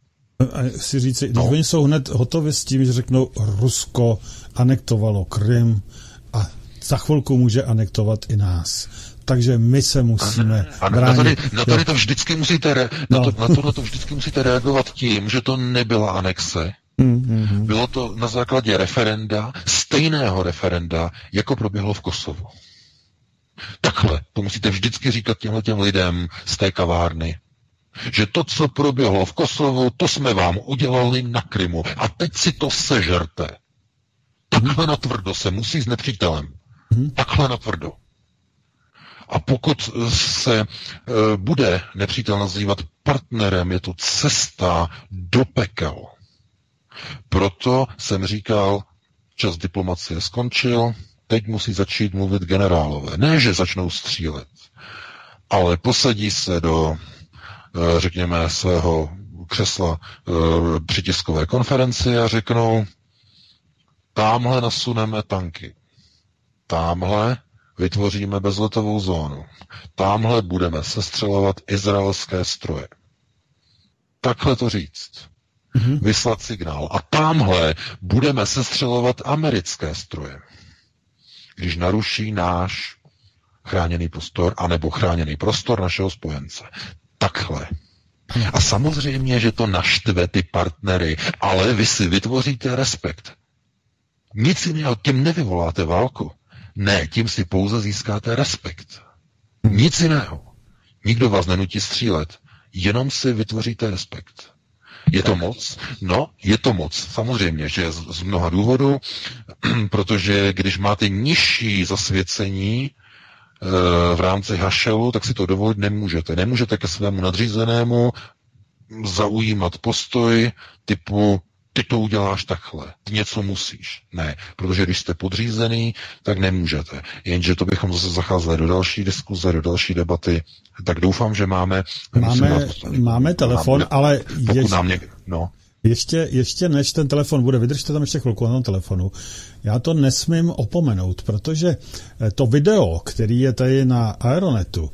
Speaker 2: si říci, když no. oni jsou hned hotovi s tím, že řeknou, Rusko anektovalo Krym a za chvilku může anektovat i nás. Takže my se musíme
Speaker 4: a
Speaker 2: bránit.
Speaker 4: Na to, na to, to vždycky musíte re, no. na, to, na, to, na to vždycky musíte reagovat tím, že to nebyla anexe. Mm-hmm. Bylo to na základě referenda, stejného referenda, jako proběhlo v Kosovu. Takhle, to musíte vždycky říkat těmhletěm lidem z té kavárny. Že to, co proběhlo v Kosovu, to jsme vám udělali na Krymu. A teď si to sežerte. Takhle natvrdo se musí s nepřítelem. Takhle natvrdo. A pokud se e, bude nepřítel nazývat partnerem, je to cesta do pekel. Proto jsem říkal, čas diplomacie skončil, teď musí začít mluvit generálové. Ne, že začnou střílet, ale posadí se do, řekněme, svého křesla při tiskové konferenci a řeknou, támhle nasuneme tanky, támhle vytvoříme bezletovou zónu, támhle budeme sestřelovat izraelské stroje. Takhle to říct. Mm-hmm. Vyslat signál. A támhle budeme sestřelovat americké stroje. Když naruší náš chráněný prostor, anebo chráněný prostor našeho spojence. Takhle. A samozřejmě, že to naštve ty partnery, ale vy si vytvoříte respekt. Nic jiného, tím nevyvoláte válku. Ne, tím si pouze získáte respekt. Nic jiného. Nikdo vás nenutí střílet. Jenom si vytvoříte respekt. Je to moc? No, je to moc. Samozřejmě, že z, z mnoha důvodů, protože když máte nižší zasvěcení e, v rámci hašelu, tak si to dovolit nemůžete. Nemůžete ke svému nadřízenému zaujímat postoj typu ty to uděláš takhle, ty něco musíš. Ne, protože když jste podřízený, tak nemůžete. Jenže to bychom zase zacházeli do další diskuze, do další debaty. Tak doufám, že máme...
Speaker 2: Máme, máme telefon, bude, ale...
Speaker 4: Pokud ještě, nám něk, no.
Speaker 2: ještě, ještě než ten telefon bude, vydržte tam ještě chvilku na tom telefonu, já to nesmím opomenout, protože to video, který je tady na Aeronetu,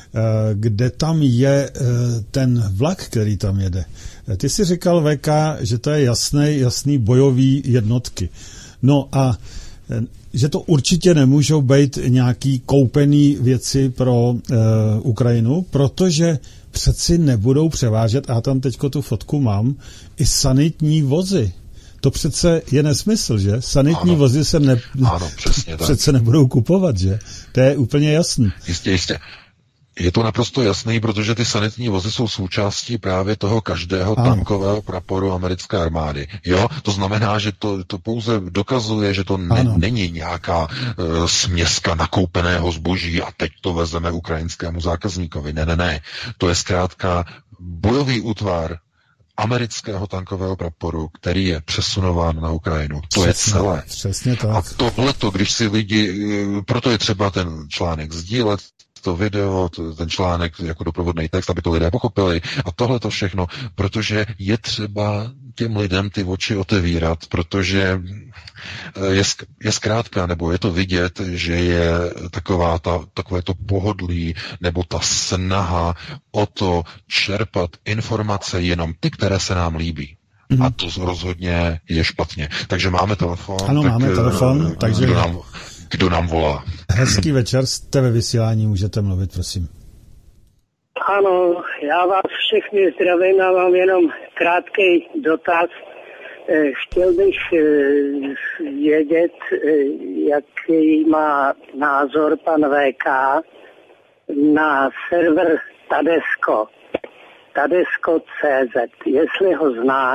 Speaker 2: kde tam je ten vlak, který tam jede. Ty jsi říkal, V K, že to je jasný, jasný bojový jednotky. No a že to určitě nemůžou být nějaký koupený věci pro uh, Ukrajinu, protože přeci nebudou převážet, a já tam teďko tu fotku mám, i sanitní vozy. To přece je nesmysl, že? Sanitní ano. vozy se ne,
Speaker 4: ano, přesně
Speaker 2: přece
Speaker 4: tak.
Speaker 2: nebudou kupovat, že? To je úplně jasný.
Speaker 4: Jistě, jistě. Je to naprosto jasný, protože ty sanitní vozy jsou součástí právě toho každého ano. tankového praporu americké armády. Jo, to znamená, že to, to pouze dokazuje, že to ne, není nějaká uh, směska nakoupeného zboží a teď to vezeme ukrajinskému zákazníkovi. Ne, ne, ne. To je zkrátka bojový útvar amerického tankového praporu, který je přesunován na Ukrajinu. To
Speaker 2: přesně,
Speaker 4: je celé.
Speaker 2: Přesně tak.
Speaker 4: A tohleto, když si lidi, proto je třeba ten článek sdílet, to video, to, ten článek jako doprovodný text, aby to lidé pochopili a tohle to všechno, protože je třeba těm lidem ty oči otevírat, protože je, je zkrátka, nebo je to vidět, že je taková ta, takové to pohodlí, nebo ta snaha o to čerpat informace jenom ty, které se nám líbí. Mm. A to rozhodně je špatně. Takže máme telefon.
Speaker 2: Ano,
Speaker 4: tak,
Speaker 2: máme telefon, takže...
Speaker 4: Kdo nám, kdo nám volá?
Speaker 2: Hezký večer, jste ve vysílání, můžete mluvit, prosím.
Speaker 6: Ano, já vás všechny zdravím a mám jenom krátký dotaz. Chtěl bych vědět, jaký má názor pan V K na server Tadesko. Tadesko tečka cé zet. Jestli ho zná,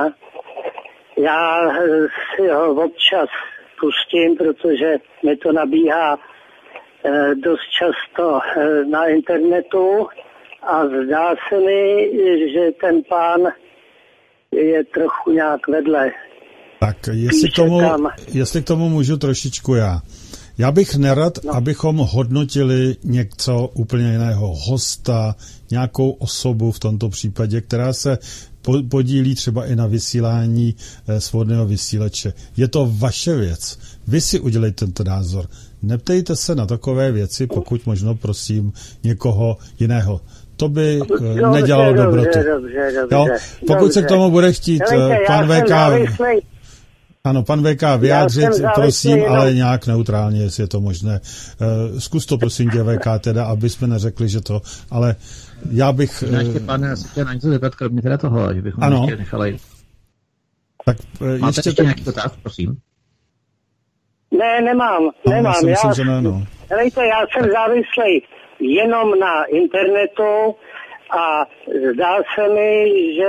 Speaker 6: já si ho občas pustím, protože mi to nabíhá dost často na internetu a zdá se mi, že ten pán je trochu nějak vedle.
Speaker 2: Tak jestli k, tomu, jestli k tomu můžu trošičku já. Já bych nerad, no. abychom hodnotili něco úplně jiného, hosta, nějakou osobu v tomto případě, která se podílí třeba i na vysílání eh, svobodného vysílače. Je to vaše věc. Vy si udělejte tento názor. Neptejte se na takové věci, pokud možno, prosím, někoho jiného. To by dobře, nedělalo dobře, dobrotu.
Speaker 6: Dobře, dobře,
Speaker 2: jo? Pokud dobře. se k tomu bude chtít
Speaker 6: Nelejte,
Speaker 2: pan V K...
Speaker 6: Závislej.
Speaker 2: Ano, pan V K vyjádřit, prosím, no. ale nějak neutrálně, jestli je to možné. Uh, zkus to, prosím tě, V K, teda, aby jsme neřekli, že to, ale já bych... Uh...
Speaker 3: Ještě, pane, já si chtěl na něco zeptat, kromě teda toho, že bychom
Speaker 2: ano.
Speaker 3: ještě nechali...
Speaker 2: Tak uh,
Speaker 3: Máte
Speaker 2: ještě...
Speaker 3: ještě nějaký dotaz, prosím?
Speaker 6: Ne, nemám,
Speaker 2: no,
Speaker 6: nemám.
Speaker 2: Já, myslím,
Speaker 6: já,
Speaker 2: že ne, no.
Speaker 6: Helejte, já jsem závislý jenom na internetu a zdá se mi, že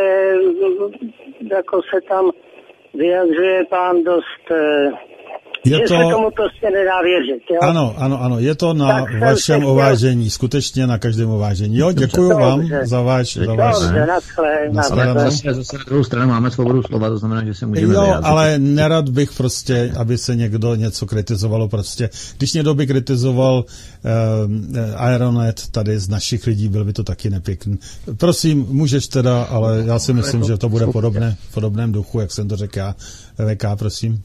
Speaker 6: jako se tam vyjadřuje pán dost,
Speaker 2: je
Speaker 6: že
Speaker 2: to...
Speaker 6: se tomu prostě nedá věřit. Jo?
Speaker 2: Ano, ano, ano, je to na
Speaker 6: tak
Speaker 2: vašem ovážení, skutečně na každém ovážení. Jo, děkuji
Speaker 6: dobře.
Speaker 2: vám za váš... Za váš
Speaker 6: dobře, naschle,
Speaker 3: naschle. Ale zase, zase na druhou stranu máme svobodu slova, to znamená, že se můžeme
Speaker 2: jo,
Speaker 3: vyjádřit.
Speaker 2: ale nerad bych prostě, aby se někdo něco kritizovalo prostě. Když někdo by kritizoval uh, Aeronet tady z našich lidí, byl by to taky nepěkný. Prosím, můžeš teda, ale já si myslím, že to bude podobné, v podobném duchu, jak jsem to řekl já. V K, prosím.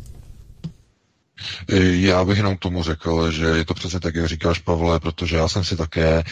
Speaker 4: Já bych jenom tomu řekl, že je to přesně tak, jak říkáš, Pavle, protože já jsem si také e,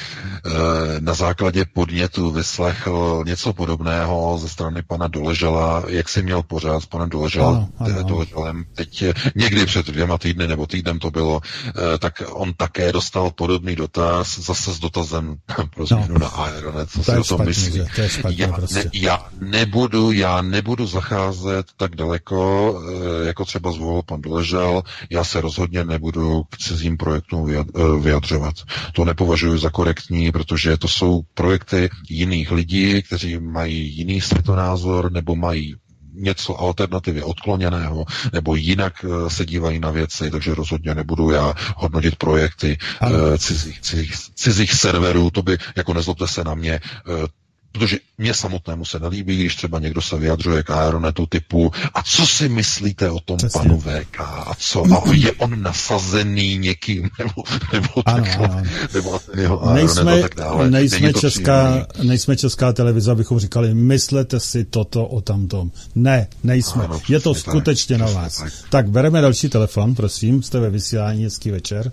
Speaker 4: na základě podnětu vyslechl něco podobného ze strany pana Doležala, jak jsi měl pořád s panem Doležalem, Doležalem teď někdy před dvěma týdny nebo týdnem to bylo, e, tak on také dostal podobný dotaz, zase s dotazem pro změnu no. na Aeronet, co si o tom myslí.
Speaker 2: Špatně,
Speaker 4: já,
Speaker 2: prostě.
Speaker 4: ne, já nebudu, já nebudu zacházet tak daleko, e, jako třeba zvolil pan Doležal. Já se rozhodně nebudu k cizím projektům vyjadřovat. To nepovažuji za korektní, protože to jsou projekty jiných lidí, kteří mají jiný světonázor nebo mají něco alternativně odkloněného, nebo jinak se dívají na věci, takže rozhodně nebudu já hodnotit projekty uh, cizích, cizích, cizích serverů, to by, jako nezlobte se na mě, uh, protože mě samotnému se nelíbí, když třeba někdo se vyjadřuje k Aeronetu typu a co si myslíte o tom Přesně. panu V K a co? A je on nasazený někým nebo, nebo
Speaker 2: ano,
Speaker 4: takhle,
Speaker 2: ano.
Speaker 4: nebo jeho Aeronet
Speaker 2: nejsme,
Speaker 4: a tak dále.
Speaker 2: Nejsme česká, nejsme česká televize, abychom říkali, myslete si toto o tamtom. Ne, nejsme. Ano, je to skutečně tak, na vás. Tak. tak, bereme další telefon, prosím, jste ve vysílání, hezký večer.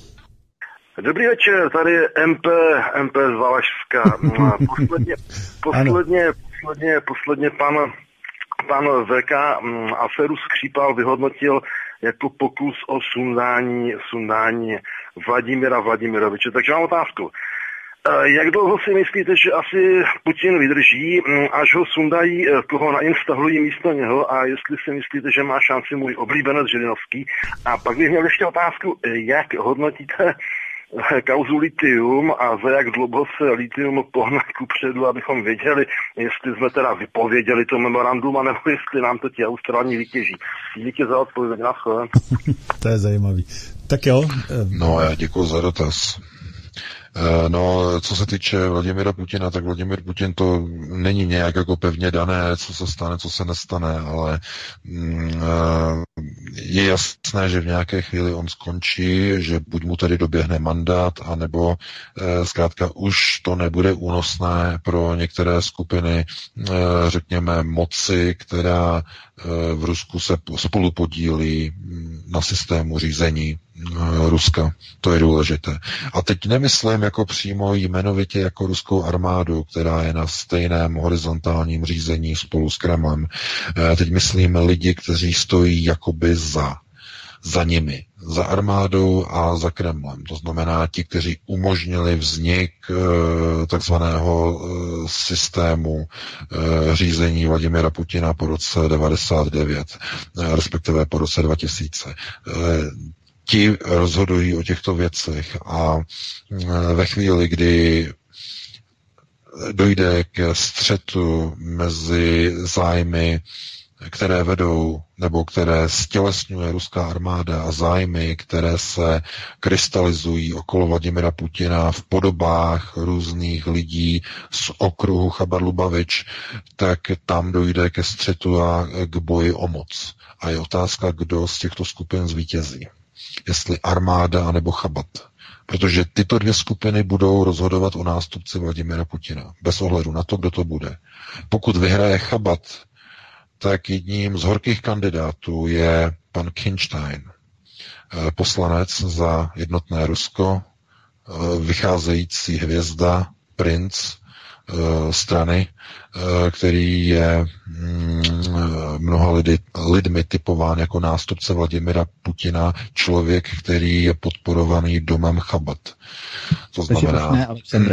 Speaker 7: Dobrý večer, tady je M P, M P z Valašska. Posledně, posledně, posledně, posledně pan, pan V K aféru Skřípal vyhodnotil jako pokus o sundání, sundání Vladimira Vladimiroviče. Takže mám otázku. Jak dlouho si myslíte, že asi Putin vydrží, až ho sundají, koho nainstalují místo něho, a jestli si myslíte, že má šanci můj oblíbenec Žirinovský? A pak bych měl ještě otázku, jak hodnotíte kauzu litium a za jak dlouho se litium pohne kupředu, abychom věděli, jestli jsme teda vypověděli to memorandum, anebo jestli nám to ti Austrální vytěží. Díky za odpověď, naschle.
Speaker 2: To je zajímavý. Tak jo.
Speaker 4: No, já děkuji za dotaz. No, co se týče Vladimira Putina, tak Vladimir Putin to není nějak jako pevně dané, co se stane, co se nestane, ale je jasné, že v nějaké chvíli on skončí, že buď mu tedy doběhne mandát, anebo zkrátka už to nebude únosné pro některé skupiny, řekněme, moci, která v Rusku se spolu podílí na systému řízení Ruska. To je důležité. A teď nemyslím jako přímo jmenovitě jako ruskou armádu, která je na stejném horizontálním řízení spolu s Kremlem. Teď myslím lidi, kteří stojí jakoby za, za nimi, za armádou a za Kremlem. To znamená ti, kteří umožnili vznik takzvaného systému řízení Vladimira Putina po roce devadesát devět, respektive po roce dva tisíce. Ti rozhodují o těchto věcech a ve chvíli, kdy dojde k střetu mezi zájmy, které vedou nebo které stělesňuje ruská armáda a zájmy, které se krystalizují okolo Vladimira Putina v podobách různých lidí z okruhu Chabar-Lubavič, tak tam dojde ke střetu a k boji o moc. A je otázka, kdo z těchto skupin zvítězí. Jestli armáda anebo Chabat. Protože tyto dvě skupiny budou rozhodovat o nástupci Vladimira Putina. Bez ohledu na to, kdo to bude. Pokud vyhraje Chabat, tak jedním z horkých kandidátů je pan Kinstein, poslanec za jednotné Rusko, vycházející hvězda, princ strany, který je mnoha lidi, lidmi typován jako nástupce Vladimira Putina, člověk, který je podporovaný domem Chabat. To znamená...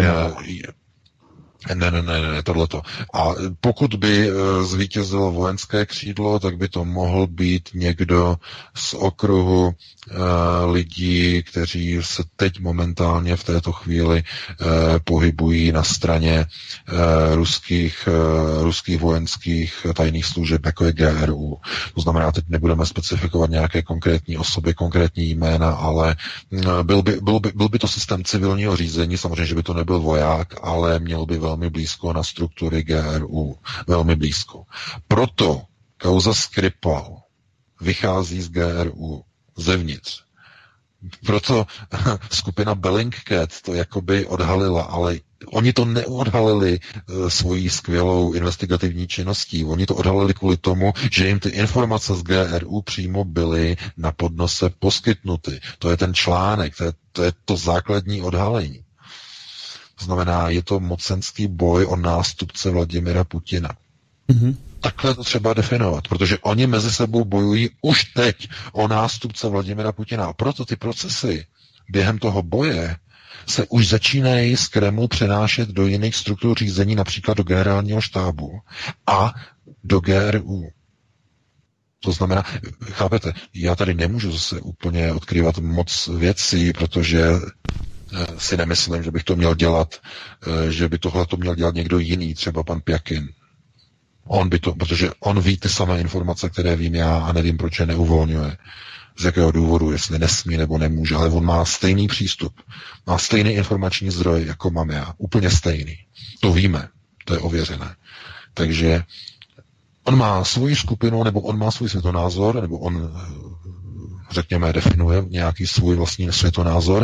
Speaker 4: Ne, ne, ne, ne, tohleto. A pokud by zvítězilo vojenské křídlo, tak by to mohl být někdo z okruhu uh, lidí, kteří se teď momentálně v této chvíli uh, pohybují na straně uh, ruských, uh, ruských vojenských tajných služeb, jako je G R U. To znamená, teď nebudeme specifikovat nějaké konkrétní osoby, konkrétní jména, ale uh, byl, by, byl, by, byl by to systém civilního řízení, samozřejmě, že by to nebyl voják, ale měl by velmi blízko na struktury G R U. Velmi blízko. Proto kauza Skripal vychází z G R U zevnitř. Proto skupina Bellingcat to jakoby odhalila, ale oni to neodhalili svojí skvělou investigativní činností. Oni to odhalili kvůli tomu, že jim ty informace z G R U přímo byly na podnose poskytnuty. To je ten článek, to je to, je to základní odhalení. To znamená, je to mocenský boj o nástupce Vladimira Putina. Mm-hmm. Takhle to třeba definovat, protože oni mezi sebou bojují už teď o nástupce Vladimira Putina. A proto ty procesy během toho boje se už začínají z Kremlu přenášet do jiných struktur řízení, například do generálního štábu a do G R U. To znamená, chápete, já tady nemůžu zase úplně odkrývat moc věcí, protože si nemyslím, že bych to měl dělat, že by tohle to měl dělat někdo jiný, třeba pan Pjakin. On by to, protože on ví ty samé informace, které vím já a nevím, proč je neuvolňuje. Z jakého důvodu, jestli nesmí nebo nemůže, ale on má stejný přístup. Má stejný informační zdroj, jako mám já. Úplně stejný. To víme. To je ověřené. Takže on má svoji skupinu, nebo on má svůj světonázor, nebo on, řekněme, definuje nějaký svůj vlastní světonázor.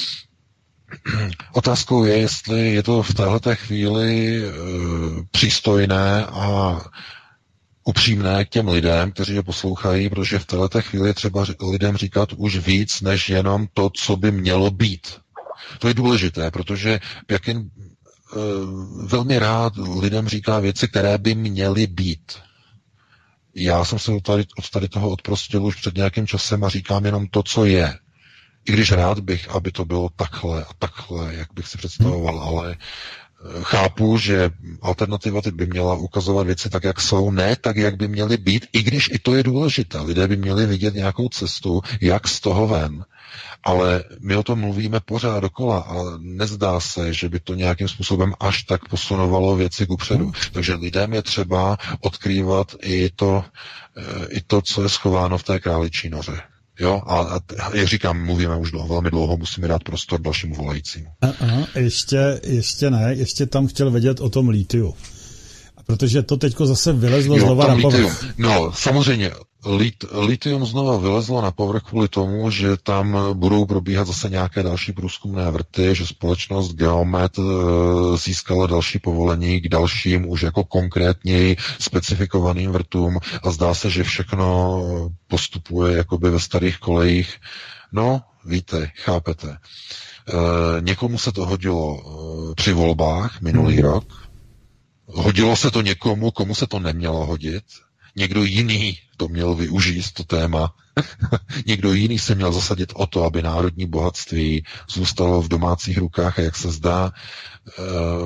Speaker 4: Otázkou je, jestli je to v téhleté chvíli e, přístojné a upřímné k těm lidem, kteří je poslouchají, protože v téhleté chvíli je třeba lidem říkat už víc, než jenom to, co by mělo být. To je důležité, protože Pjakin e, velmi rád lidem říká věci, které by měly být. Já jsem se od tady, od tady toho odprostil už před nějakým časem a říkám jenom to, co je. I když rád bych, aby to bylo takhle a takhle, jak bych si představoval, ale chápu, že alternativa by měla ukazovat věci tak, jak jsou, ne tak, jak by měly být, i když i to je důležité. Lidé by měli vidět nějakou cestu, jak z toho ven. Ale my o tom mluvíme pořád dokola a nezdá se, že by to nějakým způsobem až tak posunovalo věci kupředu. Takže lidem je třeba odkrývat i to, i to, co je schováno v té králičí noře. Jo, a, a jak říkám, mluvíme už dlouho, velmi dlouho, musíme dát prostor dalšímu volajícímu.
Speaker 2: Aha, ještě, ještě ne, ještě tam chtěl vědět o tom litiu. Protože to teďko zase vylezlo znova na povrch.
Speaker 4: No, samozřejmě, lit, litium znova vylezlo na povrch kvůli tomu, že tam budou probíhat zase nějaké další průzkumné vrty, že společnost Geomet získala další povolení k dalším už jako konkrétněji specifikovaným vrtům a zdá se, že všechno postupuje jakoby ve starých kolejích. No, víte, chápete. E, někomu se to hodilo při volbách minulý hmm. rok, hodilo se to někomu, komu se to nemělo hodit. Někdo jiný to měl využít, to téma. Někdo jiný se měl zasadit o to, aby národní bohatství zůstalo v domácích rukách a jak se zdá, e,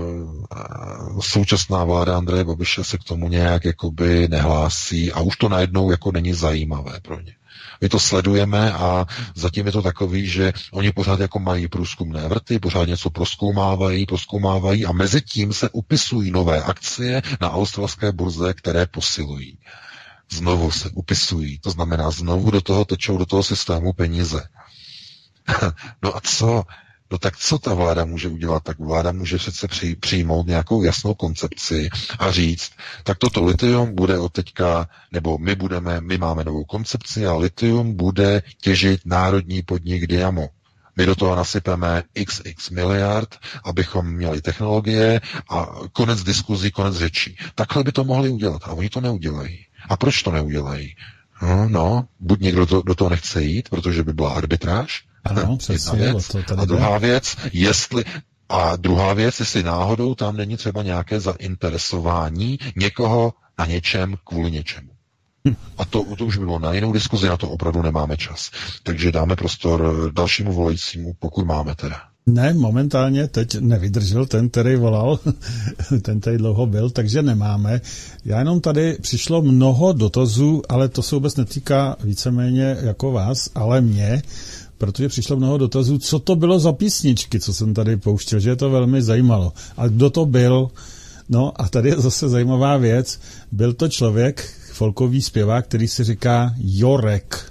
Speaker 4: současná vláda Andreje Babiše se k tomu nějak jakoby nehlásí a už to najednou jako není zajímavé pro ně. My to sledujeme a zatím je to takový, že oni pořád jako mají průzkumné vrty, pořád něco prozkoumávají, prozkoumávají a mezi tím se upisují nové akcie na australské burze, které posilují. Znovu se upisují, to znamená znovu do toho tečou, do toho systému peníze. No a co? No tak co ta vláda může udělat? Tak vláda může přece při, přijmout nějakou jasnou koncepci a říct, tak toto litium bude od teďka, nebo my budeme, my máme novou koncepci a litium bude těžit národní podnik Diamo. My do toho nasypeme iks iks miliard, abychom měli technologie a konec diskuzí, konec řečí. Takhle by to mohli udělat a oni to neudělají. A proč to neudělají? No, no buď někdo to, do toho nechce jít, protože by byla arbitráž,
Speaker 2: ano, přesně,
Speaker 4: věc.
Speaker 2: To tady
Speaker 4: a druhá věc, jestli a druhá věc, jestli náhodou tam není třeba nějaké zainteresování někoho na něčem kvůli něčemu. Hm. A to, to už by bylo na jinou diskuzi, na to opravdu nemáme čas. Takže dáme prostor dalšímu volajícímu, pokud máme teda.
Speaker 2: Ne, momentálně teď nevydržel ten, který volal, ten tady dlouho byl, takže nemáme. Já jenom tady přišlo mnoho dotazů, ale to se vůbec netýká víceméně jako vás, ale mě, protože přišlo mnoho dotazů, co to bylo za písničky, co jsem tady pouštěl, že je to velmi zajímalo. A kdo to byl? No a tady je zase zajímavá věc. Byl to člověk, folkový zpěvák, který si říká Jorek.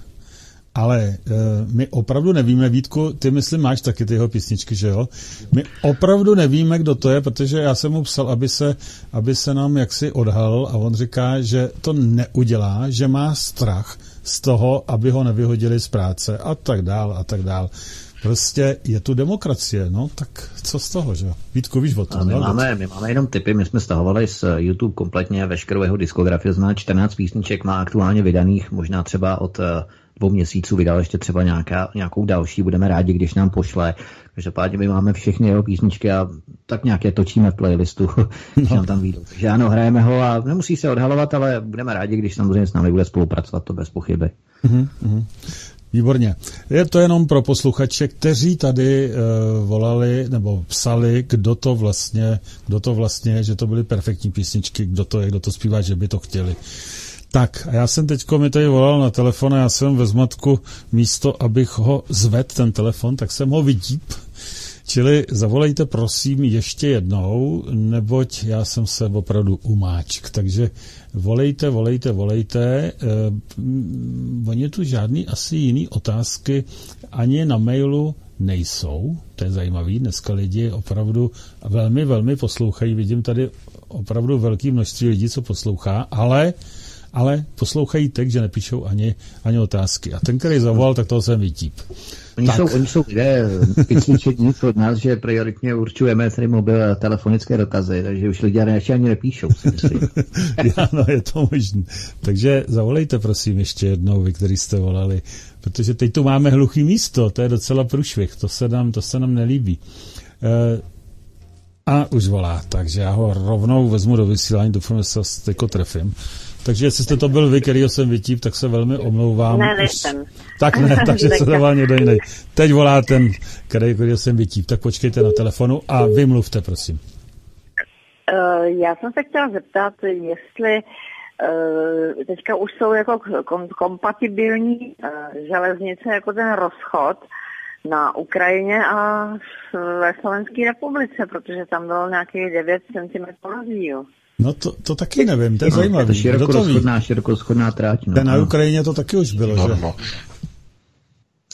Speaker 2: Ale e, my opravdu nevíme, Vítku, ty myslím máš taky ty jeho písničky, že jo? My opravdu nevíme, kdo to je, protože já jsem mu psal, aby se, aby se nám jaksi odhalil a on říká, že to neudělá, že má strach z toho, aby ho nevyhodili z práce a tak dál a tak dál. Prostě je tu demokracie, no, tak co z toho, že jo? Vítku, víš o tom,
Speaker 3: my,
Speaker 2: no?
Speaker 3: máme, my máme jenom tipy, my jsme stahovali z YouTube kompletně veškerou jeho diskografii, znamená čtrnáct písniček, má aktuálně vydaných, možná třeba od dvou měsíců vydal ještě třeba nějaká, nějakou další, budeme rádi, když nám pošle. Každopádně my máme všechny jeho písničky a tak nějak je točíme v playlistu, když no. nám tam vyjdou. Takže ano, hrajeme ho a nemusí se odhalovat, ale budeme rádi, když samozřejmě s námi bude spolupracovat, to bez pochyby.
Speaker 2: Mm-hmm. Výborně. Je to jenom pro posluchače, kteří tady uh, volali nebo psali, kdo to vlastně, kdo to vlastně, že to byly perfektní písničky, kdo to je, kdo to zpívá, že by to chtěli. Tak, a já jsem teďko mi tady volal na telefon a já jsem ve zmatku místo, abych ho zvedl ten telefon, tak jsem ho vydíp. Čili zavolejte prosím ještě jednou, neboť já jsem se opravdu umáčk. Takže volejte, volejte, volejte. Eh, oni tu žádný asi jiný otázky ani na mailu nejsou. To je zajímavý. Dneska lidi opravdu velmi, velmi poslouchají. Vidím tady opravdu velké množství lidí, co poslouchá, ale ale poslouchají tak, že nepíšou ani, ani otázky. A ten, který zavolal, tak toho jsem vytíp.
Speaker 3: Oni tak. jsou, oni jsou lidé písničení od nás, že prioritně určujeme tady mobil telefonické dotazy, takže už lidé ještě ani nepíšou, si myslím.
Speaker 2: Ano, je to možné. Takže zavolejte, prosím, ještě jednou, vy, který jste volali, protože teď tu máme hluchý místo, to je docela průšvih, to se nám, to se nám nelíbí. E, a už volá, takže já ho rovnou vezmu do vysílání, doufám, že se teďko trefím. Takže jestli jste to byl vy, kterýho jsem vytíp, tak se velmi omlouvám.
Speaker 8: Ne, nejsem.
Speaker 2: Tak ne, takže se dával někdo jiný. Teď volá ten, který, kterýho jsem vytíp. Tak počkejte na telefonu a vy mluvte, prosím.
Speaker 8: Uh, já jsem se chtěla zeptat, jestli uh, teďka už jsou jako kom- kompatibilní uh, železnice jako ten rozchod na Ukrajině a ve Slovenské republice, protože tam bylo nějakých devět centimetrů rozdíl.
Speaker 2: No to, to taky nevím, to je no, zajímavé.
Speaker 3: To širokorozchodná, širokorozchodná tráť. No.
Speaker 2: Ten na Ukrajině to taky už bylo, no, že? No.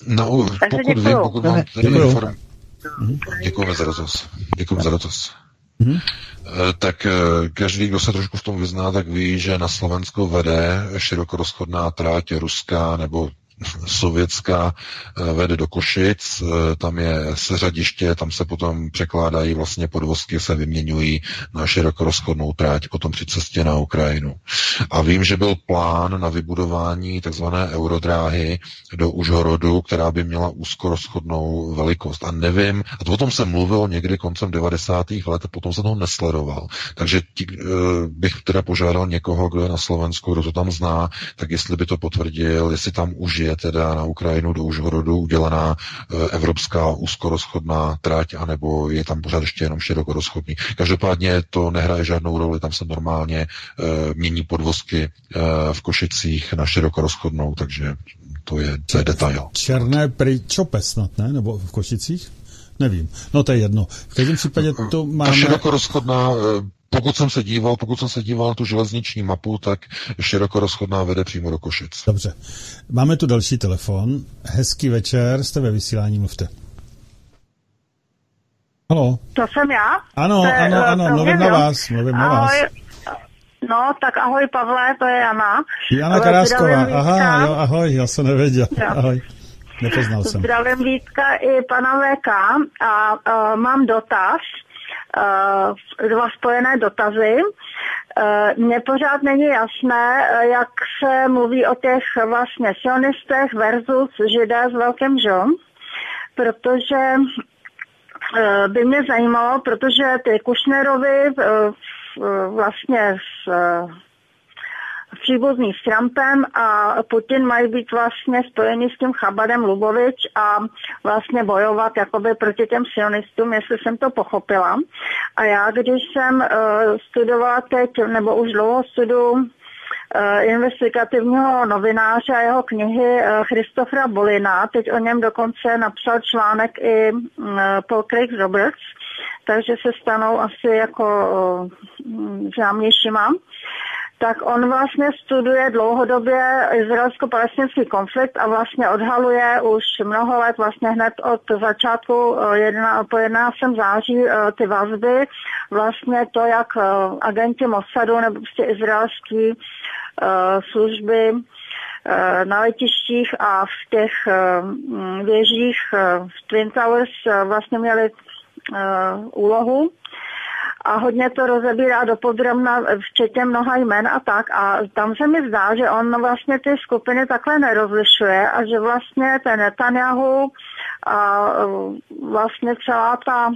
Speaker 4: No,
Speaker 8: Takže
Speaker 4: pokud vím, pokud mám tedy inform... Děkujeme za dotaz. Děkujeme za dotaz.
Speaker 2: Mm-hmm.
Speaker 4: Tak každý, kdo se trošku v tom vyzná, tak ví, že na Slovensko vede širokorozchodná tráť ruská nebo sovětská, vede do Košic, tam je seřadiště, tam se potom překládají vlastně podvozky, se vyměňují na širokorozchodnou tráť potom při cestě na Ukrajinu. A vím, že byl plán na vybudování takzvané eurodráhy do Užhorodu, která by měla úzkorozchodnou velikost. A nevím, a o tom se mluvilo někdy koncem devadesátých let, a potom se toho nesledoval. Takže tí, bych teda požádal někoho, kdo je na Slovensku, kdo to tam zná, tak jestli by to potvrdil, jestli tam už je teda na Ukrajinu do Užhorodu udělaná evropská úzkorozchodná trať, anebo je tam pořád ještě jenom širokorozchodný. Každopádně to nehraje žádnou roli, tam se normálně e, mění podvozky e, v Košicích na širokorozchodnou, takže to je, to je detail.
Speaker 2: Černé Pričope snad, ne? Nebo v Košicích? Nevím. No to je jedno. V každém případě to máme...
Speaker 4: Ta širokorozchodná... Pokud jsem se díval, pokud jsem se díval na tu železniční mapu, tak širokorozchodná vede přímo do Košic.
Speaker 2: Dobře. Máme tu další telefon. Hezký večer, jste ve vysílání, mluvte. Haló.
Speaker 8: To jsem já?
Speaker 2: Ano,
Speaker 8: to je,
Speaker 2: ano, ano, mluvím na vás, mluvím na vás.
Speaker 8: Ahoj. No, tak ahoj Pavle, to je Jana.
Speaker 2: Jana Karásková, aha, jo, ahoj, já jsem nevěděl, jo. Ahoj. Nepoznal jsem.
Speaker 8: Zdravím Vítka i pana V K a uh, mám dotaz. Uh, dva spojené dotazy. Uh, Mně pořád není jasné, jak se mluví o těch vlastně sionistech versus židé s velkým žom, protože uh, by mě zajímalo, protože ty Kušnerovi uh, vlastně s uh, příbuzný s Trumpem a Putin mají být vlastně spojeni s tím Chabadem Lubovič a vlastně bojovat jakoby proti těm sionistům, jestli jsem to pochopila. A já, když jsem uh, studovala teď, nebo už dlouho studuju uh, investigativního novináře a jeho knihy uh, Christophera Bolina, teď o něm dokonce napsal článek i uh, Paul Craig Roberts, takže se stanou asi jako uh, známějšíma. Tak on vlastně studuje dlouhodobě izraelsko-palestinský konflikt a vlastně odhaluje už mnoho let, vlastně hned od začátku jedna, po jedenáctého září ty vazby, vlastně to, jak agenti Mossadu nebo prostě izraelský uh, služby uh, na letištích a v těch uh, věžích uh, v Twin Towers uh, vlastně měli uh, úlohu. A hodně to rozebírá dopodrobna, včetně mnoha jmen a tak. A tam se mi zdá, že on vlastně ty skupiny takhle nerozlišuje a že vlastně ten Netanyahu a vlastně celá ta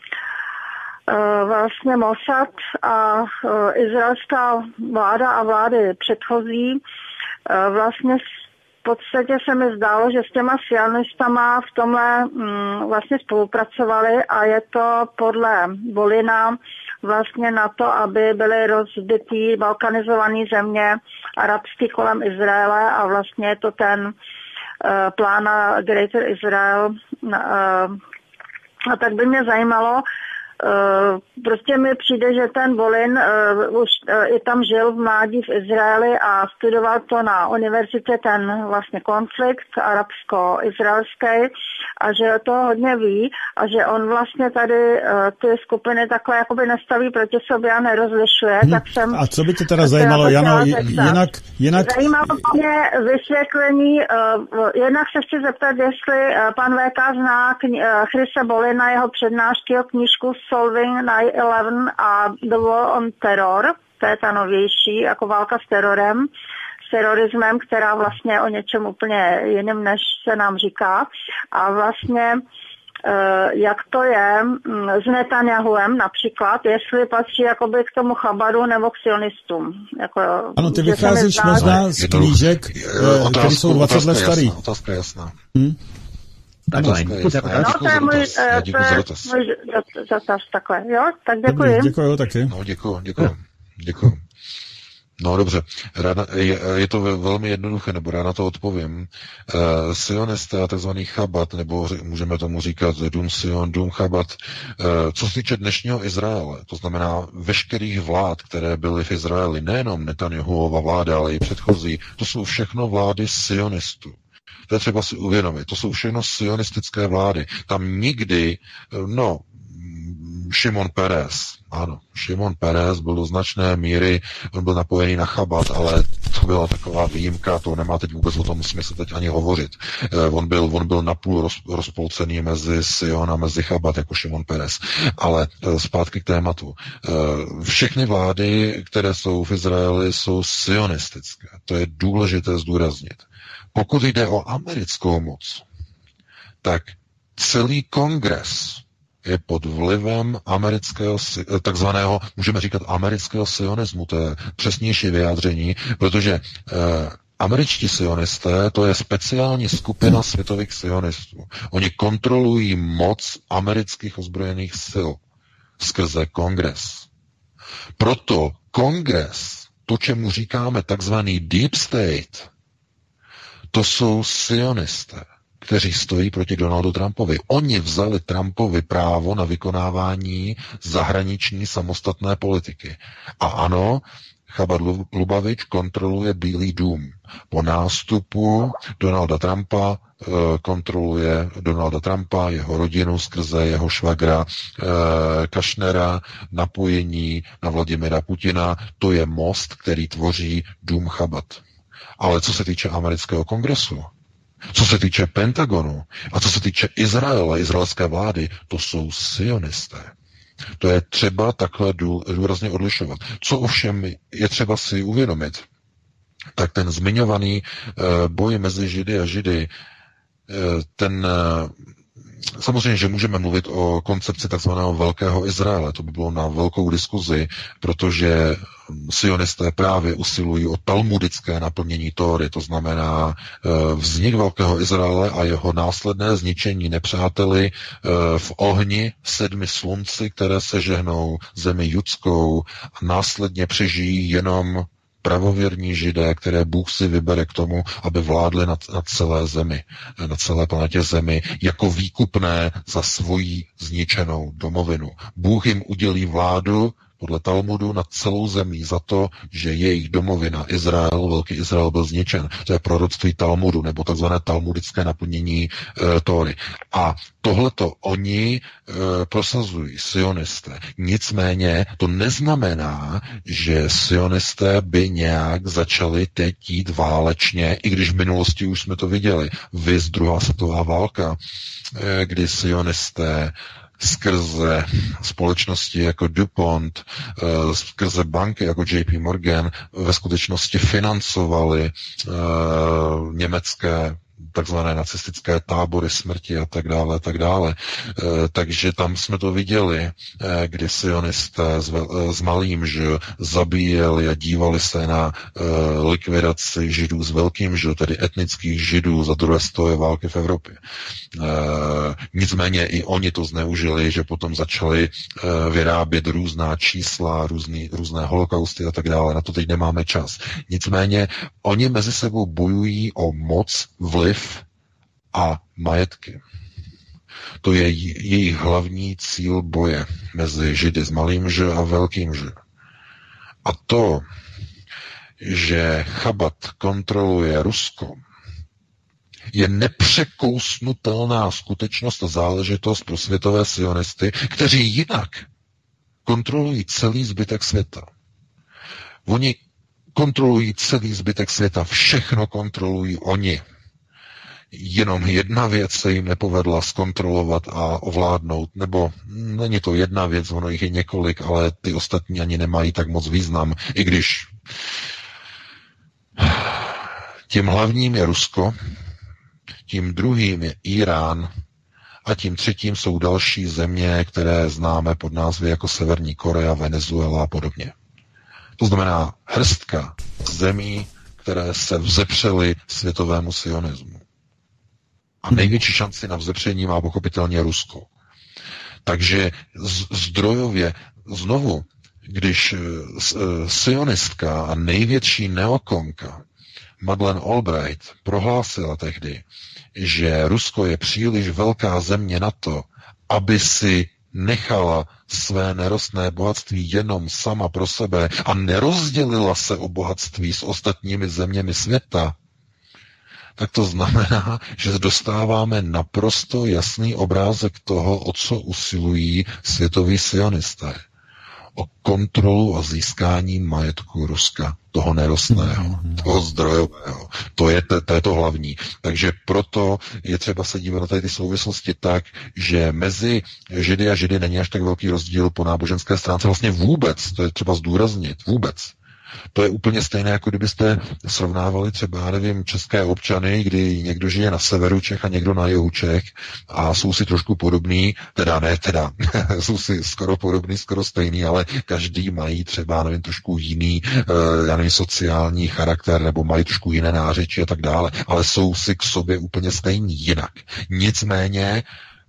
Speaker 8: vlastně Mossad a izraelská vláda a vlády předchozí vlastně v podstatě se mi zdálo, že s těma sionistama v tomhle mm, vlastně spolupracovali a je to podle Bolina vlastně na to, aby byly rozbitý balkanizované země arabský kolem Izraele a vlastně je to ten uh, plán na Greater Israel. Uh, a tak by mě zajímalo, Uh, prostě mi přijde, že ten Bolin uh, už uh, i tam žil v mládí v Izraeli a studoval to na univerzitě, ten vlastně konflikt arabsko-izraelský a že to hodně ví a že on vlastně tady uh, ty skupiny takhle jakoby nestaví proti sobě a nerozlišuje. Hmm. Tak jsem,
Speaker 2: a co by tě teda zajímalo, Jano, jinak, jinak...
Speaker 8: Zajímalo mě vysvětlení, uh, jednak se chci zeptat, jestli uh, pan V K zná kni- uh, Chrise Bolina, jeho přednášky o knížku Solving nine eleven a The War on Terror, to je ta novější, jako válka s terorem, s terorismem, která vlastně o něčem úplně jiném, než se nám říká. A vlastně jak to je s Netanyahuem například, jestli patří jakoby k tomu Chabadu nebo k sionistům. Jako,
Speaker 2: ano, ty vycházíš zdá, možná z knížek, které jsou dvacet let starý.
Speaker 4: Otázka je jasná.
Speaker 2: Hm?
Speaker 3: Takhle.
Speaker 8: No, to je můj dotaz, takhle, jo? Tak děkuji.
Speaker 2: Děkuji taky.
Speaker 4: No, děkuji, děkuji, děkuji. No dobře, ráda, je, je to velmi jednoduché, nebo ráda to odpovím. Uh, sionisté a takzvaný Chabad, nebo můžeme tomu říkat Dům Sion, Dům Chabad, uh, co se týče dnešního Izraele, to znamená veškerých vlád, které byly v Izraeli, nejenom Netanyahuova vláda, ale i předchozí, to jsou všechno vlády sionistů. To je třeba si uvědomit. To jsou všechno sionistické vlády. Tam nikdy, no, Šimon Peres, ano, Šimon Peres byl do značné míry, on byl napojený na Chabad, ale to byla taková výjimka, to nemá teď vůbec o tom smysl teď ani hovořit. On byl, on byl napůl roz, rozpolcený mezi Sion a mezi Chabad, jako Šimon Peres. Ale zpátky k tématu. Všechny vlády, které jsou v Izraeli, jsou sionistické. To je důležité zdůraznit. Pokud jde o americkou moc, tak celý kongres je pod vlivem amerického, takzvaného, můžeme říkat amerického sionismu, to je přesnější vyjádření, protože eh, američtí sionisté, to je speciální skupina světových sionistů. Oni kontrolují moc amerických ozbrojených sil skrze kongres. Proto kongres, to, čemu říkáme takzvaný deep state, to jsou sionisté, kteří stojí proti Donaldu Trumpovi. Oni vzali Trumpovi právo na vykonávání zahraniční samostatné politiky. A ano, Chabad Lubavič kontroluje Bílý dům. Po nástupu Donalda Trumpa e, kontroluje Donalda Trumpa, jeho rodinu skrze jeho švagra e, Kašnera, napojení na Vladimira Putina. To je most, který tvoří dům Chabad. Ale co se týče amerického kongresu, co se týče Pentagonu a co se týče Izraele, izraelské vlády, to jsou sionisté. To je třeba takhle důrazně odlišovat. Co ovšem je třeba si uvědomit, tak ten zmiňovaný boj mezi Židy a Židy, ten samozřejmě, že můžeme mluvit o koncepci takzvaného Velkého Izraele, to by bylo na velkou diskuzi, protože sionisté právě usilují o talmudické naplnění Tóry, to znamená vznik Velkého Izraele a jeho následné zničení nepřáteli v ohni sedmi slunci, které se žehnou zemi judskou a následně přežijí jenom pravověrní Židé, které Bůh si vybere k tomu, aby vládli na, na celé zemi, na celé planetě Zemi, jako výkupné za svoji zničenou domovinu. Bůh jim udělí vládu podle Talmudu nad celou zemí za to, že jejich domovina Izrael, Velký Izrael byl zničen. To je proroctví Talmudu, nebo takzvané talmudické naplnění e, Tóry. A tohleto oni e, prosazují, sionisté. Nicméně to neznamená, že sionisté by nějak začali teď jít válečně, i když v minulosti už jsme to viděli. Viz druhá světová válka, e, kdy sionisté skrze společnosti jako DuPont, skrze banky jako J P Morgan ve skutečnosti financovali uh, německé takzvané nacistické tábory smrti a tak dále, tak dále. E, takže tam jsme to viděli, e, kdy sionisté s, s malým Ž zabíjeli a dívali se na e, likvidaci Židů s velkým Ž, tedy etnických Židů za druhé světové války v Evropě. E, nicméně i oni to zneužili, že potom začali e, vyrábět různá čísla, různý, různé holokausty a tak dále. Na to teď nemáme čas. Nicméně oni mezi sebou bojují o moc, vliv a majetky. To je jejich hlavní cíl boje mezi Židy s malým Ž a velkým Ž. A to, že Chabad kontroluje Rusko, je nepřekousnutelná skutečnost a záležitost pro světové sionisty, kteří jinak kontrolují celý zbytek světa. Oni kontrolují celý zbytek světa, všechno kontrolují oni. Jenom jedna věc se jim nepovedla zkontrolovat a ovládnout, nebo není to jedna věc, ono jich je několik, ale ty ostatní ani nemají tak moc význam, i když tím hlavním je Rusko, tím druhým je Irán a tím třetím jsou další země, které známe pod názvy jako Severní Korea, Venezuela a podobně. To znamená hrstka zemí, které se vzepřely světovému sionismu. A největší šanci na vzepření má pochopitelně Rusko. Takže zdrojově znovu, když sionistka a největší neokonka Madeleine Albright prohlásila tehdy, že Rusko je příliš velká země na to, aby si nechala své nerostné bohatství jenom sama pro sebe a nerozdělila se o bohatství s ostatními zeměmi světa, tak to znamená, že dostáváme naprosto jasný obrázek toho, o co usilují světoví sionisté. O kontrolu a získání majetku Ruska, toho nerostného, mm-hmm. toho zdrojového. To je, to, to je to hlavní. Takže proto je třeba se dívat na tady ty souvislosti tak, že mezi Židy a Židy není až tak velký rozdíl po náboženské stránce. Vlastně vůbec, to je třeba zdůraznit, vůbec. To je úplně stejné, jako kdybyste srovnávali třeba, já nevím, české občany, kdy někdo žije na severu Čech a někdo na jihu Čech a jsou si trošku podobný, teda ne, teda, jsou si skoro podobný, skoro stejný, ale každý mají třeba, nevím, trošku jiný, já nevím, sociální charakter, nebo mají trošku jiné nářečí a tak dále, ale jsou si k sobě úplně stejní jinak. Nicméně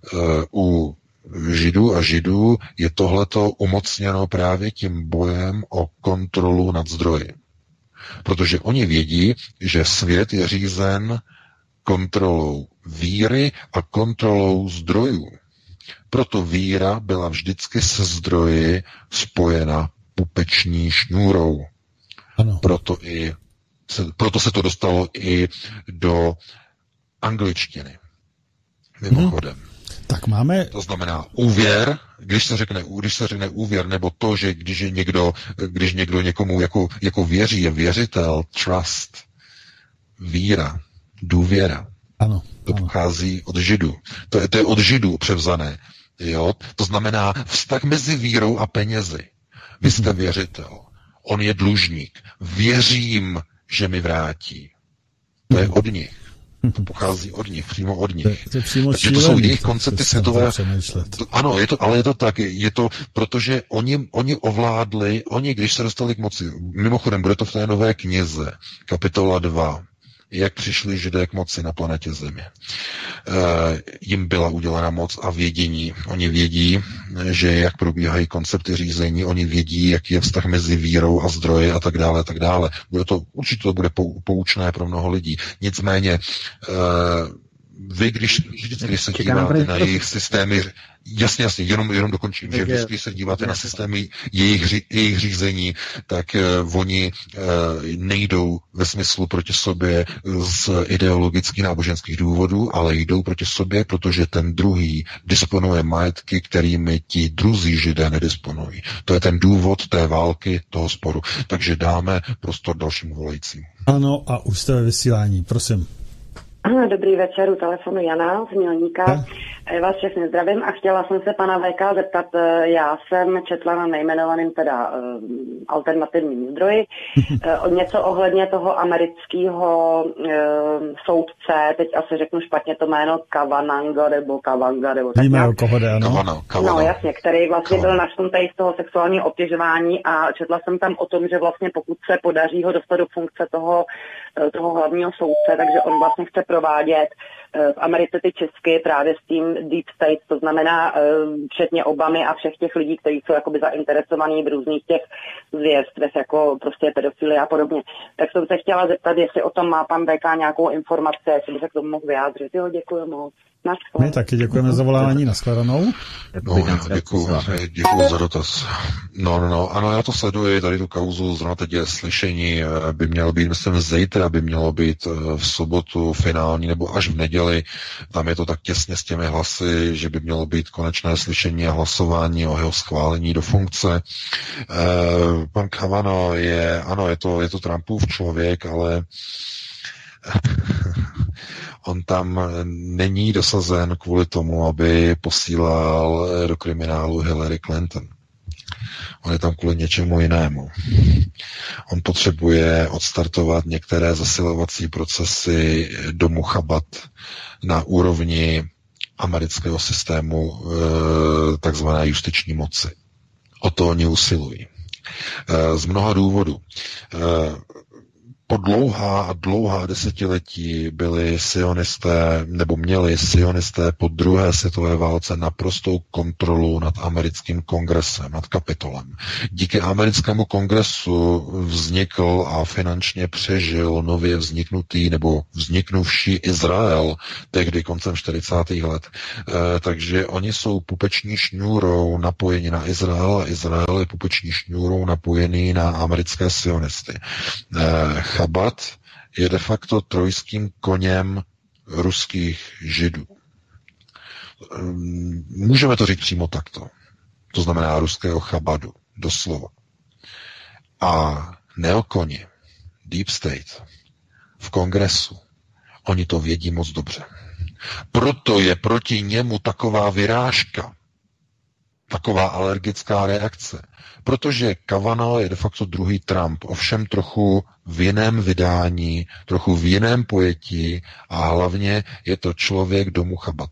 Speaker 4: u Židů a Židů je tohleto umocněno právě tím bojem o kontrolu nad zdroji. Protože oni vědí, že svět je řízen kontrolou víry a kontrolou zdrojů. Proto víra byla vždycky se zdroji spojena pupeční šňůrou. Ano. Proto, i, se, proto se to dostalo i do angličtiny. Mimochodem. Hmm.
Speaker 2: Tak máme...
Speaker 4: To znamená úvěr, když se řekne, když se řekne úvěr, nebo to, že když je někdo, když někdo někomu jako, jako věří, je věřitel, trust, víra, důvěra.
Speaker 2: Ano.
Speaker 4: To
Speaker 2: ano.
Speaker 4: pochází od Židů. To je, to je od Židů převzané. Jo? To znamená vztah mezi vírou a penězi. Vy jste hmm. věřitel. On je dlužník. Věřím, že mi vrátí. To je od nich. To pochází od nich, přímo od nich.
Speaker 2: To, to,
Speaker 4: Takže to jsou jejich koncepty světové. Ano, je to, ale je to tak. Je to, protože oni, oni ovládli, oni, když se dostali k moci, mimochodem, bude to v té nové knize, kapitola dva, jak přišli Židé k moci na planetě Země. E, jim byla udělena moc a vědění. Oni vědí, že jak probíhají koncepty řízení, oni vědí, jaký je vztah mezi vírou a zdroji a tak dále, a tak dále. Bude to, určitě to bude poučné pro mnoho lidí. Nicméně, e, vy, když, když se díváte na jejich systémy, jasně, jasně, jenom, jenom dokončím, že vždycky, když se díváte na systémy jejich, jejich řízení, tak uh, oni uh, nejdou ve smyslu proti sobě z ideologických náboženských důvodů, ale jdou proti sobě, protože ten druhý disponuje majetky, kterými ti druzí Židé nedisponují. To je ten důvod té války, toho sporu. Takže dáme prostor dalšímu volajícímu.
Speaker 2: Ano, a už jste ve vysílání, prosím.
Speaker 8: Dobrý večer, u telefonu Jana z Mělníka. Já vás všechny zdravím a chtěla jsem se pana V K zeptat, já jsem četla na nejmenovaném teda uh, alternativním zdroji uh, něco ohledně toho amerického uh, soudce, teď asi řeknu špatně to jméno, Kavananga nebo Kavanga nebo tak
Speaker 2: nějak. Víme, koho jde, ano.
Speaker 4: Kavana, Kavana.
Speaker 8: No jasně, který vlastně Kavana. Byl naštěntý z toho sexuálního obtěžování a četla jsem tam o tom, že vlastně pokud se podaří ho dostat do funkce toho, toho hlavního soudce, takže on vlastně chce provádět v Americe ty česky právě s tím Deep State, to znamená včetně Obamy a všech těch lidí, kteří jsou jakoby zainteresovaní v různých těch zvěrstvech, jako prostě pedofilie a podobně. Tak jsem se chtěla zeptat, jestli o tom má pan V K nějakou informaci, jestli by se k tomu mohl vyjádřit. Jo, děkuji moc.
Speaker 2: My taky děkujeme za volání, nashledanou.
Speaker 4: No, děkuji, děkuji za dotaz. No, no, no, ano, já to sleduji, tady tu kauzu, zrovna teď je slyšení, by mělo být, myslím, zítra by mělo být v sobotu finální, nebo až v neděli, tam je to tak těsně s těmi hlasy, že by mělo být konečné slyšení a hlasování o jeho schválení do funkce. Pan Kavano je, ano, je to, je to Trumpův člověk, ale on tam není dosazen kvůli tomu, aby posílal do kriminálu Hillary Clinton. On je tam kvůli něčemu jinému. On potřebuje odstartovat některé zasilovací procesy do Muchabat na úrovni amerického systému takzvané justiční moci. O to oni usilují. Z mnoha důvodů. Po dlouhá a dlouhá desetiletí byli sionisté, nebo měli sionisté po druhé světové válce naprostou kontrolu nad americkým kongresem, nad Kapitolem. Díky americkému kongresu vznikl a finančně přežil nově vzniknutý nebo vzniknuvší Izrael, tehdy koncem čtyřicátých let. E, takže oni jsou pupeční šňůrou napojeni na Izrael a Izrael je pupeční šňůrou napojený na americké sionisty. E, Chabad je de facto trojským koněm ruských židů. Můžeme to říct přímo takto. To znamená ruského Chabadu, doslova. A neokoni, Deep State, v kongresu, oni to vědí moc dobře. Proto je proti němu taková vyrážka, taková alergická reakce. Protože Kavanaugh je de facto druhý Trump, ovšem trochu v jiném vydání, trochu v jiném pojetí a hlavně je to člověk domu Chabad.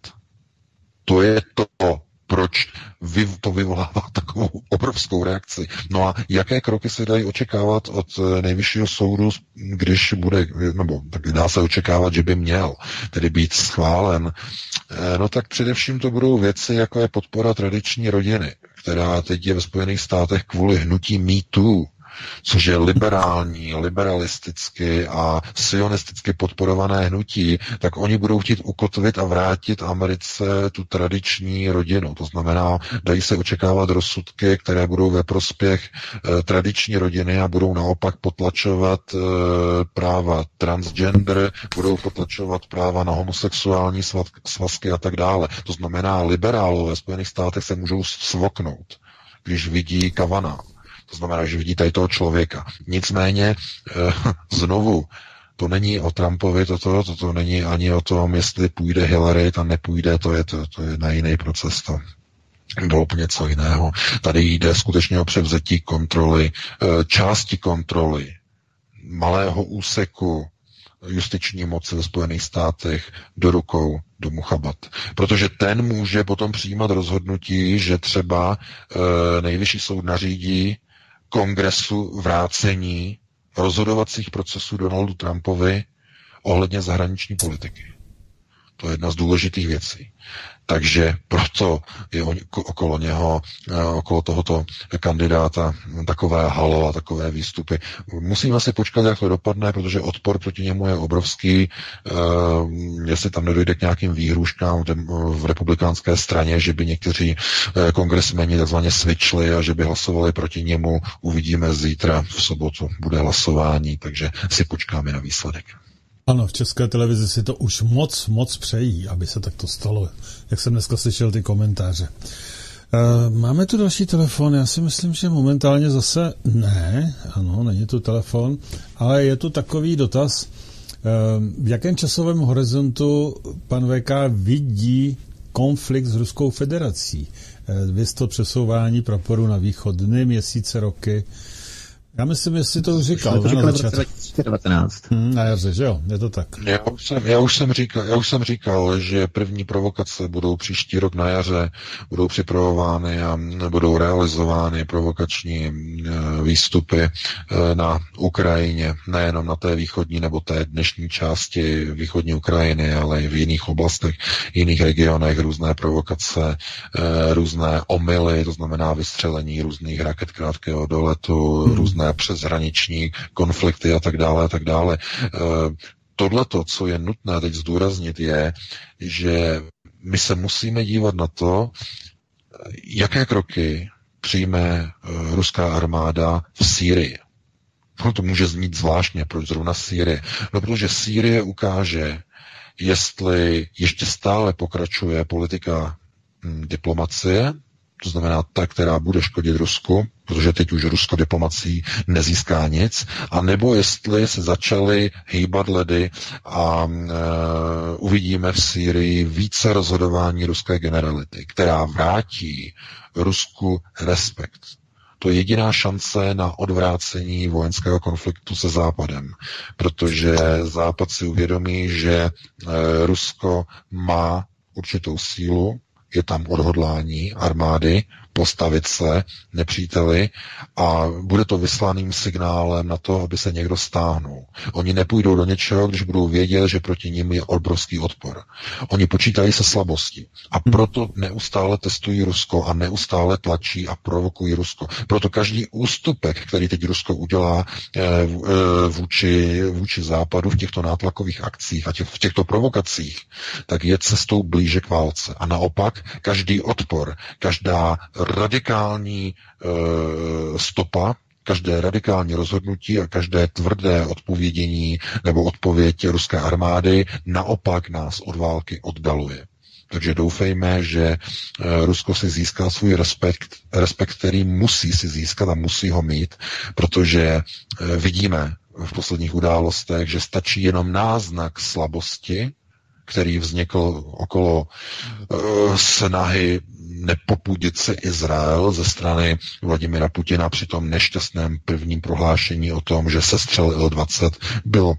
Speaker 4: To je to, proč to vyvolává takovou obrovskou reakci. No a jaké kroky se dají očekávat od nejvyššího soudu, když bude, nebo tak dá se očekávat, že by měl tedy být schválen. No tak především to budou věci, jako je podpora tradiční rodiny, která teď je ve Spojených státech kvůli hnutí Me Too, což je liberální, liberalisticky a sionisticky podporované hnutí, tak oni budou chtít ukotvit a vrátit Americe tu tradiční rodinu. To znamená, dají se očekávat rozsudky, které budou ve prospěch e, tradiční rodiny a budou naopak potlačovat e, práva transgender, budou potlačovat práva na homosexuální svazky a tak dále. To znamená, liberálové ve Spojených státech se můžou svoknout, když vidí Kavanaugh. To znamená, že vidí tady toho člověka. Nicméně, znovu, to není o Trumpovi, toto, to, to není ani o tom, jestli půjde Hillary, tam nepůjde, to je, to, to je na jiný proces, to bylo úplně něco jiného. Tady jde skutečně o převzetí kontroly, části kontroly, malého úseku justiční moci ve Spojených státech do rukou domu Chabad. Protože ten může potom přijímat rozhodnutí, že třeba e, nejvyšší soud nařídí kongresu vrácení rozhodovacích procesů Donaldu Trumpovi ohledně zahraniční politiky. To je jedna z důležitých věcí. Takže proto je okolo něho, okolo tohoto kandidáta takové halo a takové výstupy. Musíme si počkat, jak to dopadne, protože odpor proti němu je obrovský. Jestli tam nedojde k nějakým výhruškám v republikánské straně, že by někteří kongresmeni takzvaně switchli a že by hlasovali proti němu, uvidíme zítra v sobotu. Bude hlasování, takže si počkáme na výsledek.
Speaker 2: Ano, v České televizi si to už moc, moc přejí, aby se takto stalo, jak jsem dneska slyšel ty komentáře. E, máme tu další telefon, já si myslím, že momentálně zase ne, ano, není tu telefon, ale je tu takový dotaz, e, v jakém časovém horizontu pan V K vidí konflikt s Ruskou federací? E, Vys to přesouvání praporu na východ, dny, měsíce, roky. Já myslím, jestli to už říkal.
Speaker 3: To říkal v roce dva tisíce devatenáct.
Speaker 2: Hmm, na jaře, že jo? Je to tak.
Speaker 4: Já už, jsem, já, už jsem říkal, já už jsem říkal, že první provokace budou příští rok na jaře, budou připravovány a budou realizovány provokační výstupy na Ukrajině, nejenom na té východní nebo té dnešní části východní Ukrajiny, ale i v jiných oblastech, jiných regionech, různé provokace, různé omyly, to znamená vystřelení různých raket krátkého doletu, hmm. různé přeshraniční konflikty a tak dále a tak dále. Tohleto, co je nutné teď zdůraznit, je, že my se musíme dívat na to, jaké kroky přijme ruská armáda v Sýrii. No to může znít zvláštně, proč zrovna Sýrie. No protože Sýrie ukáže, jestli ještě stále pokračuje politika hm, diplomacie, to znamená ta, která bude škodit Rusku, protože teď už Rusko diplomací nezíská nic, a nebo jestli se začaly hýbat ledy a e, uvidíme v Sýrii více rozhodování ruské generality, která vrátí Rusku respekt. To je jediná šance na odvrácení vojenského konfliktu se Západem, protože Západ si uvědomí, že e, Rusko má určitou sílu, je tam odhodlání armády postavit se nepříteli a bude to vyslaným signálem na to, aby se někdo stáhnul. Oni nepůjdou do něčeho, když budou vědět, že proti nim je obrovský odpor. Oni počítají se slabostí a proto neustále testují Rusko a neustále tlačí a provokují Rusko. Proto každý ústupek, který teď Rusko udělá vůči, vůči Západu v těchto nátlakových akcích a těch, v těchto provokacích, tak je cestou blíže k válce. A naopak každý odpor, každá radikální e, stopa Každé radikální rozhodnutí a každé tvrdé odpovědění nebo odpověď ruské armády naopak nás od války oddaluje. Takže doufejme, že Rusko si získá svůj respekt, respekt, který musí si získat a musí ho mít, protože vidíme v posledních událostech, že stačí jenom náznak slabosti, který vznikl okolo uh, snahy nepopudit se Izrael ze strany Vladimira Putina při tom nešťastném prvním prohlášení o tom, že sestřel Il dvacet byl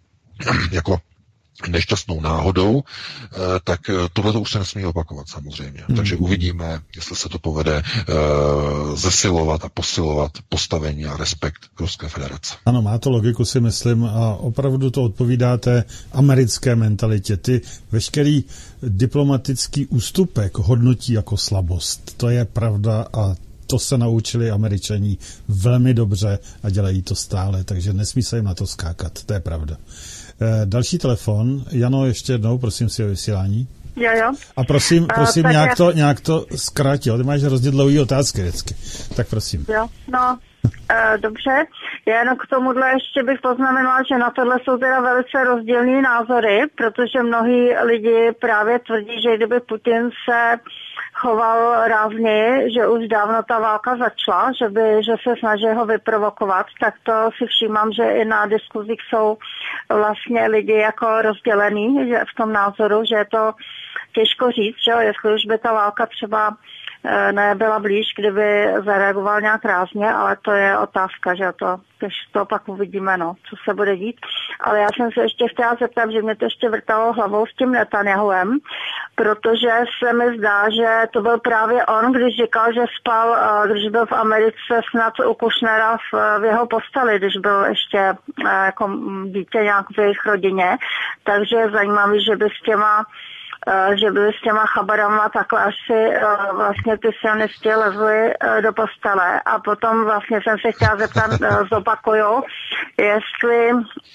Speaker 4: jako nešťastnou náhodou, tak tohle to už se nesmí opakovat samozřejmě. Hmm. Takže uvidíme, jestli se to povede uh, zesilovat a posilovat postavení a respekt Ruské federace.
Speaker 2: Ano, má to logiku, si myslím, a opravdu to odpovídá té americké mentalitě. Ty veškerý diplomatický ústupek hodnotí jako slabost. To je pravda a to se naučili Američani velmi dobře a dělají to stále, takže nesmí se jim na to skákat, to je pravda. Další telefon. Jano, ještě jednou, prosím si o vysílání.
Speaker 8: Jo, jo.
Speaker 2: A prosím, prosím
Speaker 8: uh,
Speaker 2: nějak,
Speaker 8: já...
Speaker 2: to, nějak to zkrátil. Ty máš hrozně dlouhý otázky vždycky. Tak prosím.
Speaker 8: Jo, no, uh, dobře. Já jenom k tomuhle ještě bych poznamenala, že na tohle jsou teda velice rozdílné názory, protože mnohí lidi právě tvrdí, že kdyby Putin se choval rázně, že už dávno ta válka začala, že, by, že se snaží ho vyprovokovat, tak to si všímám, že i na diskuzích jsou vlastně lidi jako rozdělený že v tom názoru, že je to těžko říct, že jestli už by ta válka třeba nebyla blíž, kdyby zareagoval nějak rázně, ale to je otázka, že to, když to pak uvidíme, no, co se bude dít. Ale já jsem se ještě chtěla zeptat, že mě to ještě vrtalo hlavou s tím Netanyahuem, protože se mi zdá, že to byl právě on, když říkal, že spal, když byl v Americe snad u Kushnera v, v jeho posteli, když byl ještě jako dítě nějak v jejich rodině. Takže je zajímavý, že by s těma že byli s těma chabarama takhle až si uh, vlastně ty sionisti lezli uh, do postele. A potom vlastně jsem se chtěla zeptat, uh, zopakuju, jestli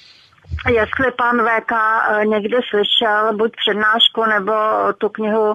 Speaker 8: jestli pan V K uh, někdy slyšel buď přednášku nebo tu knihu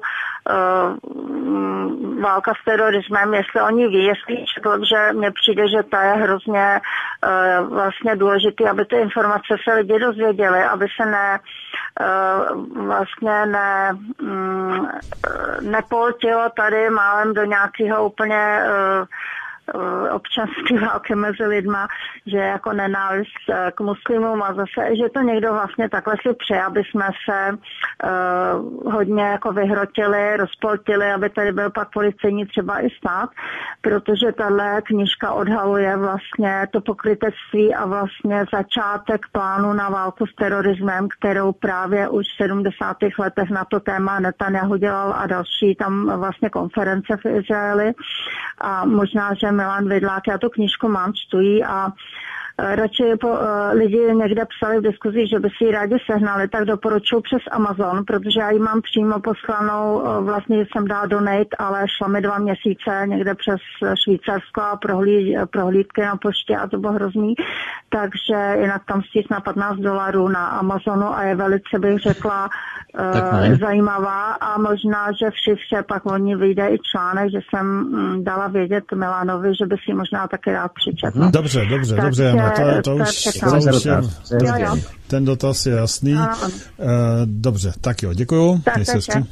Speaker 8: uh, Válka s terorismem, jestli oni ví, jestli četl, že mně přijde, že to je hrozně uh, vlastně důležitý, aby ty informace se lidi dozvěděli, aby se ne uh, vlastně ne um, nepoltilo tady málem do nějakého úplně uh, občanské války mezi lidma, že jako nenávist k muslimům a zase, že to někdo vlastně takhle si přeje, aby jsme se uh, hodně jako vyhrotili, rozpoltili, aby tady byl pak policejní třeba i stát, protože tahle knížka odhaluje vlastně to pokrytectví a vlastně začátek plánu na válku s terorismem, kterou právě už v sedmdesátých letech na to téma Netanyahu dělal a další tam vlastně konference v Izraeli a možná, že Milan Vidlák, já tu knížku mám, čtuji a radši po, uh, lidi někde psali v diskuzi, že by si ji rádi sehnali, tak doporučuji přes Amazon, protože já ji mám přímo poslanou, uh, vlastně jsem dala donate, ale šla mi dva měsíce někde přes Švýcarsko a prohlí, prohlídky na poště a to bylo hrozný, takže jinak tam stíš na patnáct dolarů na Amazonu a je velice, bych řekla, uh, zajímavá a možná, že v šifře pak o ní vyjde i článek, že jsem um, dala vědět Milanovi, že by si možná taky rád přečetl.
Speaker 2: Dobře, dobře, tak dobře, Jana, to, to, to už, to už je, jo, jo. Ten dotaz je jasný. Ano, ano. Uh, dobře, tak jo, děkuju.
Speaker 8: Tak, tak, tak.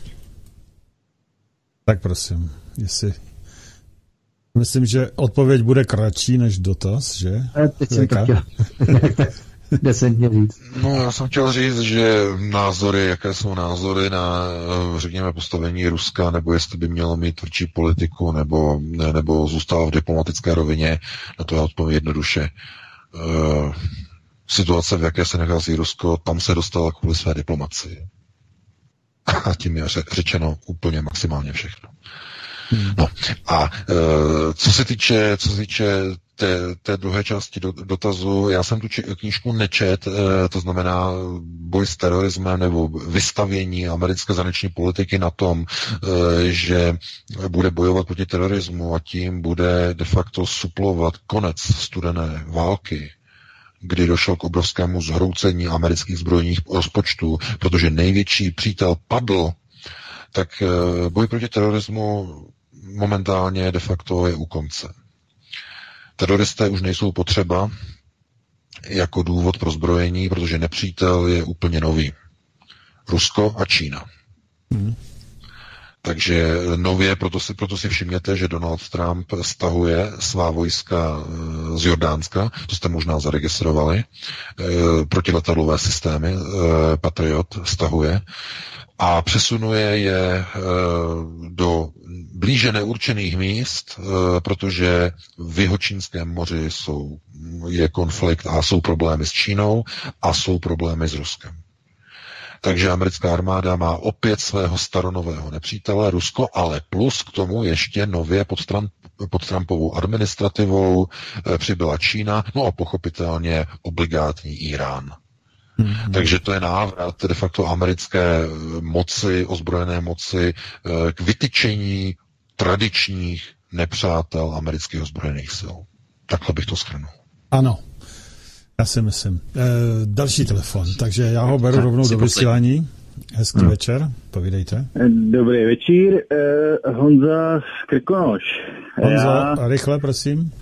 Speaker 2: tak prosím, jestli... Myslím, že odpověď bude kratší než dotaz, že?
Speaker 3: Teď jsem to chtěl. Decentně říct.
Speaker 4: No, já jsem chtěl říct, že názory, jaké jsou názory na, řekněme, postavení Ruska, nebo jestli by mělo mít tvrdší politiku, nebo, ne, nebo zůstává v diplomatické rovině, na to já odpovím jednoduše. Uh, situace, v jaké se nachází Rusko, tam se dostala kvůli své diplomacii. A tím je řečeno úplně maximálně všechno. Hmm. No a uh, co se týče, co se týče té, té druhé části do, dotazu, já jsem tu či, knížku nečet, uh, to znamená boj s terorismem nebo vystavění americké zahraniční politiky na tom, uh, že bude bojovat proti terorismu a tím bude de facto suplovat konec studené války, kdy došlo k obrovskému zhroucení amerických zbrojních rozpočtů, protože největší přítel padl, tak boj proti terorismu momentálně de facto je u konce. Teroristé už nejsou potřeba jako důvod pro zbrojení, protože nepřítel je úplně nový. Rusko a Čína. Hmm. Takže nově, proto si, proto si všimněte, že Donald Trump stahuje svá vojska z Jordánska, to jste možná zaregistrovali, protiletadlové systémy Patriot stahuje a přesunuje je do blíže neurčených míst, protože v Jihočínském moři jsou, je konflikt a jsou problémy s Čínou a jsou problémy s Ruskem. Takže americká armáda má opět svého staronového nepřítele, Rusko, ale plus k tomu ještě nově pod, Trump, pod Trumpovou administrativou e, přibyla Čína, no a pochopitelně obligátní Irán. Mm-hmm. Takže to je návrat de facto americké moci, ozbrojené moci e, k vytyčení tradičních nepřátel amerických ozbrojených sil. Takhle bych to shrnul.
Speaker 2: Ano. Já si myslím. E, další telefon, takže já ho beru rovnou do vysílání. Hezký hmm. večer, povídejte.
Speaker 9: Dobrý večír, e, Honza z Krkonoš.
Speaker 2: Honza, já, rychle, prosím.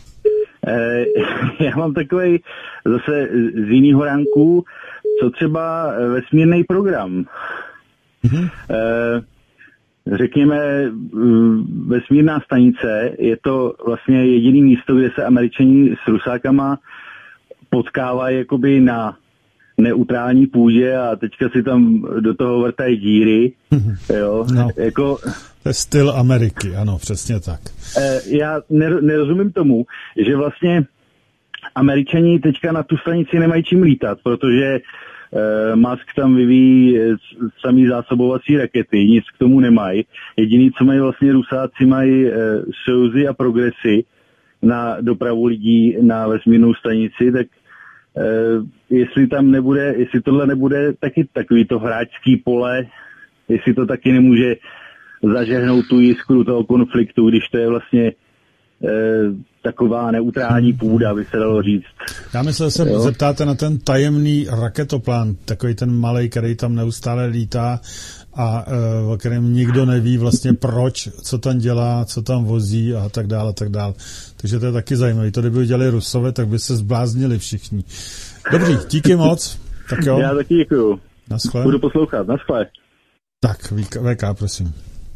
Speaker 9: E, já mám takový zase z jiného ranku, co třeba vesmírný program. Hmm. E, řekněme, vesmírná stanice, je to vlastně jediný místo, kde se Američani s Rusákama potkávají jakoby na neutrální půdě a teďka si tam do toho vrtají díry, jo,
Speaker 2: no,
Speaker 9: jako...
Speaker 2: To je styl Ameriky, ano, přesně tak.
Speaker 9: Eh, já nerozumím tomu, že vlastně Američani teďka na tu stanici nemají čím lítat, protože eh, Musk tam vyvíjí samý zásobovací rakety, nic k tomu nemají. Jediný, co mají vlastně Rusáci, mají eh, Sojuzy a Progresy na dopravu lidí na vesmírnou stanici, tak Uh, jestli tam nebude, jestli tohle nebude taky takový to hráčský pole, jestli to taky nemůže zažehnout tu jiskru toho konfliktu, když to je vlastně uh, taková neutrální půda, by se dalo říct.
Speaker 2: Já myslím, že se jo? zeptáte na ten tajemný raketoplán, takový ten malej, který tam neustále lítá a uh, o kterém nikdo neví vlastně proč, co tam dělá, co tam vozí a tak dále, a tak dále. Takže to je taky zajímavé. To, kdyby dělali Rusové, tak by se zbláznili všichni. Dobří, díky moc. Tak jo.
Speaker 9: Já taky děkuju.
Speaker 2: Naschle.
Speaker 9: Budu poslouchat. Naschle.
Speaker 2: Tak, V K, prosím.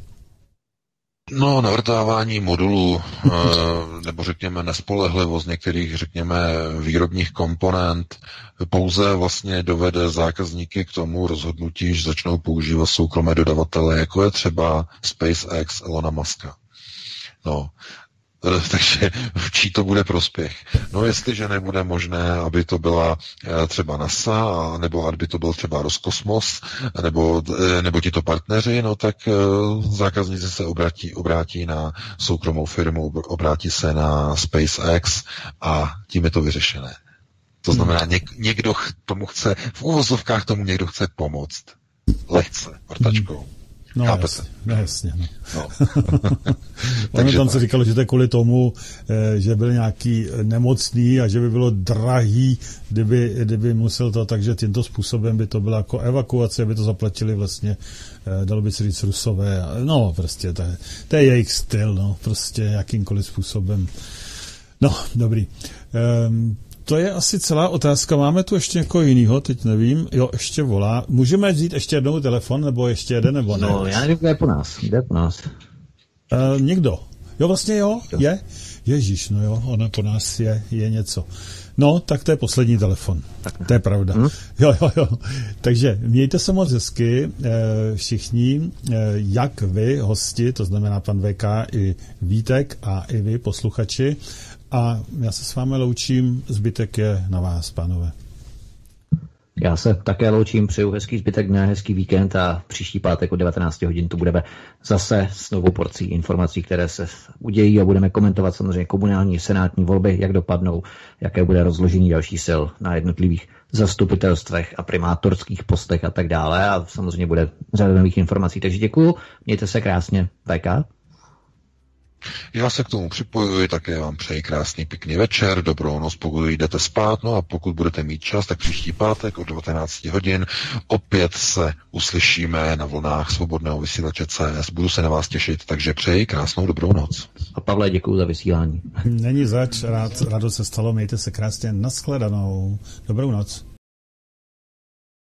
Speaker 4: No, navrtávání modulů, nebo řekněme nespolehlivost některých, řekněme, výrobních komponent pouze vlastně dovede zákazníky k tomu rozhodnutí, že začnou používat soukromé dodavatele, jako je třeba SpaceX Elona Muska. No, takže v čí to bude prospěch? No, jestliže nebude možné, aby to byla třeba NASA, nebo aby to byl třeba Roskosmos, nebo, nebo tito partneři, no tak zákazníci se obrátí, obrátí na soukromou firmu, obrátí se na SpaceX a tím je to vyřešené. To znamená, něk, někdo tomu chce, v uvozovkách tomu někdo chce pomoct. Lehce, vrtačkou.
Speaker 2: No jasně, no jasně. No. No. Ono tam se říkalo, že to je kvůli tomu, že byl nějaký nemocný a že by bylo drahý, kdyby, kdyby musel to, takže tímto způsobem by to byla jako evakuace, aby to zaplatili vlastně, dalo by se říct Rusové. No prostě, to je, to je jejich styl, no, prostě jakýmkoliv způsobem. No, dobrý. Um, To je asi celá otázka. Máme tu ještě někoho jiného, teď nevím. Jo, ještě volá. Můžeme vzít ještě jednou telefon, nebo ještě jeden, nebo ne?
Speaker 3: No, já nevím, kde je po nás. Kde je po nás?
Speaker 2: Uh, někdo. Jo, vlastně jo, je. Ježíš, no jo, ona po nás je, je něco. No, tak to je poslední telefon. To je pravda. Hmm? Jo, jo, jo. Takže mějte se moc hezky všichni, jak vy, hosti, to znamená pan V K i Vítek a i vy, posluchači. A já se s vámi loučím, zbytek je na vás, pánové.
Speaker 3: Já se také loučím, přeju hezký zbytek dne, hezký víkend a příští pátek od devatenáct hodin tu budeme zase s novou porcí informací, které se udějí a budeme komentovat samozřejmě komunální, senátní volby, jak dopadnou, jaké bude rozložení dalších sil na jednotlivých zastupitelstvech a primátorských postech a tak dále a samozřejmě bude řada nových informací. Takže děkuju, mějte se krásně, V K.
Speaker 4: Já se k tomu připojuji, také vám přeji krásný pěkný večer, dobrou noc, pokud jdete spát, no a pokud budete mít čas, tak příští pátek od devatenáct hodin opět se uslyšíme na vlnách Svobodného vysílače C S. Budu se na vás těšit, takže přeji krásnou dobrou noc.
Speaker 3: A Pavle, děkuji za vysílání.
Speaker 2: Není zač, rád, rádo se stalo, mějte se krásně, nashledanou, dobrou noc.